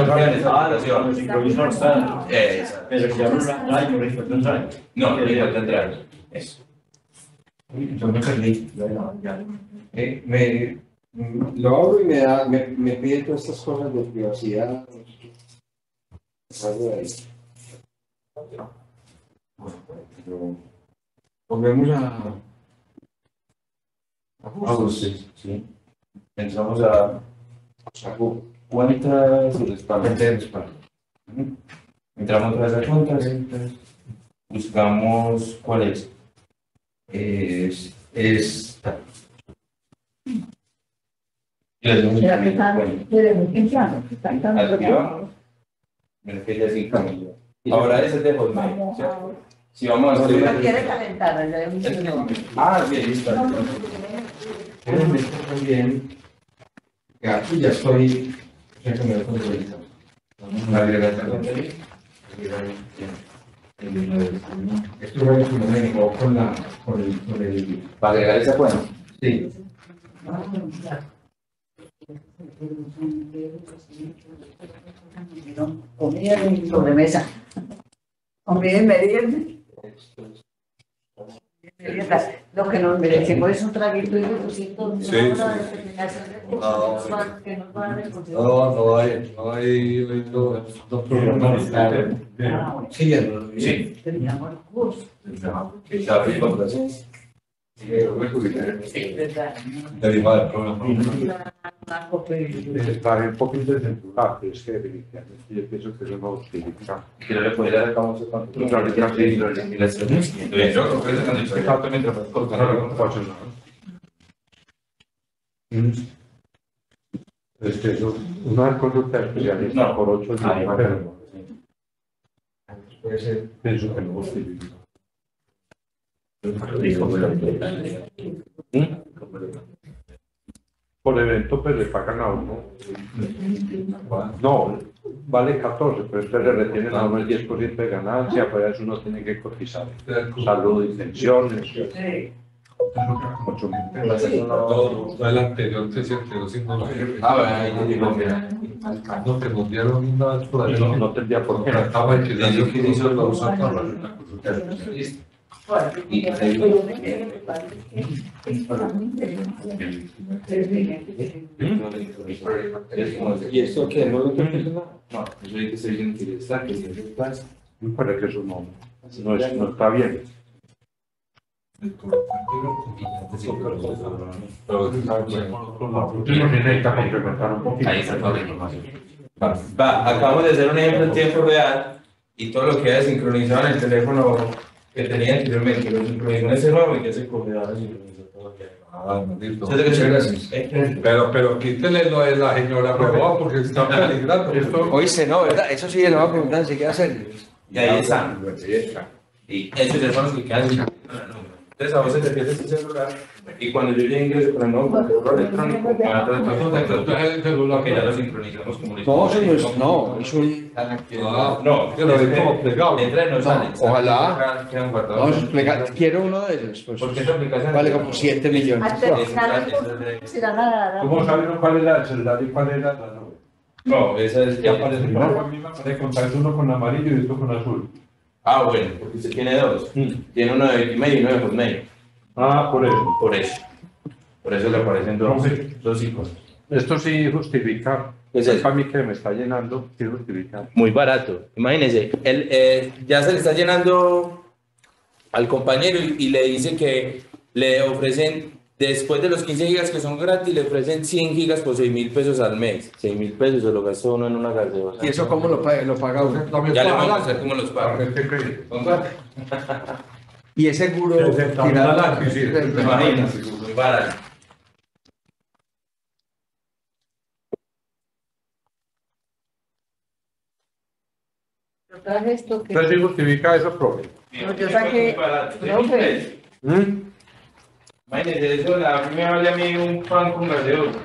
no, le falta entrar. Eso. Yo me perdí. Lo abro y me pide todas estas cosas de privacidad. Algo de ahí. Volvemos a ajustes. Sí. Entramos a cuentas y respaldos. Entramos otra vez a cuentas. Buscamos cuál es. Es esta. Y le damos ¿Será que están desde muy temprano? Están tan activamos. Mira que ya sí cambió. Ahora ese es de Hotmail, ¿cierto? Si vamos a hacer. No quiere calentar, ya hay un Ah, bien, listo. también. Ya estoy. Ya que me lo controlito. Esto es lo que me dijo con el. Para agregar esa cuenta. Sí. comida y sobremesa. Comida y merienda. Lo que nos merecemos es un traguito y un cosito. Sí, sí. No hay problemas. Sí, sí. Teníamos curso. Está un poquito descentrado, pero es que yo pienso que eso no justifica. Que no le puede dar acá mucho cuánto. Es que eso, una conducta especialista por 8 días. Puede ser. Pienso que no justifica. Por evento, pues le pagan a uno. No, vale 14, pero usted le retienen a uno el 10% de ganancia, pues eso uno tiene que cotizar. Salud y pensiones. Todo el anterior se quedó sin nombre. No te nos dieron una por ahí. No tendría por qué. Estaba alquilando que hizo la usa para ¿Y esto qué? ¿No lo que No, eso hay que ser interesante. Me parece que eso no está bien. Ahí está toda la información. Acabamos de hacer un ejemplo en tiempo real y todo lo que ha sincronizado en el teléfono que tenía anteriormente, lo sincronizó en ese nuevo y ya se cogió ahora sincronizó todo. Pero quítele lo de la señora Roboa porque está peligrando. Oíste, no, ¿verdad? Eso sí, le voy a preguntar si queda serio. Y ahí están. Y esos teléfonos que quedan sincronizados. Entonces a vos se te pierde este celular y cuando yo ya ingreso con el nuevo correo electrónico, me va a traer todo el celular que ya lo sincronizamos como No, es un. No, que lo ve como plegado. Entra y no sale. Ojalá. Quedan guardados. Vamos a explicar. Quiero uno de esos. Pues, porque esa aplicación vale como 7 millones. ¿Cómo sabe uno cuál era el celular y cuál era la nube? No, esa es. Ya aparece de contacto uno con amarillo y otro con azul. Ah, bueno, porque usted tiene dos. Tiene uno de Gmail y uno de Hotmail. Ah, por eso. Por eso. Por eso le aparecen dos iconos. Esto sí justifica. ¿Qué es para mí que me está llenando, sí justifica. Muy barato. Imagínese, él ya se le está llenando al compañero y le dice que le ofrecen, después de los 15 gigas que son gratis, le ofrecen 100 gigas por 6.000 pesos al mes. 6.000 pesos se lo gastó uno en una gaseosa. ¿Y eso cómo lo paga uno? Ya le vamos a hacer cómo los paga. Y es seguro. Imagínate, muy barato. Yo traje esto que... Entonces, ¿sí justifica eso, profe? No, yo saqué... Profe, Imagínese, eso a mí me vale a mí un pan con gaseosa.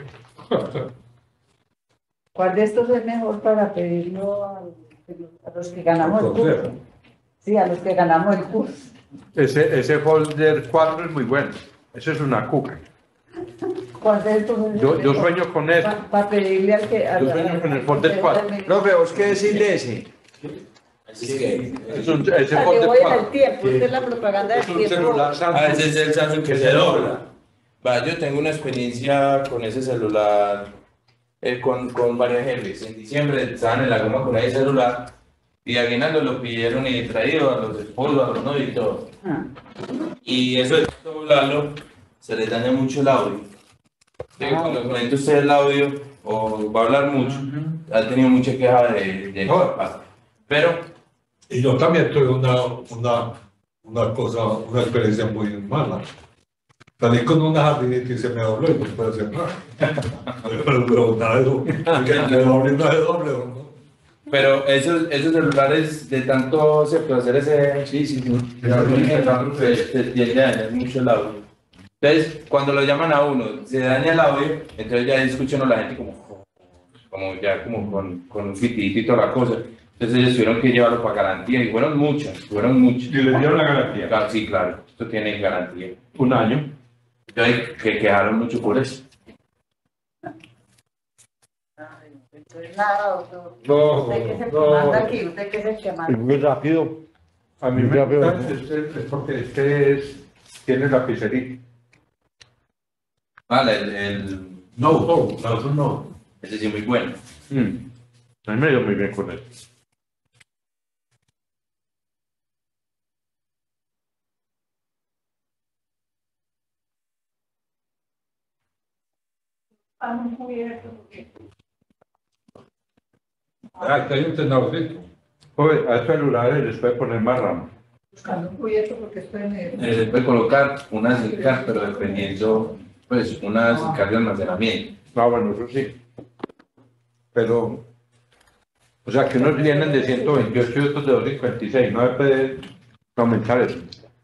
¿cuál de estos es mejor para pedirlo a los que ganamos el curso? Sí, a los que ganamos el curso. Ese folder 4 es muy bueno. Eso es una cuca. ¿Cuál de estos es Yo sueño con eso. Para pedirle al que... Yo sueño con el folder 4. Profe, ¿vos qué decís de ese? Ese que folder voy en 4. el tiempo, esta es la propaganda del Es un tiempo. celular Samsung. Ese es el Samsung que se dobla. Va, yo tengo una experiencia con ese celular con varios jefes. En diciembre estaban en la goma con ese celular y a aguinaldo lo pidieron y traído a los esposos, a los novios y todo. Y eso de doblarlo se les daña mucho el audio. Cuando conecta usted el audio o va a hablar mucho, ha tenido mucha queja de papá. Pero Y yo también tuve una cosa, una experiencia muy mala. Salí con una jardinita y se me dobló y no puede hacer nada. Pero nada de eso, que me doble no es doble, ¿no? Pero esos celulares de tanto se puede hacer ese se tiende a dañar mucho el audio. Entonces, cuando lo llaman a uno, se daña el audio, entonces ya escuchan a la gente como con un fitito y toda la cosa. Entonces ellos tuvieron que llevarlo para garantía y fueron muchas. ¿Y les dieron la garantía? Sí, claro, esto tiene garantía. Un año. Entonces, que quejaron mucho por eso. Entonces, nada, doctor. No, Usted que es el que no. manda aquí, usted que es el que manda. Muy rápido. A mí me gusta, es porque tiene lapicerita. Vale, el no. Ese sí es muy bueno. A mí me dio muy bien con él. Hay un tenedorcito. Oye, a estos celulares les puede poner más RAM. Buscando un cubierto porque estoy en el... Se puede colocar una SIM card, pero dependiendo, pues, una SIM card de almacenamiento. Bueno, eso sí. Pero, o sea, que unos vienen de 128 y otros de 256. No se puede aumentar eso.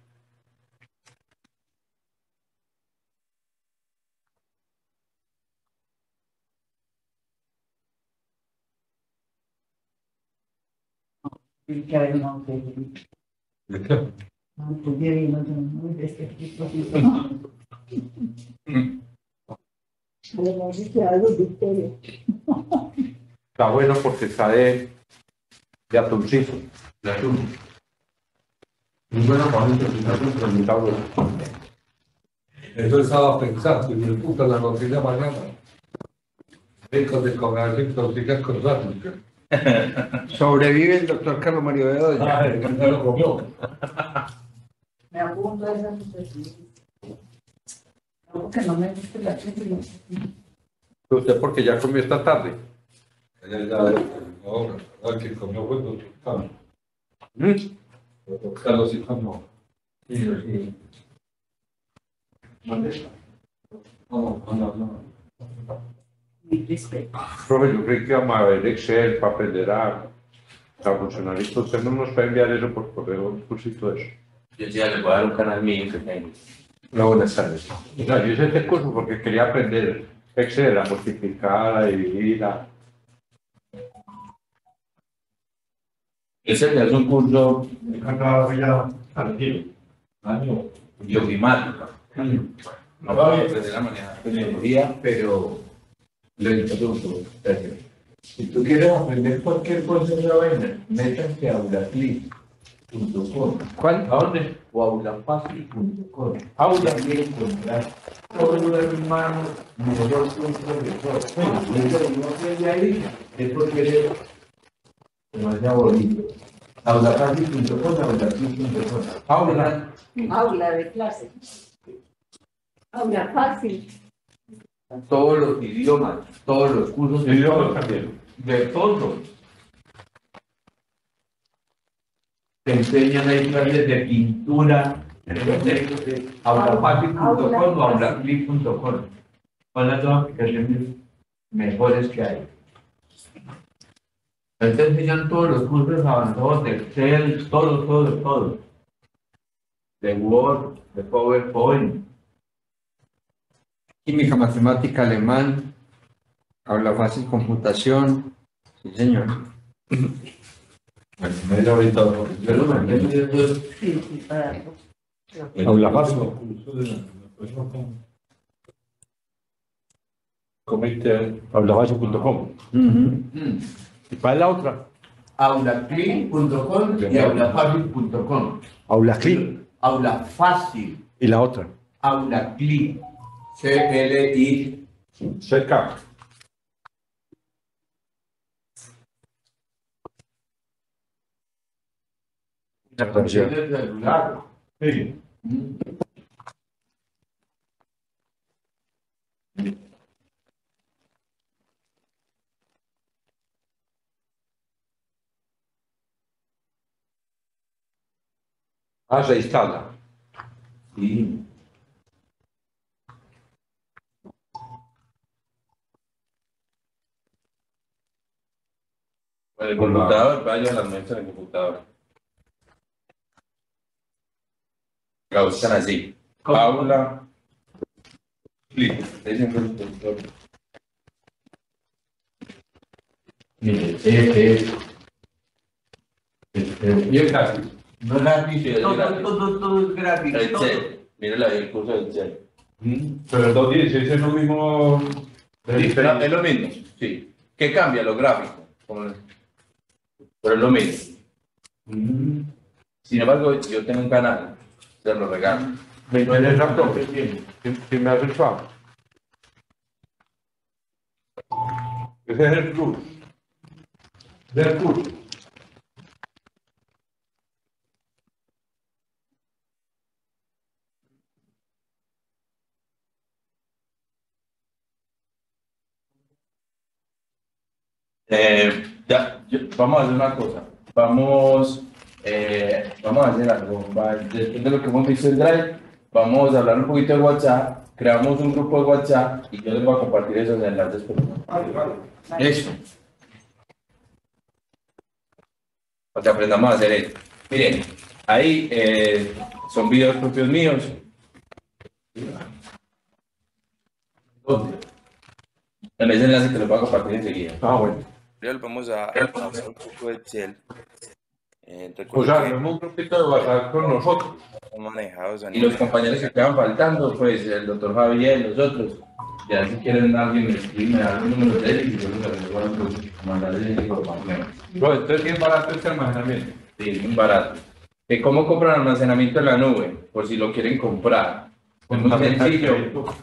Tiene que haber un autodidacta. Autodidacta, no es de este tipo. Además, es que algo Victoria. Está bueno porque está de atuncito. De atún. Muy bueno para un Está bueno. Eso estaba pensando, y me puta la cocina mañana. Rico de comer, rico de cosas. Sobrevive el doctor Carlos Mario Bedoya. Ay, que no lo comió. Me apunto a esa sucesión. No, porque no me gusta la gente. ¿Usted porque ya comió esta tarde? Ahora, que comió fue el doctor Carlos. El doctor Carlos sí comió. No. Mi respeto. Profe, yo creí que íbamos a ver Excel para aprender a funcionar. Usted no nos puede enviar eso por correo, un cursito de eso. Yo ya le voy a dar un canal mío que tengo. No, buenas tardes. No, yo hice este curso porque quería aprender Excel, a multiplicar, a dividir, a... Ese ya es un curso Ya, año. bioquimático. No puedo aprender a manejar tecnología, pero lo introdujo. Si tú quieres aprender cualquier cosa de la vaina, métanse a aulaclip.com. ¿Cuál? ¿A dónde? O aulafácil.com. Aula quiere encontrar todo el hermano mejor que un profesor. Bueno, eso no aprende ahí, es porque eres demasiado bonito. Aulafácil.com, aulaclip.com. Aula. Aula de clase. Aula fácil. Todos los idiomas, todos los cursos de Idiomas también. de todo. Te enseñan ahí clases de pintura, aulafácil.com o aulaclip.com. Son las dos aplicaciones mejores que hay. Ahí te enseñan todos los cursos avanzados de Excel, todo. De Word, de PowerPoint. Química, matemática, alemán, habla fácil, computación. Sí, señor. Media horita. Yo lo mandé. Sí, para Habla fácil. Comité. Hablafácil.com. ¿Y cuál es la otra? Aulaclin.com y aulafácil.com. Aulaclin. Aula fácil. ¿Y la otra? Aulaclin. CLI. Cerca. Aplicación del celular. Sí. Ah, se instala. Sí. Con el computador, vaya a las mesas del computador. La buscan así. Paula. Clic. Mire, Y es gratis. no es gratis, Sí, es gratis. todo es gratis. Excel. Mírala ahí, el curso de Excel. Pero el 216 es lo mismo. Sí, pero es lo mismo, sí. ¿Qué cambia? Lo gráfico. Pero es lo mismo. Sin embargo, yo tengo un canal, se lo regalo. Me duele el laptop. Si me hace el favor. Ese es el plus. Del curso. Vamos a hacer una cosa. Vamos a hacer algo. Después de lo que hemos visto en Drive, vamos a hablar un poquito de WhatsApp. Creamos un grupo de WhatsApp y yo les voy a compartir esos enlaces. Eso. Para que aprendamos a hacer esto. Miren, ahí son videos propios míos. En ese enlace te lo voy a compartir enseguida. Bueno. Vamos a hacer un poco de Excel. O sea, tenemos un grupito de WhatsApp con nosotros. Manejados a Y los compañeros que quedan faltando, pues el doctor Javier, los otros, ya si quieren alguien me escribe, me da los números de él y yo les voy a mandarles información. No, entonces bien barato este almacenamiento. Sí, muy barato. ¿Cómo compran almacenamiento en la nube? Por si lo quieren comprar. Es muy sencillo.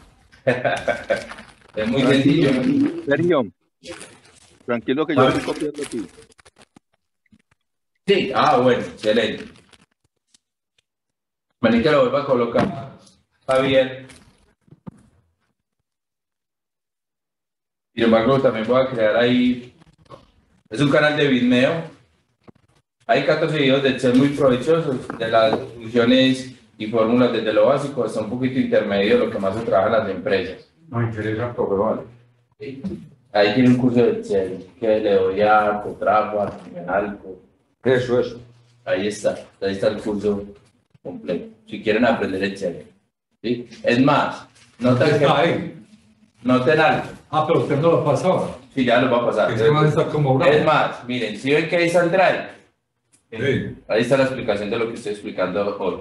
Es muy sencillo. Sergio, tranquilo que yo estoy copiando aquí. Sí, bueno, excelente. Vení que lo vuelva a colocar, Javier. Sin embargo, también voy a crear ahí. Es un canal de Vimeo. Hay 14 videos de Excel muy provechosos, de las funciones y fórmulas desde lo básico hasta un poquito intermedio, lo que más se trabaja en las empresas. No interesa, pero vale. Ahí tiene un curso de Excel que le doy a Cotrago, a Alco. Eso. Ahí está el curso completo. Si quieren aprender Excel. ¿Sí? Es más, noten algo. Pero usted no lo pasaba. Sí, ya lo va a pasar. Ese man está como bravo. Es más, miren, si ven que ahí está el Drive, Sí. ahí está la explicación de lo que estoy explicando hoy.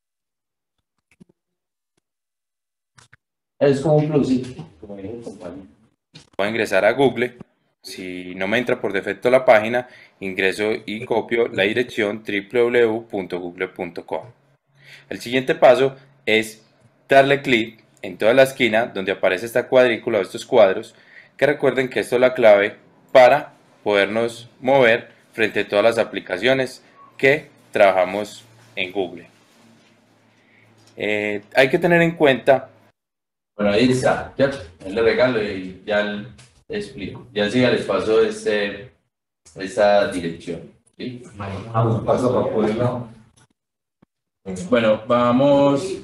Es como un plus, como dijo el compañero. Voy a ingresar a Google. Si no me entra por defecto la página, ingreso y copio la dirección www.google.com. El siguiente paso es darle clic en toda la esquina donde aparece esta cuadrícula o estos cuadros, que recuerden que esto es la clave para podernos mover frente a todas las aplicaciones que trabajamos en Google. Hay que tener en cuenta. Bueno, ahí está, ya le regalo y ya le explico. Ya siga les paso esta dirección. ¿Sí? Bueno, vamos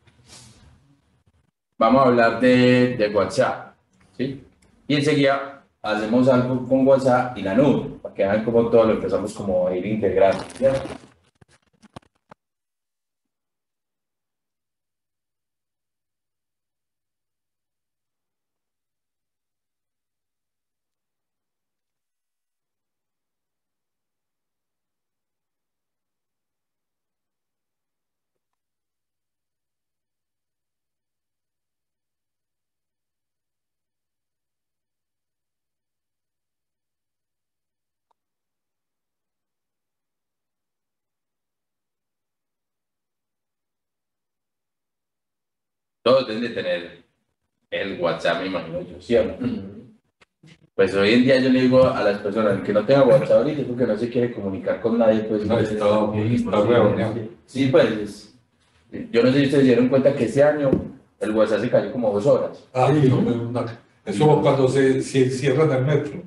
a hablar de WhatsApp. ¿Sí? Y enseguida hacemos algo con WhatsApp y la nube. para que vean cómo todo lo empezamos como a ir integrando, ¿cierto? Todos deben de tener el WhatsApp, me imagino yo, ¿sí o no? Pues hoy en día yo le digo a las personas que no tengan WhatsApp ahorita es porque no se quiere comunicar con nadie, pues No, está huevo, sí, pues yo no sé si ustedes se dieron cuenta que ese año el WhatsApp se cayó como 2 horas. Es como cuando se cierran el metro.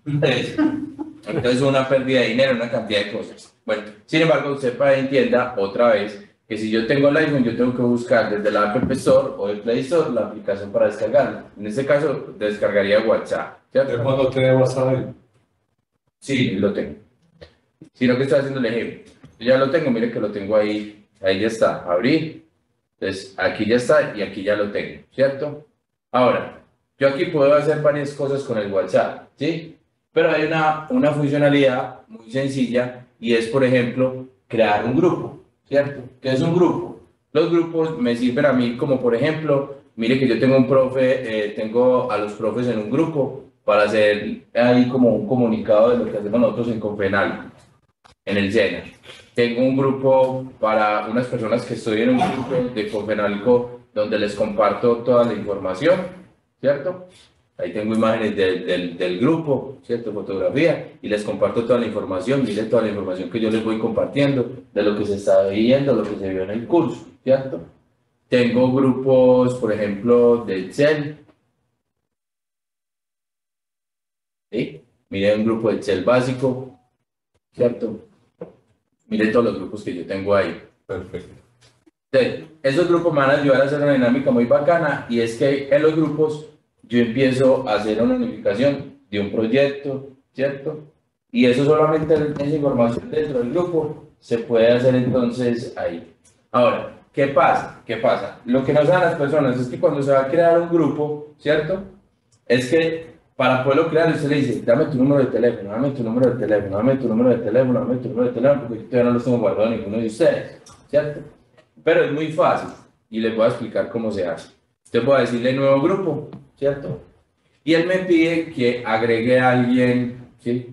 Entonces una pérdida de dinero, una cantidad de cosas. Bueno, sin embargo, sepa y entienda otra vez que si yo tengo el iPhone, yo tengo que buscar desde la App Store o el Play Store la aplicación para descargarla. En este caso, descargaría WhatsApp. ¿Cierto? ¿Cuándo tiene WhatsApp ahí? Sí, lo tengo. Sino que estoy haciendo el ejemplo. Yo ya lo tengo, mire que lo tengo ahí. Ahí ya está, abrí. Entonces, aquí ya está y aquí ya lo tengo, ¿cierto? Ahora, yo aquí puedo hacer varias cosas con el WhatsApp, ¿sí? Pero hay una funcionalidad muy sencilla y es, por ejemplo, crear un grupo, ¿cierto? ¿Qué es un grupo? Los grupos me sirven a mí como, por ejemplo, mire que yo tengo un profe, tengo a los profes en un grupo para hacer ahí como un comunicado de lo que hacemos nosotros en Confenal, en el SENA. Tengo un grupo para unas personas que estoy en un grupo de Confenalco donde les comparto toda la información, ¿cierto? Ahí tengo imágenes del grupo, ¿cierto? Fotografía, y les comparto toda la información, miren toda la información que yo les voy compartiendo de lo que se está viendo, lo que se vio en el curso, ¿cierto? Tengo grupos, por ejemplo, de Excel. ¿Sí? Miren un grupo de Excel básico, ¿cierto? Miren todos los grupos que yo tengo ahí. Perfecto. Entonces, esos grupos me van a ayudar a hacer una dinámica muy bacana y es que en los grupos yo empiezo a hacer una notificación de un proyecto, ¿cierto? Y eso solamente, esa información dentro del grupo se puede hacer entonces ahí. Ahora, ¿qué pasa? ¿Qué pasa? Lo que no saben las personas es que cuando se va a crear un grupo, ¿cierto? Es que para poderlo crear, usted le dice, dame tu número de teléfono, dame tu número de teléfono, dame tu número de teléfono, dame tu número de teléfono, porque yo todavía no los tengo guardados ninguno de ustedes, ¿cierto? Pero es muy fácil y les voy a explicar cómo se hace. Usted puede decirle nuevo grupo, ¿cierto? Y él me pide que agregue a alguien, ¿sí?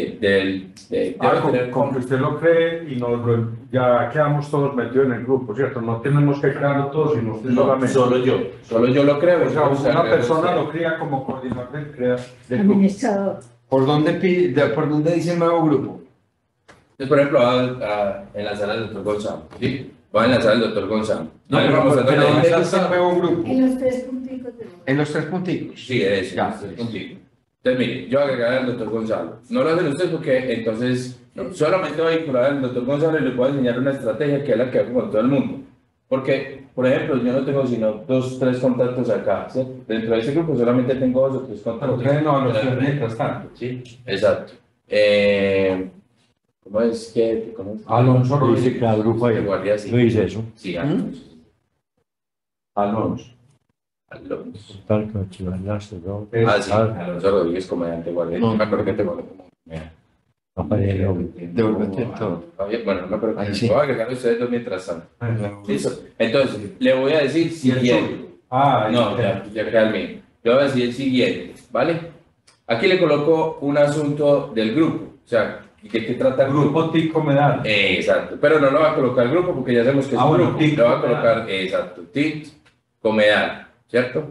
Con que usted lo cree y ya quedamos todos metidos en el grupo, ¿cierto? No tenemos que crearlo todos, sino usted solamente. Solo yo lo creo. O sea, una persona lo crea como coordinador del grupo. Administrador. ¿Por dónde dice el nuevo grupo? Entonces, por ejemplo, en la sala del doctor Gonzalo, ¿sí? Va a enlazar al doctor Gonzalo. No, pero ¿dónde dice el nuevo grupo? En los 3 punticos. En los 3 punticos. Sí, eso, en los 3 punticos. Entonces, mire, yo agregaré al doctor Gonzalo. No lo hacen ustedes porque entonces solamente voy a vincular al doctor Gonzalo y le puedo enseñar una estrategia que es la que hago con todo el mundo. Porque, por ejemplo, yo no tengo sino 2, 3 contactos acá, ¿sí? Dentro de ese grupo solamente tengo 2 o 3 contactos. No, los tres mientras tanto. Sí, exacto. ¿Cómo es que? Alonso lo dice cada grupo ahí. Guardia, sí. ¿No dice eso? Sí, Alonso. Alonso. Tal que chivallaste, ¿no? Sí, Alonso Rodríguez, comediante guardia. No me acuerdo que te guardo como Devuélvete todo. Bueno, no me acuerdo. Ahí sí. Voy a agregar a ustedes dos mientras tanto. ¿Listo? Entonces, le voy a decir siguiente. No, ya queda el mío. Le voy a decir el siguiente, ¿vale? Aquí le coloco un asunto del grupo. O sea, ¿de qué trata el grupo? TIC Comedal. Exacto. Pero no lo va a colocar grupo porque ya sabemos que es un grupo. TIC lo va a colocar, exacto, TIC Comedal, ¿cierto?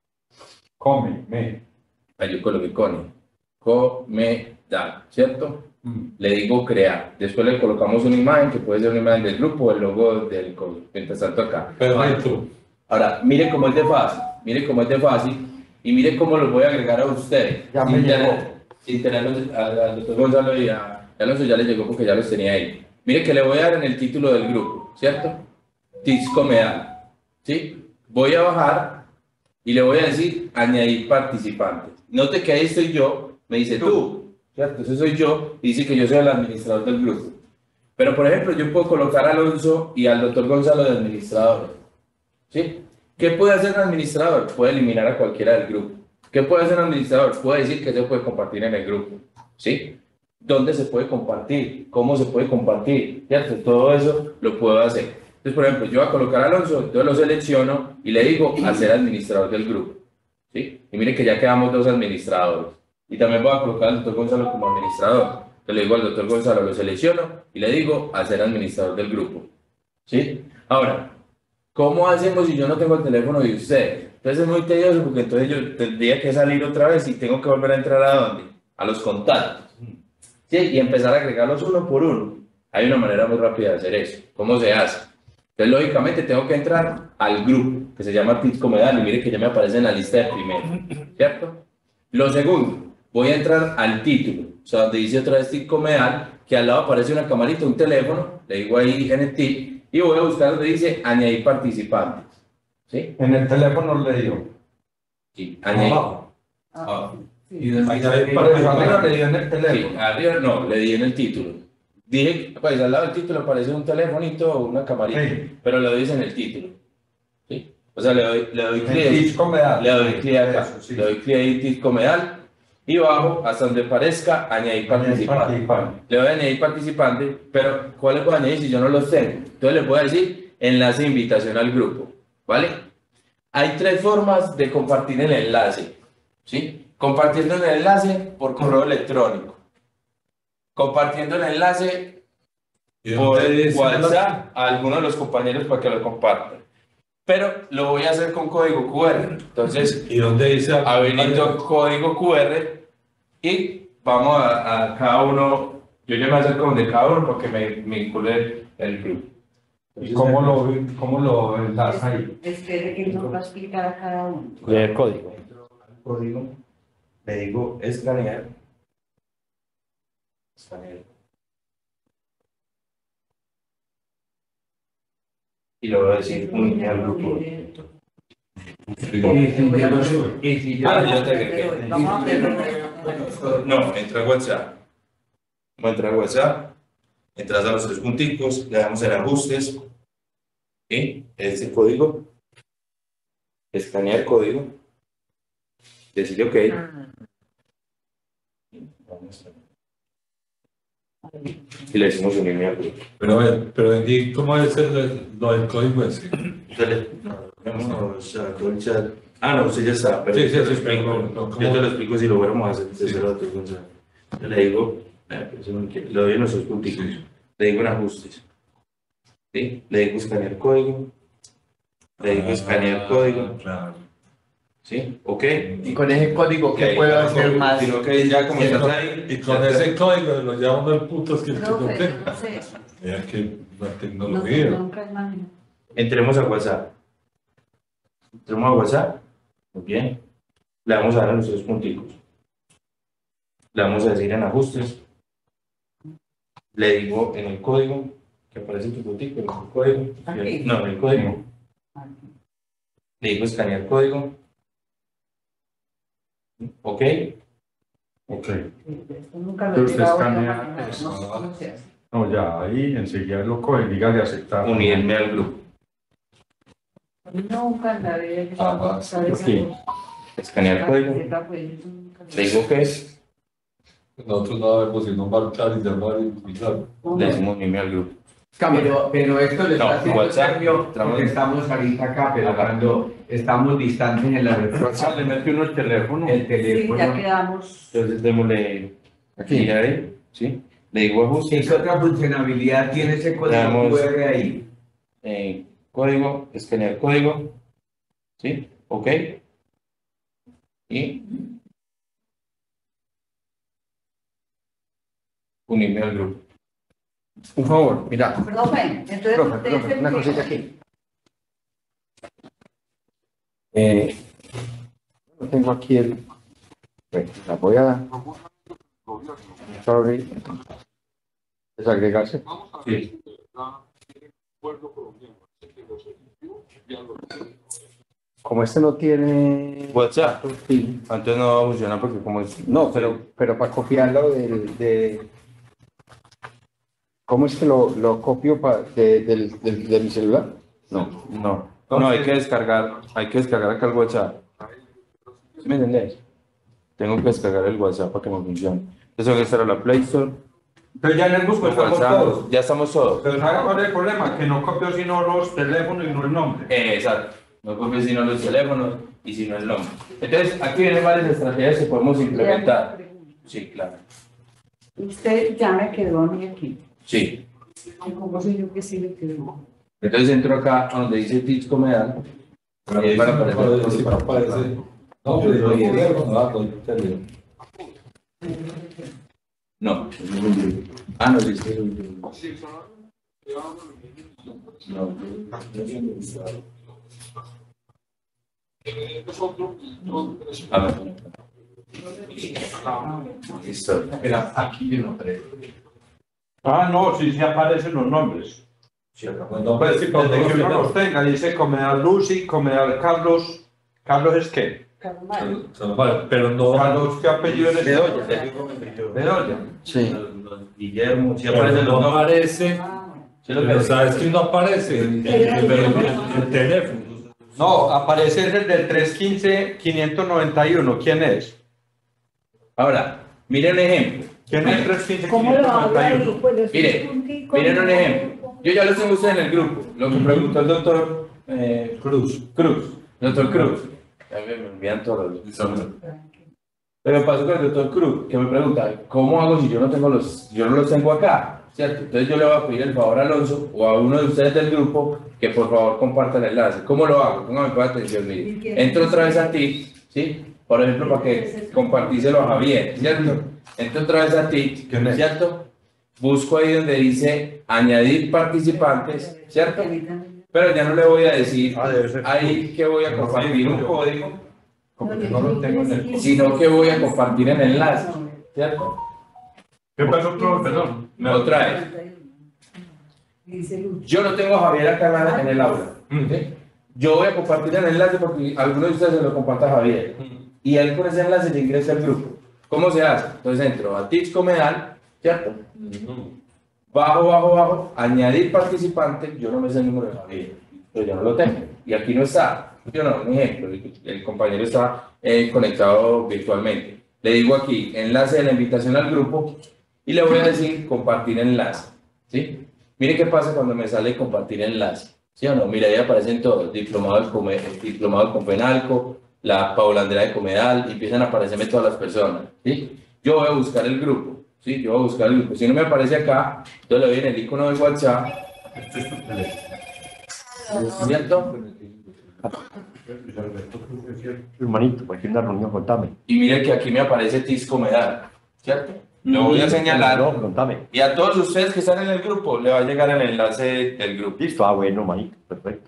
Yo coloqué Comedal, ¿cierto? Le digo crear. Después le colocamos una imagen que puede ser una imagen del grupo o el logo del COVID. Mientras tanto acá. Perfecto. Ahora, mire cómo es de fácil. Mire cómo es de fácil. Y mire cómo los voy a agregar a ustedes. Ya me llegó. Sin tenerlos al doctor Gonzalo y a Alonso ya les llegó porque ya los tenía ahí. Mire que le voy a dar en el título del grupo, ¿cierto? TICS Comedal. ¿Sí? Voy a bajar y le voy a decir añadir participantes. Note que ahí estoy yo. Me dice tú. ¿cierto? Ese soy yo y dice que yo soy el administrador del grupo. Pero, por ejemplo, yo puedo colocar a Alonso y al doctor Gonzalo de administradores, ¿sí? ¿Qué puede hacer un administrador? Puede eliminar a cualquiera del grupo. ¿Qué puede hacer un administrador? Puede decir que se puede compartir en el grupo, ¿sí? ¿Dónde se puede compartir? ¿Cómo se puede compartir? ¿Cierto? Todo eso lo puedo hacer. Entonces, por ejemplo, yo voy a colocar a Alonso, entonces lo selecciono y le digo a ser administrador del grupo, ¿sí? Y mire que ya quedamos 2 administradores. Y también voy a colocar al doctor Gonzalo como administrador. Entonces le digo al doctor Gonzalo, lo selecciono y le digo a ser administrador del grupo, ¿sí? Ahora, ¿cómo hacemos si yo no tengo el teléfono de usted? Entonces es muy tedioso porque entonces yo tendría que salir otra vez y tengo que volver a entrar ¿a dónde? A los contactos, ¿sí? Y empezar a agregarlos uno por uno. Hay una manera muy rápida de hacer eso. ¿Cómo se hace? Entonces, lógicamente, tengo que entrar al grupo que se llama Tisco Medal y mire que ya me aparece en la lista de primero, ¿cierto? Lo segundo, voy a entrar al título, o sea, donde dice otra vez Tisco Medal, que al lado aparece una camarita, un teléfono, le digo ahí en el tip, y voy a buscar donde dice añadir participantes, ¿sí? En el teléfono le digo. Sí, añadir. Y Arriba le dio en el teléfono. Sí, arriba no, le di en el título. Dije, pues al lado del título aparece un telefonito o una camarita, Sí. pero lo dice en el título. ¿Sí? O sea, le doy clic. Tisco Medal. Le doy clic acá. Eso, sí. Le doy clic ahí, Tisco Medal. Y bajo hasta donde parezca añadir participante. Le voy a añadir participante, pero ¿cuál le voy a añadir si yo no los tengo? Entonces le voy a decir enlace de invitación al grupo. ¿Vale? Hay 3 formas de compartir el enlace. ¿Sí? Compartiendo el enlace por correo electrónico. Compartiendo el enlace por WhatsApp a alguno de los compañeros para que lo compartan. Pero lo voy a hacer con código QR. Entonces, ¿Y dónde dice? habilito código QR y vamos a cada uno. Yo ya me acerco de cada uno porque me vincule el grupo. ¿Y cómo lo enlaza ahí? Espere que nos va a explicar a cada uno. El código. Código, le digo escanear. Y lo voy a decir unirme al grupo. Yo te agregué. No, entra a WhatsApp. Vamos a entrar a WhatsApp. Entras a los 3 punticos, le damos en ajustes. Y este código. Escanear el código. Decirle OK. Y le decimos unirme al grupo. Pero vendí, ¿cómo es lo del código ese? Vamos a todo el chat. Ah, no, usted ya está. Pero Sí, yo te lo sí, explico. ¿cómo? Yo te lo explico si lo fuéramos a hacer desde el otro. Yo le digo, le doy en los 2 punticos. Le digo en ajustes. ¿Sí? Le digo escanear código. Le digo escanear código. Claro. ¿Sí? ¿Ok? Y con ese código, ¿qué puedo hacer más? Sino que ya como estás ahí. Y con ese código lo llaman el puto que Profe, no sé. Mira que la No, tecnología. nunca imagino. Entremos a WhatsApp. Entremos a WhatsApp. Muy bien. Le vamos a dar a los 3 punticos. Le vamos a decir en ajustes. Le digo en el código, que aparece tu puntico, en el código. Aquí. No, en el código. Le digo escanear código. ¿Ok? Ok. Esto nunca lo Pero he usted llegado a escanea imaginar, eso. no sé cómo se hace. No, ya, ahí enseguida lo coge, dígale aceptar. Unirme al grupo. Nunca en la vida he llegado a usar esa sí. cosa. Escanear código. Pues, yo nunca lo he Le digo que es. Nosotros no debemos sino marcar y llamar y utilizar. Le decimos unirme al grupo. Pero esto le No, está haciendo WhatsApp, cambio entramos- porque estamos ahorita acá, pero cuando estamos distantes en la red social, Le mete uno el teléfono. el Sí, teléfono. ya quedamos. Entonces démosle aquí a él. ¿Sí? Le digo ajustes. ¿Qué otra funcionalidad tiene ese código Veamos. QR ahí? Código, escanear código. ¿Sí? ¿Ok? Y unirme al grupo. Un favor, mira. Profe, entonces usted Una cosita aquí. No tengo aquí el. Bueno, la voy a dar. Sorry. Desagregarse. Sí. como este no tiene WhatsApp. sí. Entonces no va a funcionar porque como es... No, pero para copiarlo ¿cómo es que lo copio de mi celular? No, hay que descargar acá el WhatsApp. ¿Sí me entendés? Tengo que descargar el WhatsApp para que me funcione. Entonces tengo que estar a la Play Store. Pero ya en el grupo estamos WhatsApp, todos. ya estamos todos. Pero ¿sabe cuál es el problema? Que no copio sino los teléfonos y no el nombre. Exacto. No copio sino los teléfonos y sino el nombre. Entonces, aquí vienen varias estrategias que podemos implementar. Sí, claro. Usted ya me quedó a mí aquí. Sí. ¿Cómo sé yo que sí me quedó? Entonces entro acá a donde dice Tips Comedal. Y ahí van a aparecer. No. Ah, no, sí, sí. No. A ver. Listo. Era aquí yo no creo. Ah, no, sí aparecen los nombres. Sí, No, pero sí, desde que uno los tenga, dice Comedal Lucy, Comedal Carlos. ¿Carlos es qué? Pero no. Carlos, ¿qué apellido eres? Bedoya. Bedoya. Sí. Guillermo, si Pero aparecen no los nombres. aparece. Pero sabes que no aparece el teléfono. No, aparece el del 315-591. ¿Quién es? Ahora, miren un ejemplo. ¿Quién es el 315-591? ¿Cómo lo habla ahí? Pues los Miren, punticos. miren un ejemplo. Yo ya los tengo ustedes en el grupo. Lo que preguntó el doctor Cruz. Doctor Cruz. También me envían todos los nombres. Pero pasó con el doctor Cruz, que me pregunta, ¿cómo hago si yo no los tengo acá? ¿Cierto? Entonces yo le voy a pedir el favor a Alonso o a uno de ustedes del grupo que por favor comparta el enlace. ¿Cómo lo hago? Póngame por atención, mire. Entro otra vez a ti, ¿sí? Por ejemplo, para que compartíselo a Javier, ¿cierto? Entro otra vez a ti, ¿cierto? Busco ahí donde dice añadir participantes, ¿cierto? Pero ya no le voy a decir ahí que voy a compartir un código, porque no lo tengo en el, sino que voy a compartir el enlace, ¿cierto? ¿Qué pasó, perdón? Otra vez. Yo no tengo a Javier acá en el aula. ¿Sí? Yo voy a compartir el enlace porque alguno de ustedes se lo comparta a Javier. Y él con ese enlace le ingresa al grupo. ¿Cómo se hace? Entonces entro a Tips Comedal, ¿cierto? Bajo, añadir participante. Yo no me sé el número de Javier, pero yo no lo tengo. Y aquí no está. Yo no, un ejemplo. El compañero está conectado virtualmente. Le digo aquí, enlace de la invitación al grupo. Y le voy a decir compartir enlace, ¿sí? Mire qué pasa cuando me sale compartir enlace, ¿sí o no? Mira, ahí aparecen todos, diplomado con Penalco, la Paula Andrea de Comedal, y empiezan a aparecerme todas las personas, ¿sí? Yo voy a buscar el grupo, ¿sí? Yo voy a buscar el grupo. Si no me aparece acá, yo le doy en el icono de WhatsApp. ¿Cierto? Hermanito, para que una reunión, contame. Y mire que aquí me aparece Tips Comedal, ¿cierto? Lo voy a señalar. No, contame. Y a todos ustedes que están en el grupo, le va a llegar el enlace del grupo. Listo, bueno, manito, perfecto.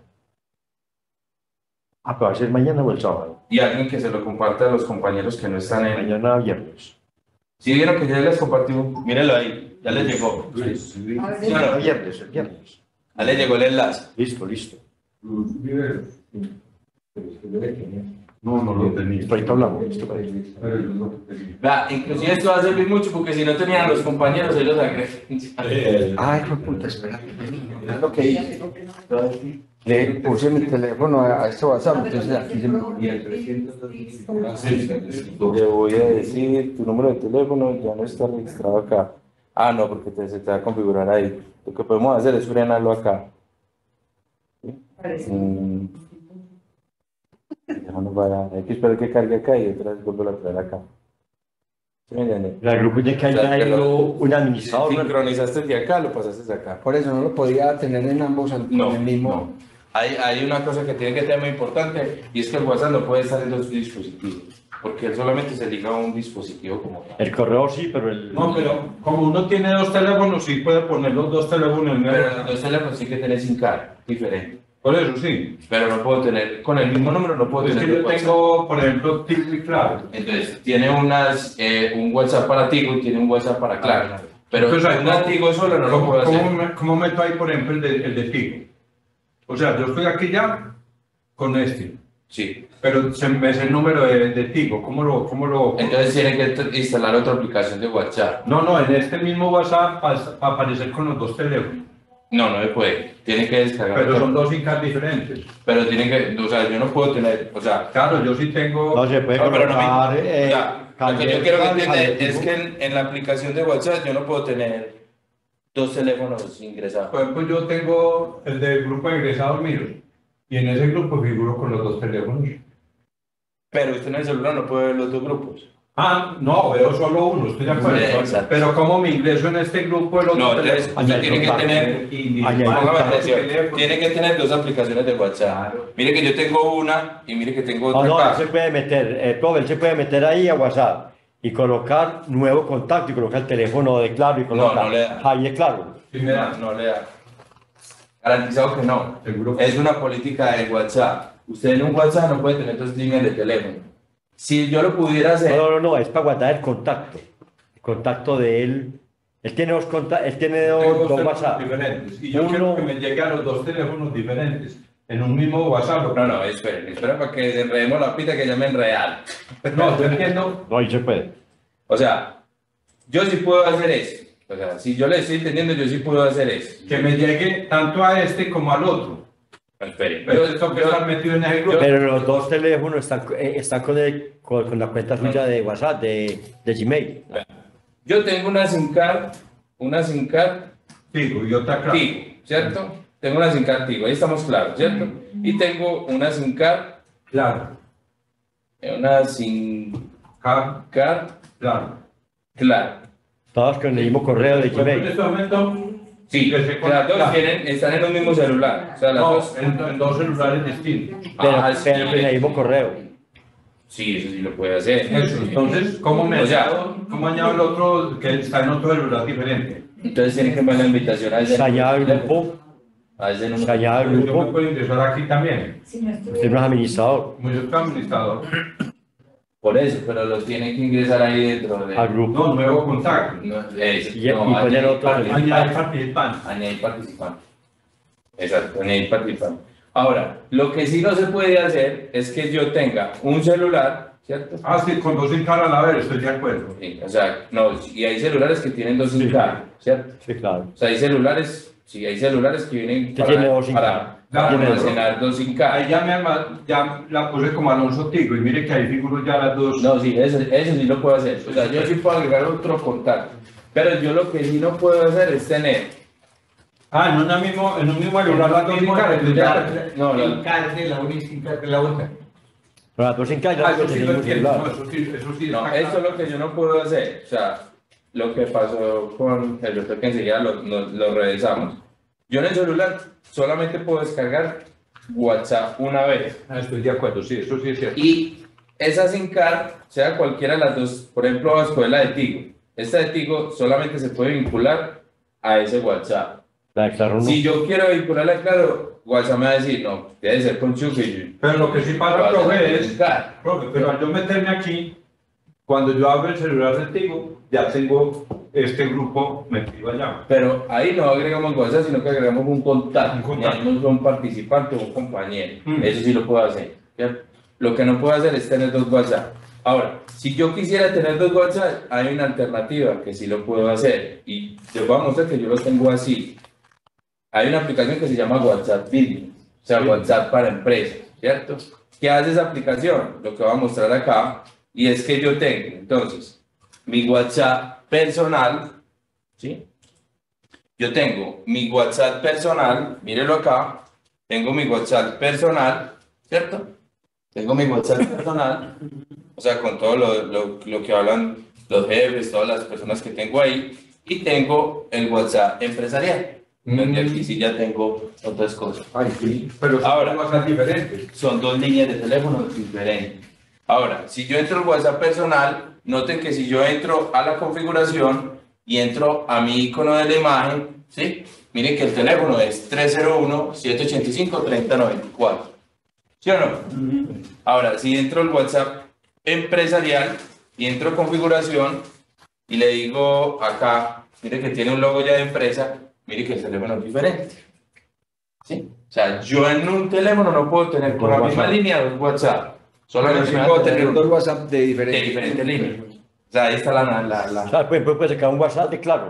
Pero va a ser mañana o el sábado. Y alguien que se lo comparte a los compañeros que no están en... Mañana viernes. Si vieron que ya les compartí, mírenlo ahí, ya les llegó. Sí, no, viernes, el viernes. Ya les llegó el enlace. Listo. No lo tenía. Ahorita hablamos. Vea, inclusive esto va a servir mucho porque si no tenían los compañeros, ellos agregan. Ay, hijo de puta, espera. Es lo que hice. Le puse mi teléfono a este WhatsApp, entonces aquí se me... Le voy a decir, tu número de teléfono ya no está registrado acá. Ah, no, porque se te va a configurar ahí. Lo que podemos hacer es frenarlo acá. Hay que esperar que cargue acá y otra vez vuelvo a traer acá. ¿Sí me entienden? El grupo ya que hay un administrador. Sincronizaste de acá, lo pasaste de acá. Por eso no lo podía tener en ambos en el mismo. No. Hay una cosa que tiene que tener muy importante y es que el WhatsApp no puede estar en dos dispositivos, porque él solamente se liga a un dispositivo como tal. El correo sí, pero el... No, pero como uno tiene dos teléfonos, sí puede poner los dos teléfonos en el... Pero los dos teléfonos sí que tener SIM card, diferente. Por eso sí. Pero no puedo tener, con el mismo número no puedo Es tener que yo WhatsApp. tengo, por ejemplo, Tigo y Claro. Entonces, tiene un WhatsApp para Tigo y tiene un WhatsApp para Claro. Pero Entonces, un Tigo solo no lo puedo hacer. ¿Cómo meto ahí, por ejemplo, el de Tigo? O sea, yo estoy aquí ya con este. Sí. Pero se me es el número de Tigo, ¿cómo lo...? Entonces tiene que instalar otra aplicación de WhatsApp. No, en este mismo WhatsApp va a aparecer con los dos teléfonos. No, no se puede. Tiene que descargar. Pero son dos SIM diferentes. Pero tiene que, o sea, yo no puedo tener, o sea... Claro, yo sí tengo... No se puede No, pero no me... colocar, lo que yo quiero que entiendan es que en la aplicación de WhatsApp yo no puedo tener dos teléfonos ingresados. Por ejemplo, yo tengo el del grupo de egresados míos. Y en ese grupo figuro con los dos teléfonos. Pero usted en el celular no puede ver los dos grupos. Ah, no, veo solo uno, estoy de acuerdo. Exacto. Pero como me ingreso en este grupo, el otro No, entonces usted tiene que tener... Póngame atención, tiene que tener dos aplicaciones de WhatsApp. Mire que yo tengo una y mire que tengo otra. No, acá. él se puede meter, profe, él se puede meter ahí a WhatsApp y colocar nuevo contacto y colocar el teléfono de Claro y colocar no le da. ahí de Claro. No le da. Garantizado que no. Es una política de WhatsApp. Usted en un WhatsApp no puede tener dos líneas de teléfono. Si yo lo pudiera hacer... No, es para guardar el contacto. El contacto de él. Él tiene dos contactos, él tiene dos WhatsApp. diferentes. Y yo quiero que me llegue a los dos teléfonos diferentes. En un mismo WhatsApp. No, esperen para que desenredemos la pita que ya me enredaron. No, yo entiendo. No, ahí se puede. O sea, yo sí puedo hacer eso. O sea, si yo le estoy entendiendo, yo sí puedo hacer eso. Que me llegue tanto a este como al otro. Esperen. Pero esto que estar metido en ese grupo. Pero los dos teléfonos están con la cuenta suya de WhatsApp, de Gmail. Yo tengo una SIM card, Tigo y otra Claro. Tigo, ¿cierto? Tengo una SIM card Tigo, ahí estamos claros, ¿cierto? Y tengo una SIM card, Claro. una SIM card, claro. Todos con el mismo correo de En Gmail. este momento, Sí, las dos están en un mismo celular. O sea, las dos. en dos celulares distintos. Pero sí. con el mismo correo. Sí, eso sí lo puede hacer. Eso, entonces, ¿cómo añado el otro que está en otro celular diferente? Entonces tienen que mandar la invitación a ese Se añade el grupo. a ese número. Se añade el Yo me grupo. puedo ingresar aquí también. Usted no es administrador. Como yo soy administrador. Por eso, pero lo tienen que ingresar ahí dentro de... Al grupo. No, nuevo contacto. Y poner otro. Añadir participante. Añadir participante. Exacto, añadir participante. Ahora, lo que sí no se puede hacer es que yo tenga un celular, ¿cierto? Ah, sí, con dos SIM card a la vez, estoy de acuerdo. Sí, o sea, no, y hay celulares que tienen dos SIM card, ¿cierto? Sí, claro. O sea, hay celulares que vienen Que tiene dos SIM card. para Tiene almacenar dos SIM card. Ahí ya la puse como Alonso Tigo y mire que ahí figuro ya las dos. No, sí, eso sí lo puedo hacer. O sea, yo sí puedo agregar otro contacto. Pero yo lo que sí no puedo hacer es tener... Ah, en un mismo celular las dos SIM card. No, El card de la una y sin card de la otra. Pero las dos sin calle, Eso sí lo mismo entiendo. celular. Eso sí No, está eso es lo que yo no puedo hacer. O sea, lo que pasó con el doctor que enseguida lo revisamos. Yo en el celular solamente puedo descargar WhatsApp una vez. Estoy de acuerdo, sí, eso sí es cierto. Y esa SIM card, sea cualquiera de las dos, por ejemplo, vamos a escoger la de Tigo. Esta de Tigo solamente se puede vincular a ese WhatsApp. La de Claro no. Si yo quiero vincularla a Claro, WhatsApp me va a decir, no, debe ser con Chufi. Pero lo que sí pasa, profe, pero al yo meterme aquí, cuando yo abro el celular de Tigo, ya tengo este grupo metido allá. Pero ahí no agregamos WhatsApp, sino que agregamos un contacto. Un contacto. Añadimos un participante o un compañero. Mm. Eso sí lo puedo hacer. ¿Cierto? Lo que no puedo hacer es tener dos WhatsApp. Ahora, si yo quisiera tener dos WhatsApp, hay una alternativa que sí lo puedo hacer. Y les voy a mostrar que yo lo tengo así. Hay una aplicación que se llama WhatsApp Business, o sea, WhatsApp para empresas, ¿cierto? ¿Qué hace esa aplicación? Lo que voy a mostrar acá, y es que yo tengo, entonces, mi WhatsApp personal, ¿sí? Yo tengo mi WhatsApp personal, mírelo acá, tengo mi WhatsApp personal, ¿cierto? Tengo mi WhatsApp personal, o sea, con todo lo que hablan los jefes, todas las personas que tengo ahí, y tengo el WhatsApp empresarial. Donde aquí sí ya tengo otras cosas. Ay, sí, pero ahora son WhatsApp diferentes. son dos líneas de teléfono diferentes. Ahora, si yo entro al WhatsApp personal, noten que si yo entro a la configuración y entro a mi icono de la imagen, ¿sí? Miren que el teléfono es 301-785-3094. ¿Sí o no? Ahora, si entro al WhatsApp empresarial y entro a configuración y le digo acá, mire que tiene un logo ya de empresa, mire que el teléfono es diferente. ¿Sí? O sea, yo en un teléfono no puedo tener con la misma línea dos WhatsApp. Solamente Pero sí puedo tener dos WhatsApp de de diferentes. diferentes líneas. O sea, ahí está la. O sea, puede sacar un WhatsApp de Claro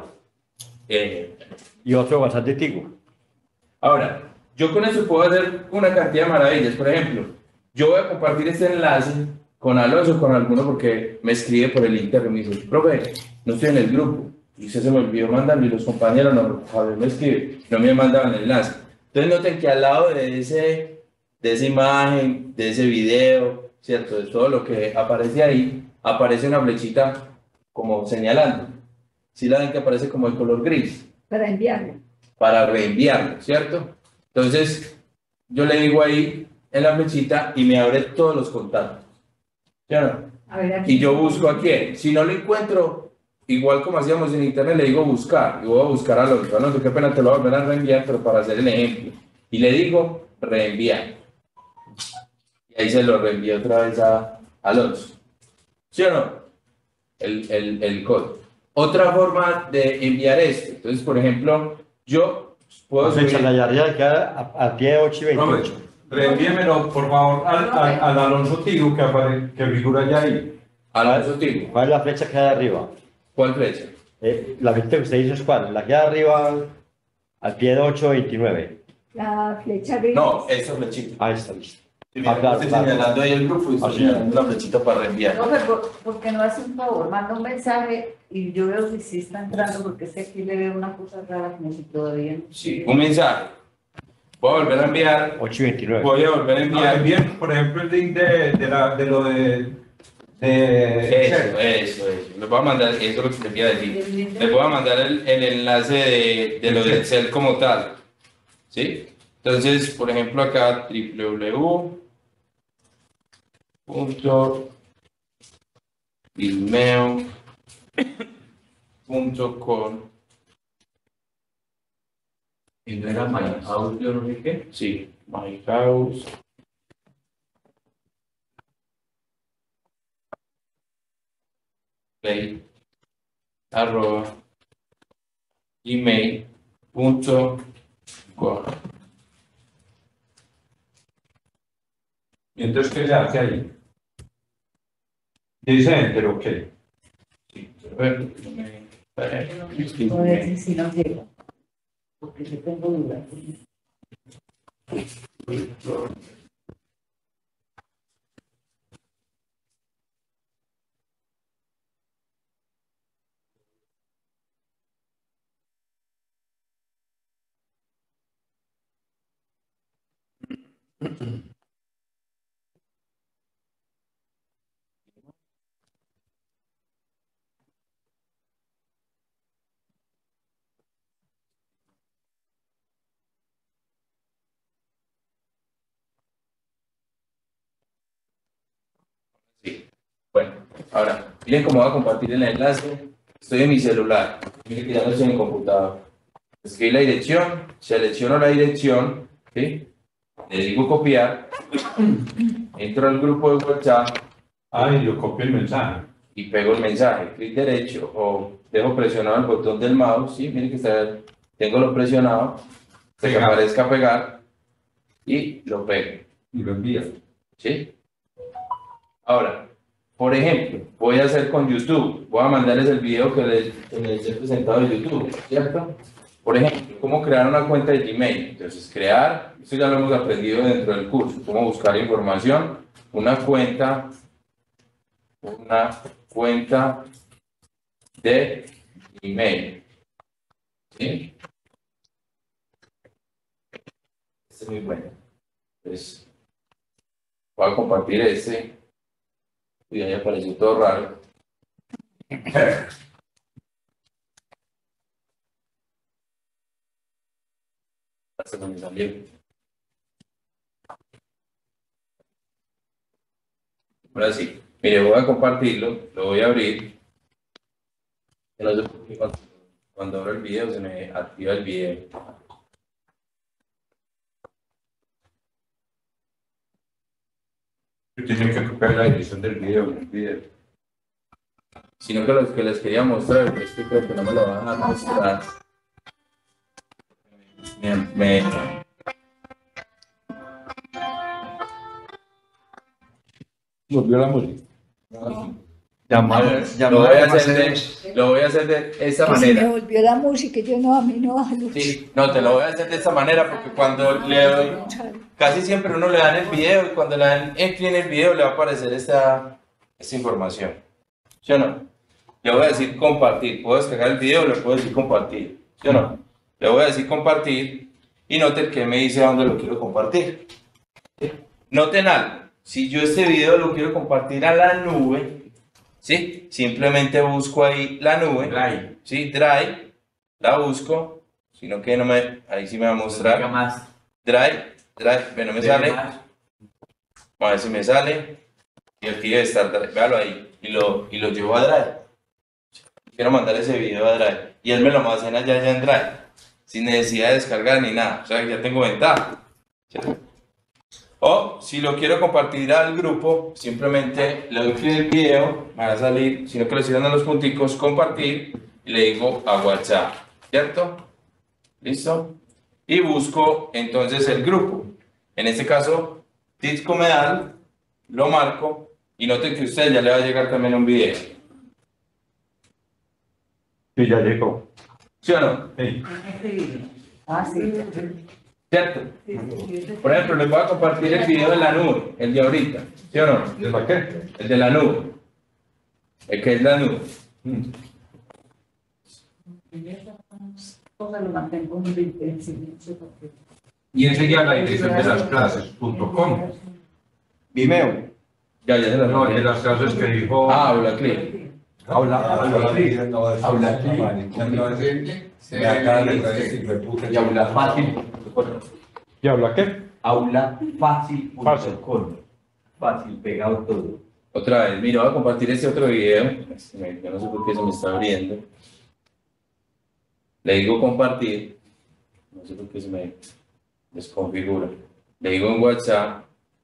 y otro WhatsApp de Tigo. Ahora, yo con eso puedo hacer una cantidad de maravillas. Por ejemplo, yo voy a compartir este enlace con Alonso, con alguno, porque me escribe por el interno y me dice, profe, no estoy en el grupo. Y usted se me olvidó mandarlo y los compañeros no, Javier me escribe, no me mandaban el enlace. Entonces noten que al lado de esa imagen, de ese video, ¿cierto? De todo lo que aparece ahí, aparece una flechita como señalando. ¿Sí la ven que aparece como de color gris? Para enviarlo. Para reenviarlo, ¿cierto? Entonces, yo le digo ahí en la flechita y me abre todos los contactos. ¿Ya no? A ver, aquí. Y yo busco a quién. Si no lo encuentro, igual como hacíamos en internet, le digo buscar. Y voy a buscar a Alonso. Alonso, qué pena, te lo voy a volver a reenviar, pero para hacer el ejemplo. Y le digo reenviar. Y ahí se lo reenvío otra vez a Alonso. ¿Sí o no? El código. Otra forma de enviar esto. Entonces, por ejemplo, yo puedo Fecha subir... la diaria queda al pie de 8 y 28. Reenvíemelo, por favor, al Alonso Tigo que figura ya ahí. Alonso Tigo. ¿Cuál es la flecha que queda arriba? ¿Cuál flecha? La flecha que usted dice es cuál. La que queda arriba al pie de 829. La flecha gris. No, esa flechita. Ahí está, listo. Sí, mira, estoy señalando ahí el grupo y estoy señalando la flechita para reenviar. No, pero ¿por qué no hace un favor? Manda un mensaje y yo veo si sí está entrando, porque es que aquí le veo una cosa rara como si todavía no. Sí, un mensaje. Voy a volver a enviar. 829. Voy a volver a enviar. Bien, por ejemplo, el link de lo de Eso. Les voy a mandar, eso es lo que quería decir. Les voy a mandar el enlace de lo de Excel como tal. ¿Sí? Entonces, por ejemplo, acá www.vimeo.com. Y no era My Audio, no sé qué. Sí, My House. Play. Arroba. Gmail.com. ¿Y entonces qué se hace ahí? Dice enter, ok. Sí, a ver, No sé si nos llega, porque yo tengo dudas. Sí. Bueno, ahora, miren cómo voy a compartir el enlace. Estoy en mi celular. Miren que ya no estoy en el computador. Escribí la dirección, selecciono la dirección, ¿sí? Le digo copiar, entro al grupo de WhatsApp. Y yo copio el mensaje. Y pego el mensaje, clic derecho o dejo presionado el botón del mouse, ¿sí? Miren que tengo lo presionado, que aparezca pegar y lo pego. Y lo envía. ¿Sí? Ahora, por ejemplo, voy a hacer con YouTube, voy a mandarles el video que les he presentado de YouTube, ¿cierto? Por ejemplo, cómo crear una cuenta de Gmail. Entonces, esto ya lo hemos aprendido dentro del curso, cómo buscar información, una cuenta de Gmail. ¿Sí? Este es muy bueno. Entonces, voy a compartir este. Y ahí apareció todo raro. Hasta que me salió. Ahora sí, mire, voy a compartirlo, lo voy a abrir. No sé por qué cuando abro el video se me activa el video. Tiene que copiar la edición del video. Sino que los que les quería mostrar, pero este creo que no me lo van a mostrar. Volvió la música. Lo voy a hacer de esta Que se me manera. volvió la música, yo no, a mí no, a Lucho. Sí, no, te lo voy a hacer de esta manera porque cuando le doy, casi siempre uno le dan el video y cuando le dan clic en el video le va a aparecer esta información. ¿Sí o no? Le voy a decir compartir. Puedo descargar el video, le puedo decir compartir. ¿Sí o no? Le voy a decir compartir y noten que me dice a dónde lo quiero compartir. ¿Sí? Noten algo. Si yo este video lo quiero compartir a la nube, ¿sí? Simplemente busco ahí la nube. Drive. ¿Sí? Drive. La busco. Sino que no me... Ahí sí me va a mostrar. Más. Drive. Pero no me sale. Más. Vamos a ver si me sale. Y aquí debe estar Drive. Véalo ahí. Y lo llevo a Drive. Quiero mandar ese video a Drive. Y él me lo almacena ya en Drive. Sin necesidad de descargar ni nada. O sea que ya tengo ventaja. ¿Sí? O si lo quiero compartir al grupo, simplemente le doy clic en el video, me va a salir, sino que le sigan a los punticos, compartir, y le digo a WhatsApp, ¿cierto? ¿Listo? Y busco entonces el grupo. En este caso, Tips Comedal, lo marco, y noten que a usted ya le va a llegar también un video. Sí, ya llegó. ¿Sí o no? Sí. Ah, sí. ¿Cierto? Por ejemplo, les voy a compartir el video de la nube, el de ahorita, ¿sí o no? ¿De la qué? El de la nube. El que es la nube. Cosa lo mantengo en silencio porque... Y enseguida la dirección de las clases.com. Vimeo. Ya se las No, mandé. de las clases que dijo. Habla clic. Habla clic. Habla clic. Y habla fácil. ¿Y habla qué? Aula fácil.com. Fácil, pegado todo. Otra vez, mira, voy a compartir este otro video. Yo no sé por qué se me está abriendo. Le digo compartir. No sé por qué se me desconfigura. Le digo en WhatsApp.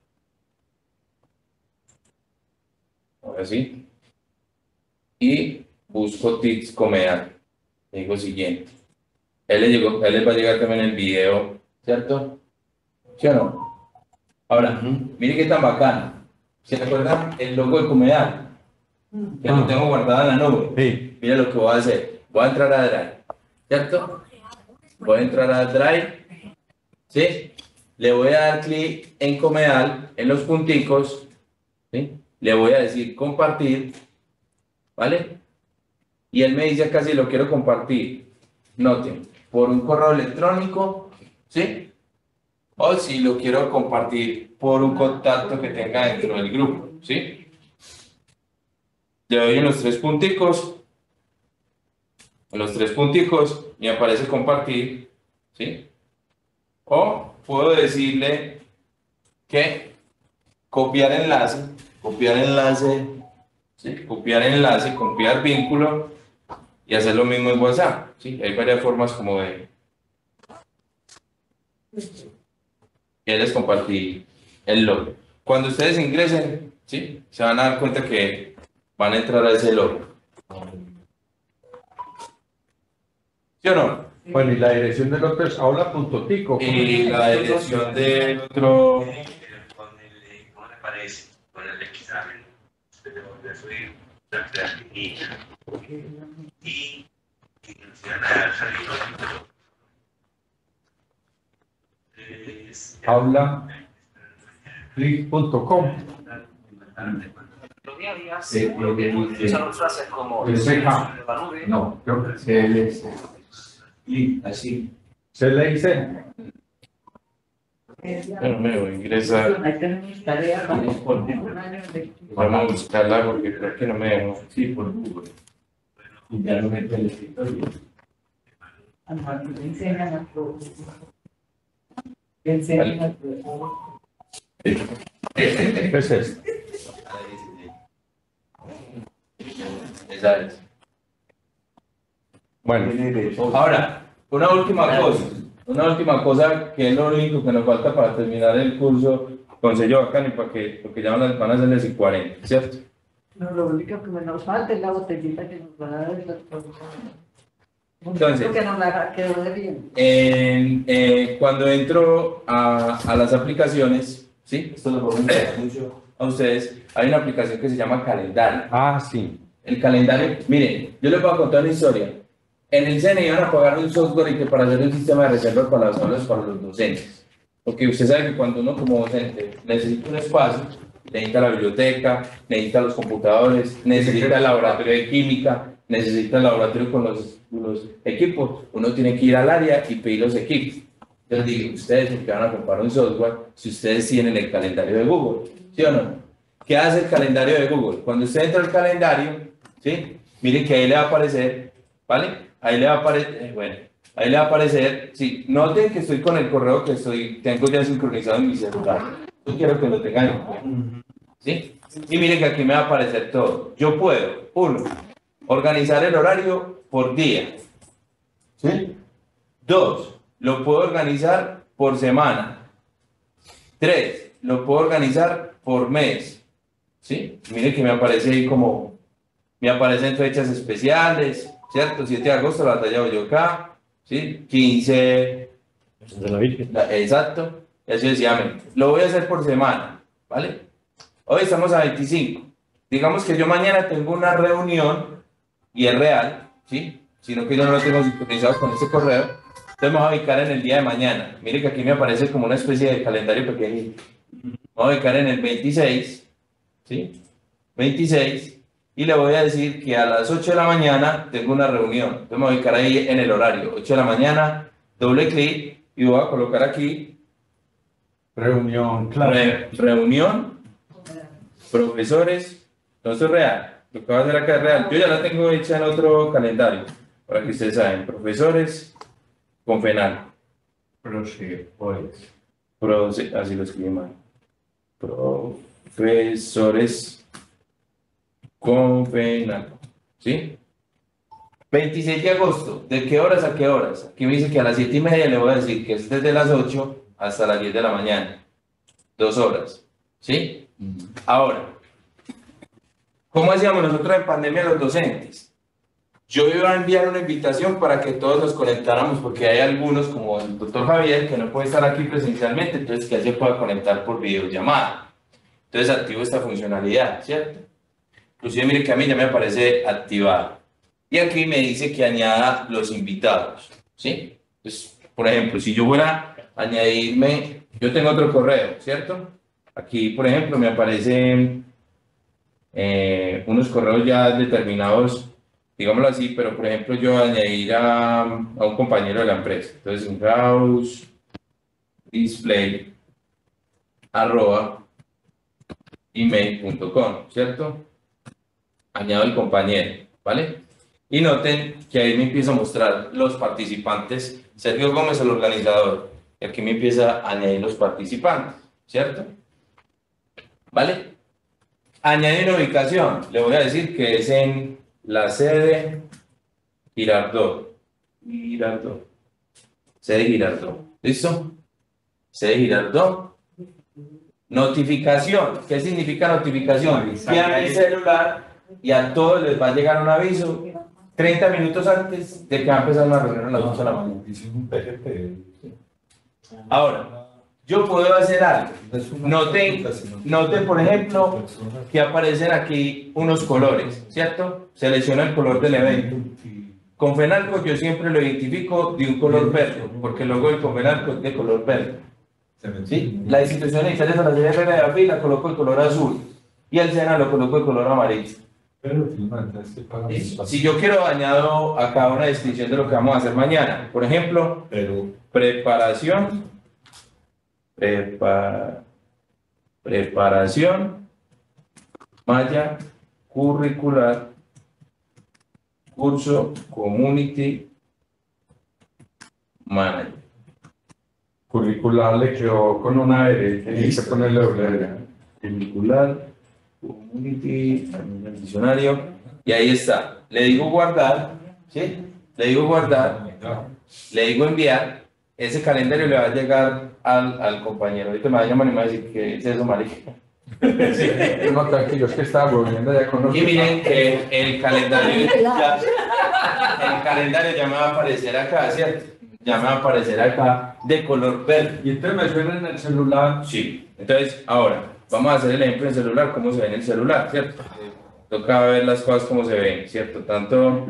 Ahora sí. Y busco Tips Comedal. Le digo siguiente. Él les va a llegar también el video, ¿cierto? ¿Sí o no? Ahora, mire qué tan bacano. ¿Se acuerdan el logo de Comedal? Que lo tengo guardado en la nube. Sí. Mira lo que voy a hacer. Voy a entrar a Drive, ¿cierto? Voy a entrar a Drive, ¿sí? Le voy a dar clic en Comedal, en los punticos, ¿sí? Le voy a decir compartir, ¿vale? Y él me dice acá si lo quiero compartir. Noten, por un correo electrónico, ¿sí? O si lo quiero compartir por un contacto que tenga dentro del grupo, ¿sí? Le doy en los tres punticos. En los tres punticos me aparece compartir, ¿sí? O puedo decirle que copiar enlace, ¿sí? Copiar vínculo y hacer lo mismo en WhatsApp, ¿sí? Hay varias formas como de... Ya les compartí el logo. Cuando ustedes ingresen, ¿sí? Se van a dar cuenta que van a entrar a ese logo. ¿Sí o no? Bueno, y la dirección del otro es aula.tico. Y la dirección del otro... ¿Cómo le parece? Con el examen, usted debe volver a subir la planilla y funciona salir. Aula.click.com. Los día a día Sí, usan frases como CK. la nube. No, creo que CLS. Y así. CLIC. Pero me voy a ingresar. Ahí tenemos tarea para un año de... Vamos a buscarla porque creo que no me dejo. Sí, por Google. Y ya lo mete el escritorio. A nosotros le enseñan a todos. Le enseñan a todos. ¿Qué es esto? Esa es. Bueno, Ahora, una última cosa que es lo único que nos falta para terminar el curso con sello bacán y porque ya van a ser las 40, ¿cierto? No, lo único que nos falta es la botellita que nos va a dar el doctor. Entonces, Que nos la quedó de bien. cuando entro a las aplicaciones, ¿sí? Esto lo podemos usar mucho a ustedes, hay una aplicación que se llama Calendario. Ah, sí. El calendario, miren, yo les voy a contar una historia. En el CNE iban a pagar un software y que para hacer un sistema de reserva para las aulas para los docentes. Porque usted sabe que cuando uno como docente necesita un espacio, necesita la biblioteca, necesita los computadores, necesita el laboratorio de química, necesita el laboratorio con los equipos, uno tiene que ir al área y pedir los equipos. Entonces digo, ustedes porque van a comprar un software si ustedes tienen el calendario de Google, ¿sí o no? ¿Qué hace el calendario de Google? Cuando usted entra al calendario, ¿sí? Miren que ahí le va a aparecer, ¿vale? Ahí le va a aparecer, bueno, ahí le va a aparecer, sí, noten que estoy con el correo que tengo ya sincronizado en mi celular. Yo quiero que lo tengan en cuenta, ¿sí? Y miren que aquí me va a aparecer todo. Yo puedo, 1, organizar el horario por día, ¿sí? 2, lo puedo organizar por semana. 3, lo puedo organizar por mes, ¿sí? Miren que me aparece ahí como, me aparecen fechas especiales, ¿cierto? 7 de agosto, la batalla de Boyacá, ¿sí? 15, De la Virgen. exacto, y así sucesivamente. Lo voy a hacer por semana, ¿vale? Hoy estamos a 25. Digamos que yo mañana tengo una reunión y es real, ¿sí? Sino que yo no lo tengo sincronizado con este correo. Entonces me voy a ubicar en el día de mañana. Mire que aquí me aparece como una especie de calendario pequeñito. Me voy a ubicar en el 26, ¿sí? 26. Y le voy a decir que a las 8 de la mañana tengo una reunión. Entonces me voy a ubicar ahí en el horario. 8 de la mañana, doble clic y voy a colocar aquí Reunión, claro. reunión, profesores. No, esto es real. Lo que voy a hacer acá es real. Yo ya la tengo hecha en otro calendario. Para que ustedes saben. Profesores con FENAL. Así lo escribí mal. Profesores con FENAL. ¿Sí? 26 de agosto. ¿De qué horas a qué horas? Aquí me dice que a las 7:30 le voy a decir que es desde las 8 hasta las 10 de la mañana. 2 horas. ¿Sí? Ahora, ¿cómo hacíamos nosotros en pandemia los docentes? Yo iba a enviar una invitación para que todos nos conectáramos, porque hay algunos, como el doctor Javier, que no puede estar aquí presencialmente, entonces que él se pueda conectar por videollamada. Entonces activo esta funcionalidad, ¿cierto? Inclusive mire que a mí ya me aparece activado. Y aquí me dice que añada los invitados, ¿sí? Entonces, por ejemplo, si yo fuera a añadirme, yo tengo otro correo, ¿cierto? Aquí, por ejemplo, me aparecen unos correos ya determinados, digámoslo así, pero por ejemplo yo añadir a un compañero de la empresa. Entonces, in-house display @email.com, ¿cierto? Añado el compañero, ¿vale? Y noten que ahí me empieza a mostrar los participantes. Sergio Gómez, el organizador. Y aquí me empieza a añadir los participantes, ¿cierto? ¿Vale? Añadir una ubicación. Le voy a decir que es en la sede Girardot. Sede Girardot. ¿Listo? Sede Girardot. Notificación. ¿Qué significa notificación? Que a mi celular y a todos les va a llegar un aviso 30 minutos antes de que va a empezar una reunión a las 8 de la mañana. Ahora, yo puedo hacer algo. Noten, por ejemplo, que aparecen aquí unos colores, ¿cierto? Selecciono el color del evento. Con Fenalco yo siempre lo identifico de un color verde, porque el logo del Confenalco es de color verde. ¿Sí? La institución de la serie de AFI la coloco de color azul y el SENA lo coloco de color amarillo. Si yo quiero añado acá una descripción de lo que vamos a hacer mañana, por ejemplo, preparación malla curricular curso community manager. Curricular le quedó con una R, tiene que ponerle doble. Curricular community en el diccionario y ahí está. Le digo guardar, ¿sí? Le digo guardar, le digo enviar. Ese calendario le va a llegar al compañero. Ahorita me va a llamar y me va a decir que es eso, marica. Sí, no, tranquilo, es que estaba volviendo ya con los... Y miren que el calendario ya me va a aparecer acá, ¿cierto? Ya me va a aparecer acá de color verde. Y entonces me suena en el celular. Sí. Entonces, ahora, vamos a hacer el ejemplo en celular, cómo se ve en el celular, ¿cierto? Toca ver las cosas como se ven, ¿cierto? Tanto...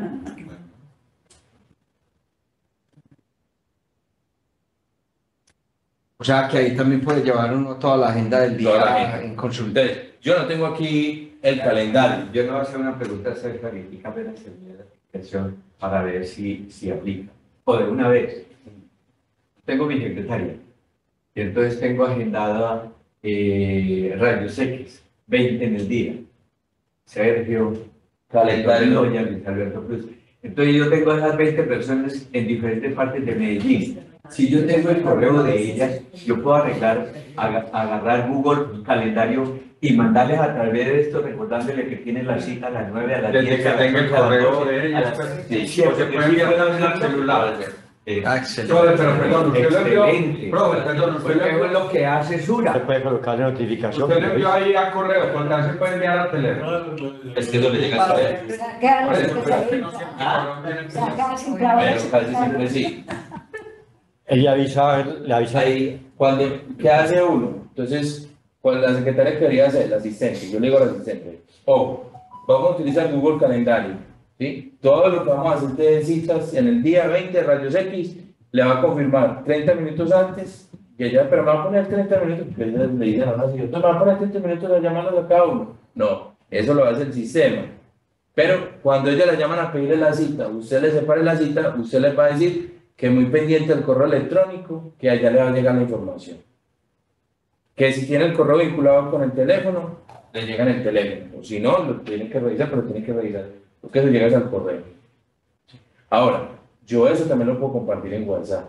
O sea, que ahí también puede llevar uno toda la agenda del Toda la día agenda. en consulta. Entonces, yo no tengo aquí el calendario. Yo no voy a hacer una pregunta acerca de qué cambia la seguridad de la aplicación para ver si aplica. O de una vez, tengo mi secretaria y entonces tengo agendada rayos X, 20 en el día. Sergio, Calendario. Doña Luis Alberto Cruz. Entonces yo tengo esas 20 personas en diferentes partes de Medellín. Si yo tengo el correo de ellas, yo puedo agarrar Google Calendario y mandarles a través de esto, recordándole que tienen la cita a las 9, a las 10, Desde que a las tenga el 11, a las correo 12, de a ellas, las sí, siempre, o se puede siempre enviar van a al celular. Excelente. Pero perdón, usted lo envió, Excelente. profe, perdón, usted lo Porque envió, es lo que hace Se Sura. puede colocar la notificación. usted lo envió ahí a correo, cuando también se puede enviar al teléfono. Es que eso le llega al teléfono. Quedan Por los eso, pero es que no especialistas. siempre Sacan sin Pero trabajo. casi siempre sí. Ella avisa. Ahí, ¿qué hace uno? Entonces, pues la secretaria que debería hacer, la asistente, yo le digo al asistente, vamos a utilizar Google Calendario, ¿sí? Todo lo que vamos a hacer de citas en el día 20 rayos X, le va a confirmar 30 minutos antes, y ella, pero me va a poner 30 minutos, porque ella le dice a la me va a poner 30 minutos a llamarlos a cada uno. No, eso lo hace el sistema. Pero cuando ella le llaman a pedirle la cita, usted le separe la cita, usted le va a decir que muy pendiente del correo electrónico, que allá le va a llegar la información. Que si tiene el correo vinculado con el teléfono, le llega en el teléfono. O si no, lo tienen que revisar, pero tienen que revisar, porque eso llega al correo. Ahora, yo eso también lo puedo compartir en WhatsApp.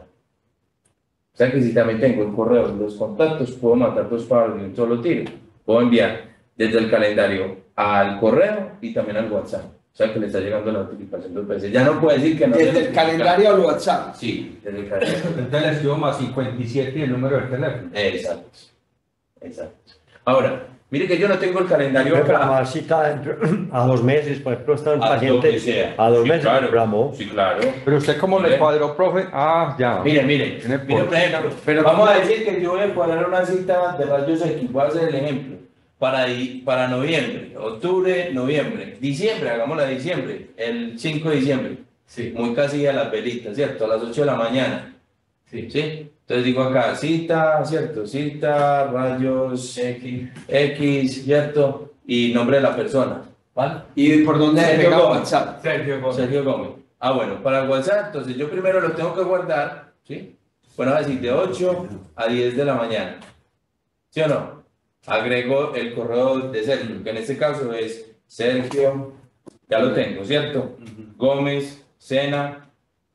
O sea que si también tengo el correo y los contactos, puedo mandar dos pájaros de un solo tiro. Puedo enviar desde el calendario al correo y también al WhatsApp. O sea que le está llegando la notificación dos veces. Ya no puede decir que no. Desde el calendario al WhatsApp. Sí, desde el calendario. Entonces le escribo más 57 y el número del teléfono. Exacto. Exacto. Ahora, mire que yo no tengo el calendario Puede acá. programar cita a 2 meses, por ejemplo, está un A lo que paciente sea. a 2 Sí, meses, claro. programó. Sí, claro. Pero usted, ¿cómo le cuadró, profe? Ah, ya. Mire, por ejemplo, vamos a decir que yo voy a cuadrar una cita de rayos X, voy a hacer el ejemplo, para noviembre, octubre, noviembre, diciembre, hagámosla de diciembre, el 5 de diciembre, Sí. muy casi a las velitas, ¿cierto? A las 8 de la mañana, Sí. ¿sí? Entonces digo acá, cita, ¿cierto? Cita, rayos X, ¿cierto? Y nombre de la persona, ¿vale? ¿Y por dónde se Sergio pega Gómez. WhatsApp? Sergio Gómez. Ah, bueno, para el WhatsApp, entonces yo primero lo tengo que guardar, ¿sí? Bueno, a decir de 8 a 10 de la mañana, ¿sí o no? Agrego el correo de Sergio, que en este caso es Sergio, ya lo tengo, ¿cierto? Gómez, Sena,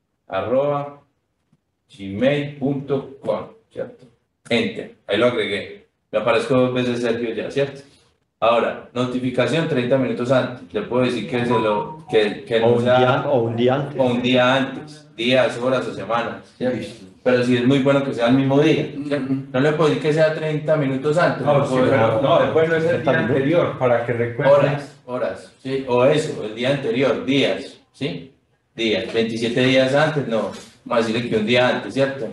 @gmail.com, ¿cierto? Enter, ahí lo agregué. Me aparezco 2 veces Sergio ya, ¿cierto? Ahora, notificación 30 minutos antes. Le puedo decir que O un día antes. o un día antes, días, horas o semanas, ¿cierto? Pero sí es muy bueno que sea el mismo día, ¿cierto? No le puedo decir que sea 30 minutos antes. No, sí, pero no, después no es el día 30 minutos. anterior, para que recuerde. Horas, ¿sí? O eso, el día anterior, días, ¿sí? Días, 27 días antes, no, vamos a decirle que un día antes, ¿cierto?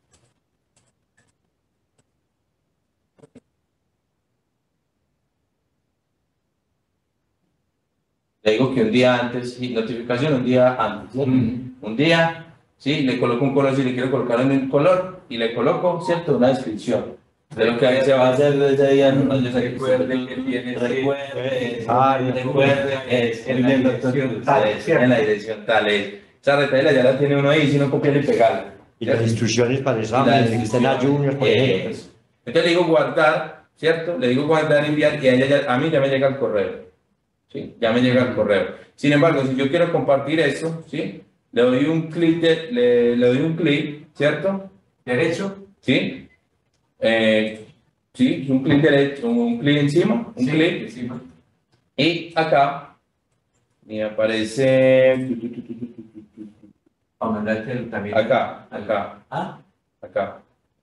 Le digo que un día antes, sí, notificación un día antes, ¿cierto? Un día, sí, le coloco un color si le quiero colocar un color y le coloco, ¿cierto? Una descripción de lo que se va a hacer de ese día. Recuerde que tiene Recuerde, es en la dirección tal, en la dirección tal es. Esa retahíla ya la tiene uno ahí, si no copiarla y pegarla. Y las instrucciones para el examen, que estén a juniors, por ejemplo. Entonces le digo guardar, ¿cierto? Le digo guardar, enviar y a mí ya me llega el correo. ¿Sí? Ya me llega el correo. Sin embargo, si yo quiero compartir eso, ¿sí? Le doy un clic, le doy un clic, ¿cierto? ¿Derecho? ¿Sí? Sí, un clic derecho, un clic encima, un clic encima. Y acá me aparece Para mandarte también. acá. Ah, Acá.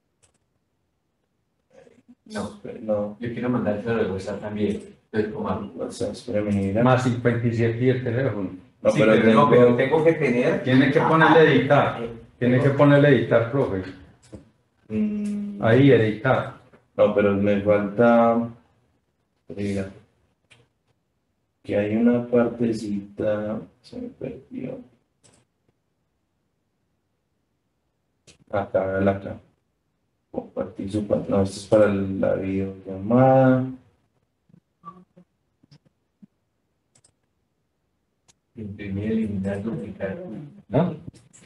no. No. Yo quiero mandártelo de WhatsApp también. Entonces, ¿cómo? WhatsApp, espérame, mira. Más 57 y el teléfono. No, Sí, pero no, pero tengo que tener. Tiene que ponerle editar. Tiene que ponerle editar, profe. Ahí, editar. No, pero me falta. Oiga, que hay una partecita, se me perdió. Acá, acá. Compartir su pantalla. No, esto es para la videollamada. Imprimir, eliminar, duplicar. ¿No?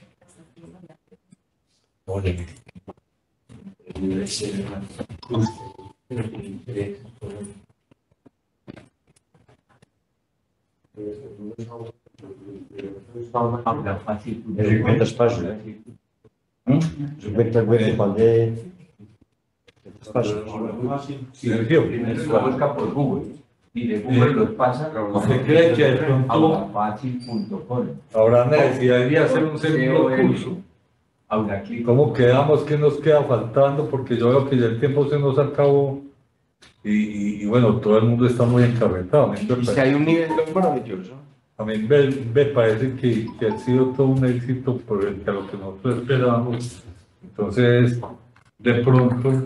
Cuentas pasos, Lo busca por Google y de Google los pasa ¿Usted cree que de pronto aulafacil.com? habrá necesidad de hacer un segundo curso? ¿Cómo quedamos? ¿Qué nos queda faltando? Porque yo veo que ya el tiempo se nos acabó y bueno, todo el mundo está muy encarretado. Y si hay un nivel maravilloso. A mí me parece que ha sido todo un éxito por a lo que nosotros esperábamos. Entonces, de pronto,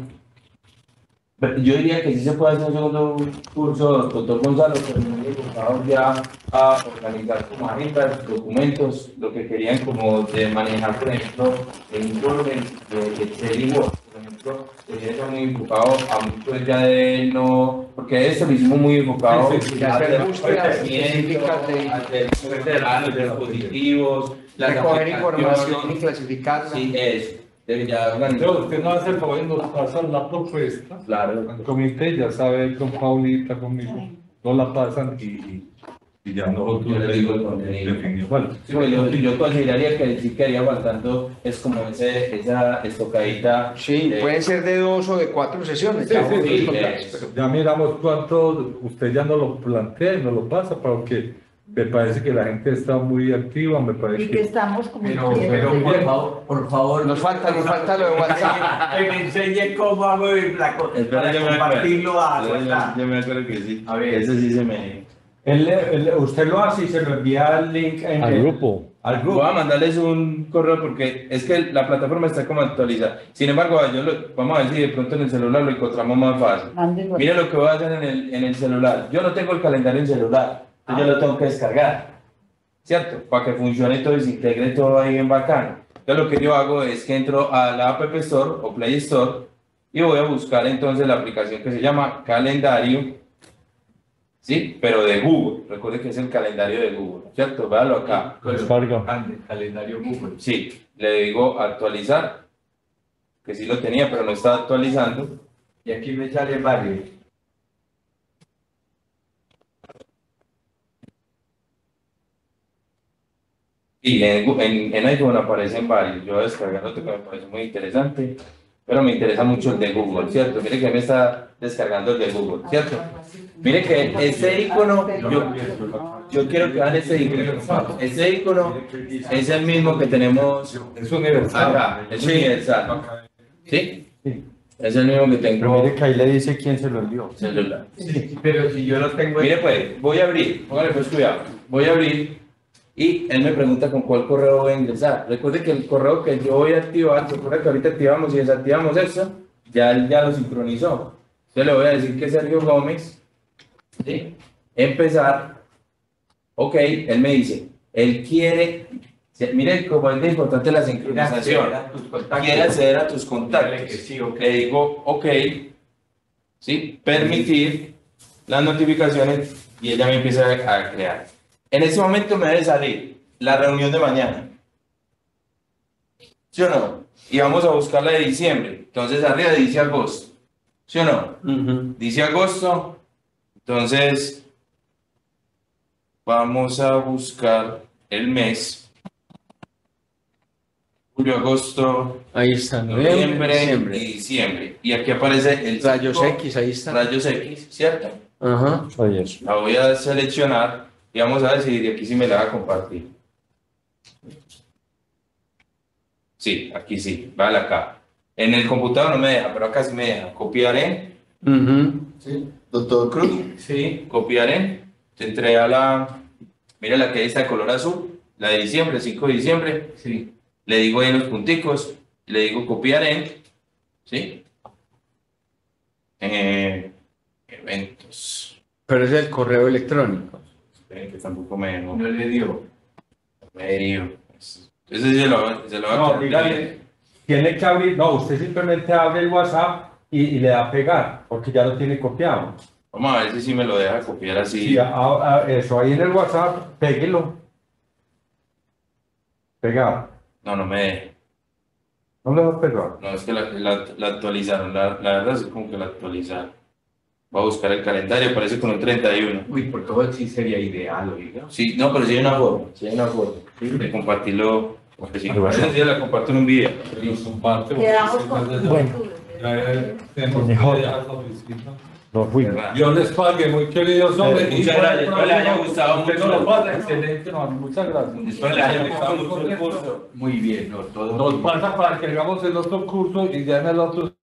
Yo diría que sí se puede hacer un segundo curso, doctor Gonzalo, pero muy enfocado ya a organizar como agendas, documentos, lo que querían como de manejar, por ejemplo, el informe de Excel y Word, por ejemplo, está muy enfocado a mucho ya de no, porque este lo hicimos muy enfocado a hacer búsquedas específicas de los dispositivos, las recoger información y aplicaciones. clasificarla. Sí, eso. Ya usted nos hace el favor y nos pasa la propuesta. Claro. El comité ya sabe con Paulita, conmigo, nos la pasan y ya nosotros Yo le digo el contenido. definimos. Bueno, Sí, pues yo consideraría que sí quedaría faltando es como esa estocadita. Sí, pueden ser de 2 o de 4 sesiones. Sí, ya sí, vamos sí, contados, ya miramos cuánto usted ya nos lo plantea y nos lo pasa, porque me parece que la gente está muy activa, me parece Y que estamos como Pero por favor, nos falta lo de WhatsApp. que me enseñe cómo hago la cosa Espera, para yo me acuerdo. compartirlo a WhatsApp. Yo me acuerdo que sí. A ver. Eso sí se me. Usted lo hace y se lo envía el link al grupo. Al grupo. Voy a mandarles un correo porque es que la plataforma está como actualizada. Sin embargo, vamos a ver si de pronto en el celular lo encontramos más fácil. Mire lo que voy a hacer en el celular. Yo no tengo el calendario en celular, entonces yo lo tengo que descargar, ¿cierto? Para que funcione todo y se integre todo ahí bien bacano. Entonces lo que yo hago es que entro a la App Store o Play Store y voy a buscar entonces la aplicación que se llama Calendario, ¿sí? Pero de Google. Recuerde que es el calendario de Google, ¿cierto? Véalo acá. Calendario Google. Sí, le digo actualizar, que sí lo tenía, pero no está actualizando. Y aquí me salen varios. Y en iPhone aparecen varios. Yo voy a descargar otro que me parece muy interesante, pero me interesa mucho el de Google, ¿cierto? Mire que me está descargando el de Google, ¿cierto? Mire que ese icono, yo quiero que vean ese icono. Ese icono es el mismo que tenemos es universal. acá, es universal. ¿Sí? Es el mismo que tengo. Mire que ahí le dice quién se lo envió. Celular. Sí, pero si yo lo tengo. Mire pues, voy a abrir, póngale pues cuidado, voy a abrir y él me pregunta con cuál correo voy a ingresar. Recuerde que el correo que yo voy a activar, recuerda que ahorita activamos y desactivamos eso, ya él ya lo sincronizó. Entonces le voy a decir que Sergio Gómez, ¿sí? Empezar, ok, él me dice, él quiere, miren cómo es de importante la sincronización, quiere acceder a tus contactos. Le digo, ok, ¿sí? Permitir las notificaciones y ella me empieza a crear. En este momento me debe salir la reunión de mañana. ¿Sí o no? Y vamos a buscar la de diciembre. Entonces arriba dice agosto. ¿Sí o no? Dice agosto. Entonces vamos a buscar el mes. Julio, agosto, Ahí está, noviembre y diciembre. Y aquí aparece el rayos 5, X, ahí está. rayos X, ¿cierto? Ajá. Oye, eso. La voy a seleccionar y vamos a decidir de aquí si me la va a compartir. Sí, aquí sí, vale acá. En el computador no me deja, pero acá sí me deja. Copiaré. Sí. Doctor Cruz. Sí. Copiaré. Te entré a la. Mira la que está de color azul, la de diciembre, 5 de diciembre. Sí. Le digo ahí en los punticos, le digo copiaré. ¿Sí? Eventos. Pero ese es el correo electrónico. Que tampoco me No le dio. me dio. Ese sí se lo va a No, quedar. dígale, tiene que abrir, no, usted simplemente abre el WhatsApp y le da a pegar, porque ya lo tiene copiado. Vamos a ver si sí me lo deja copiar así. Sí, eso, ahí en el WhatsApp, péguelo. Pegado. No, no me deja. No le va a pegar. No, es que la actualizaron. La verdad es como que la actualizaron. Voy a buscar el calendario, aparece con un 31. Uy, por todo sí sería ideal, oiga. Sí, no, pero sí hay una forma. Sí hay una forma. De compartirlo. Porque si no, ese día la comparto en un video. Quedamos con Bueno. No fui. Yo les pagué, muy queridos hombres. Muchas gracias, espero le haya gustado Usted mucho. no lo pasa, excelente, no, muchas gracias. Espero le haya gustado mucho el curso. Muy bien, no, todo. Nos pasa para que hagamos el otro curso y ya en el otro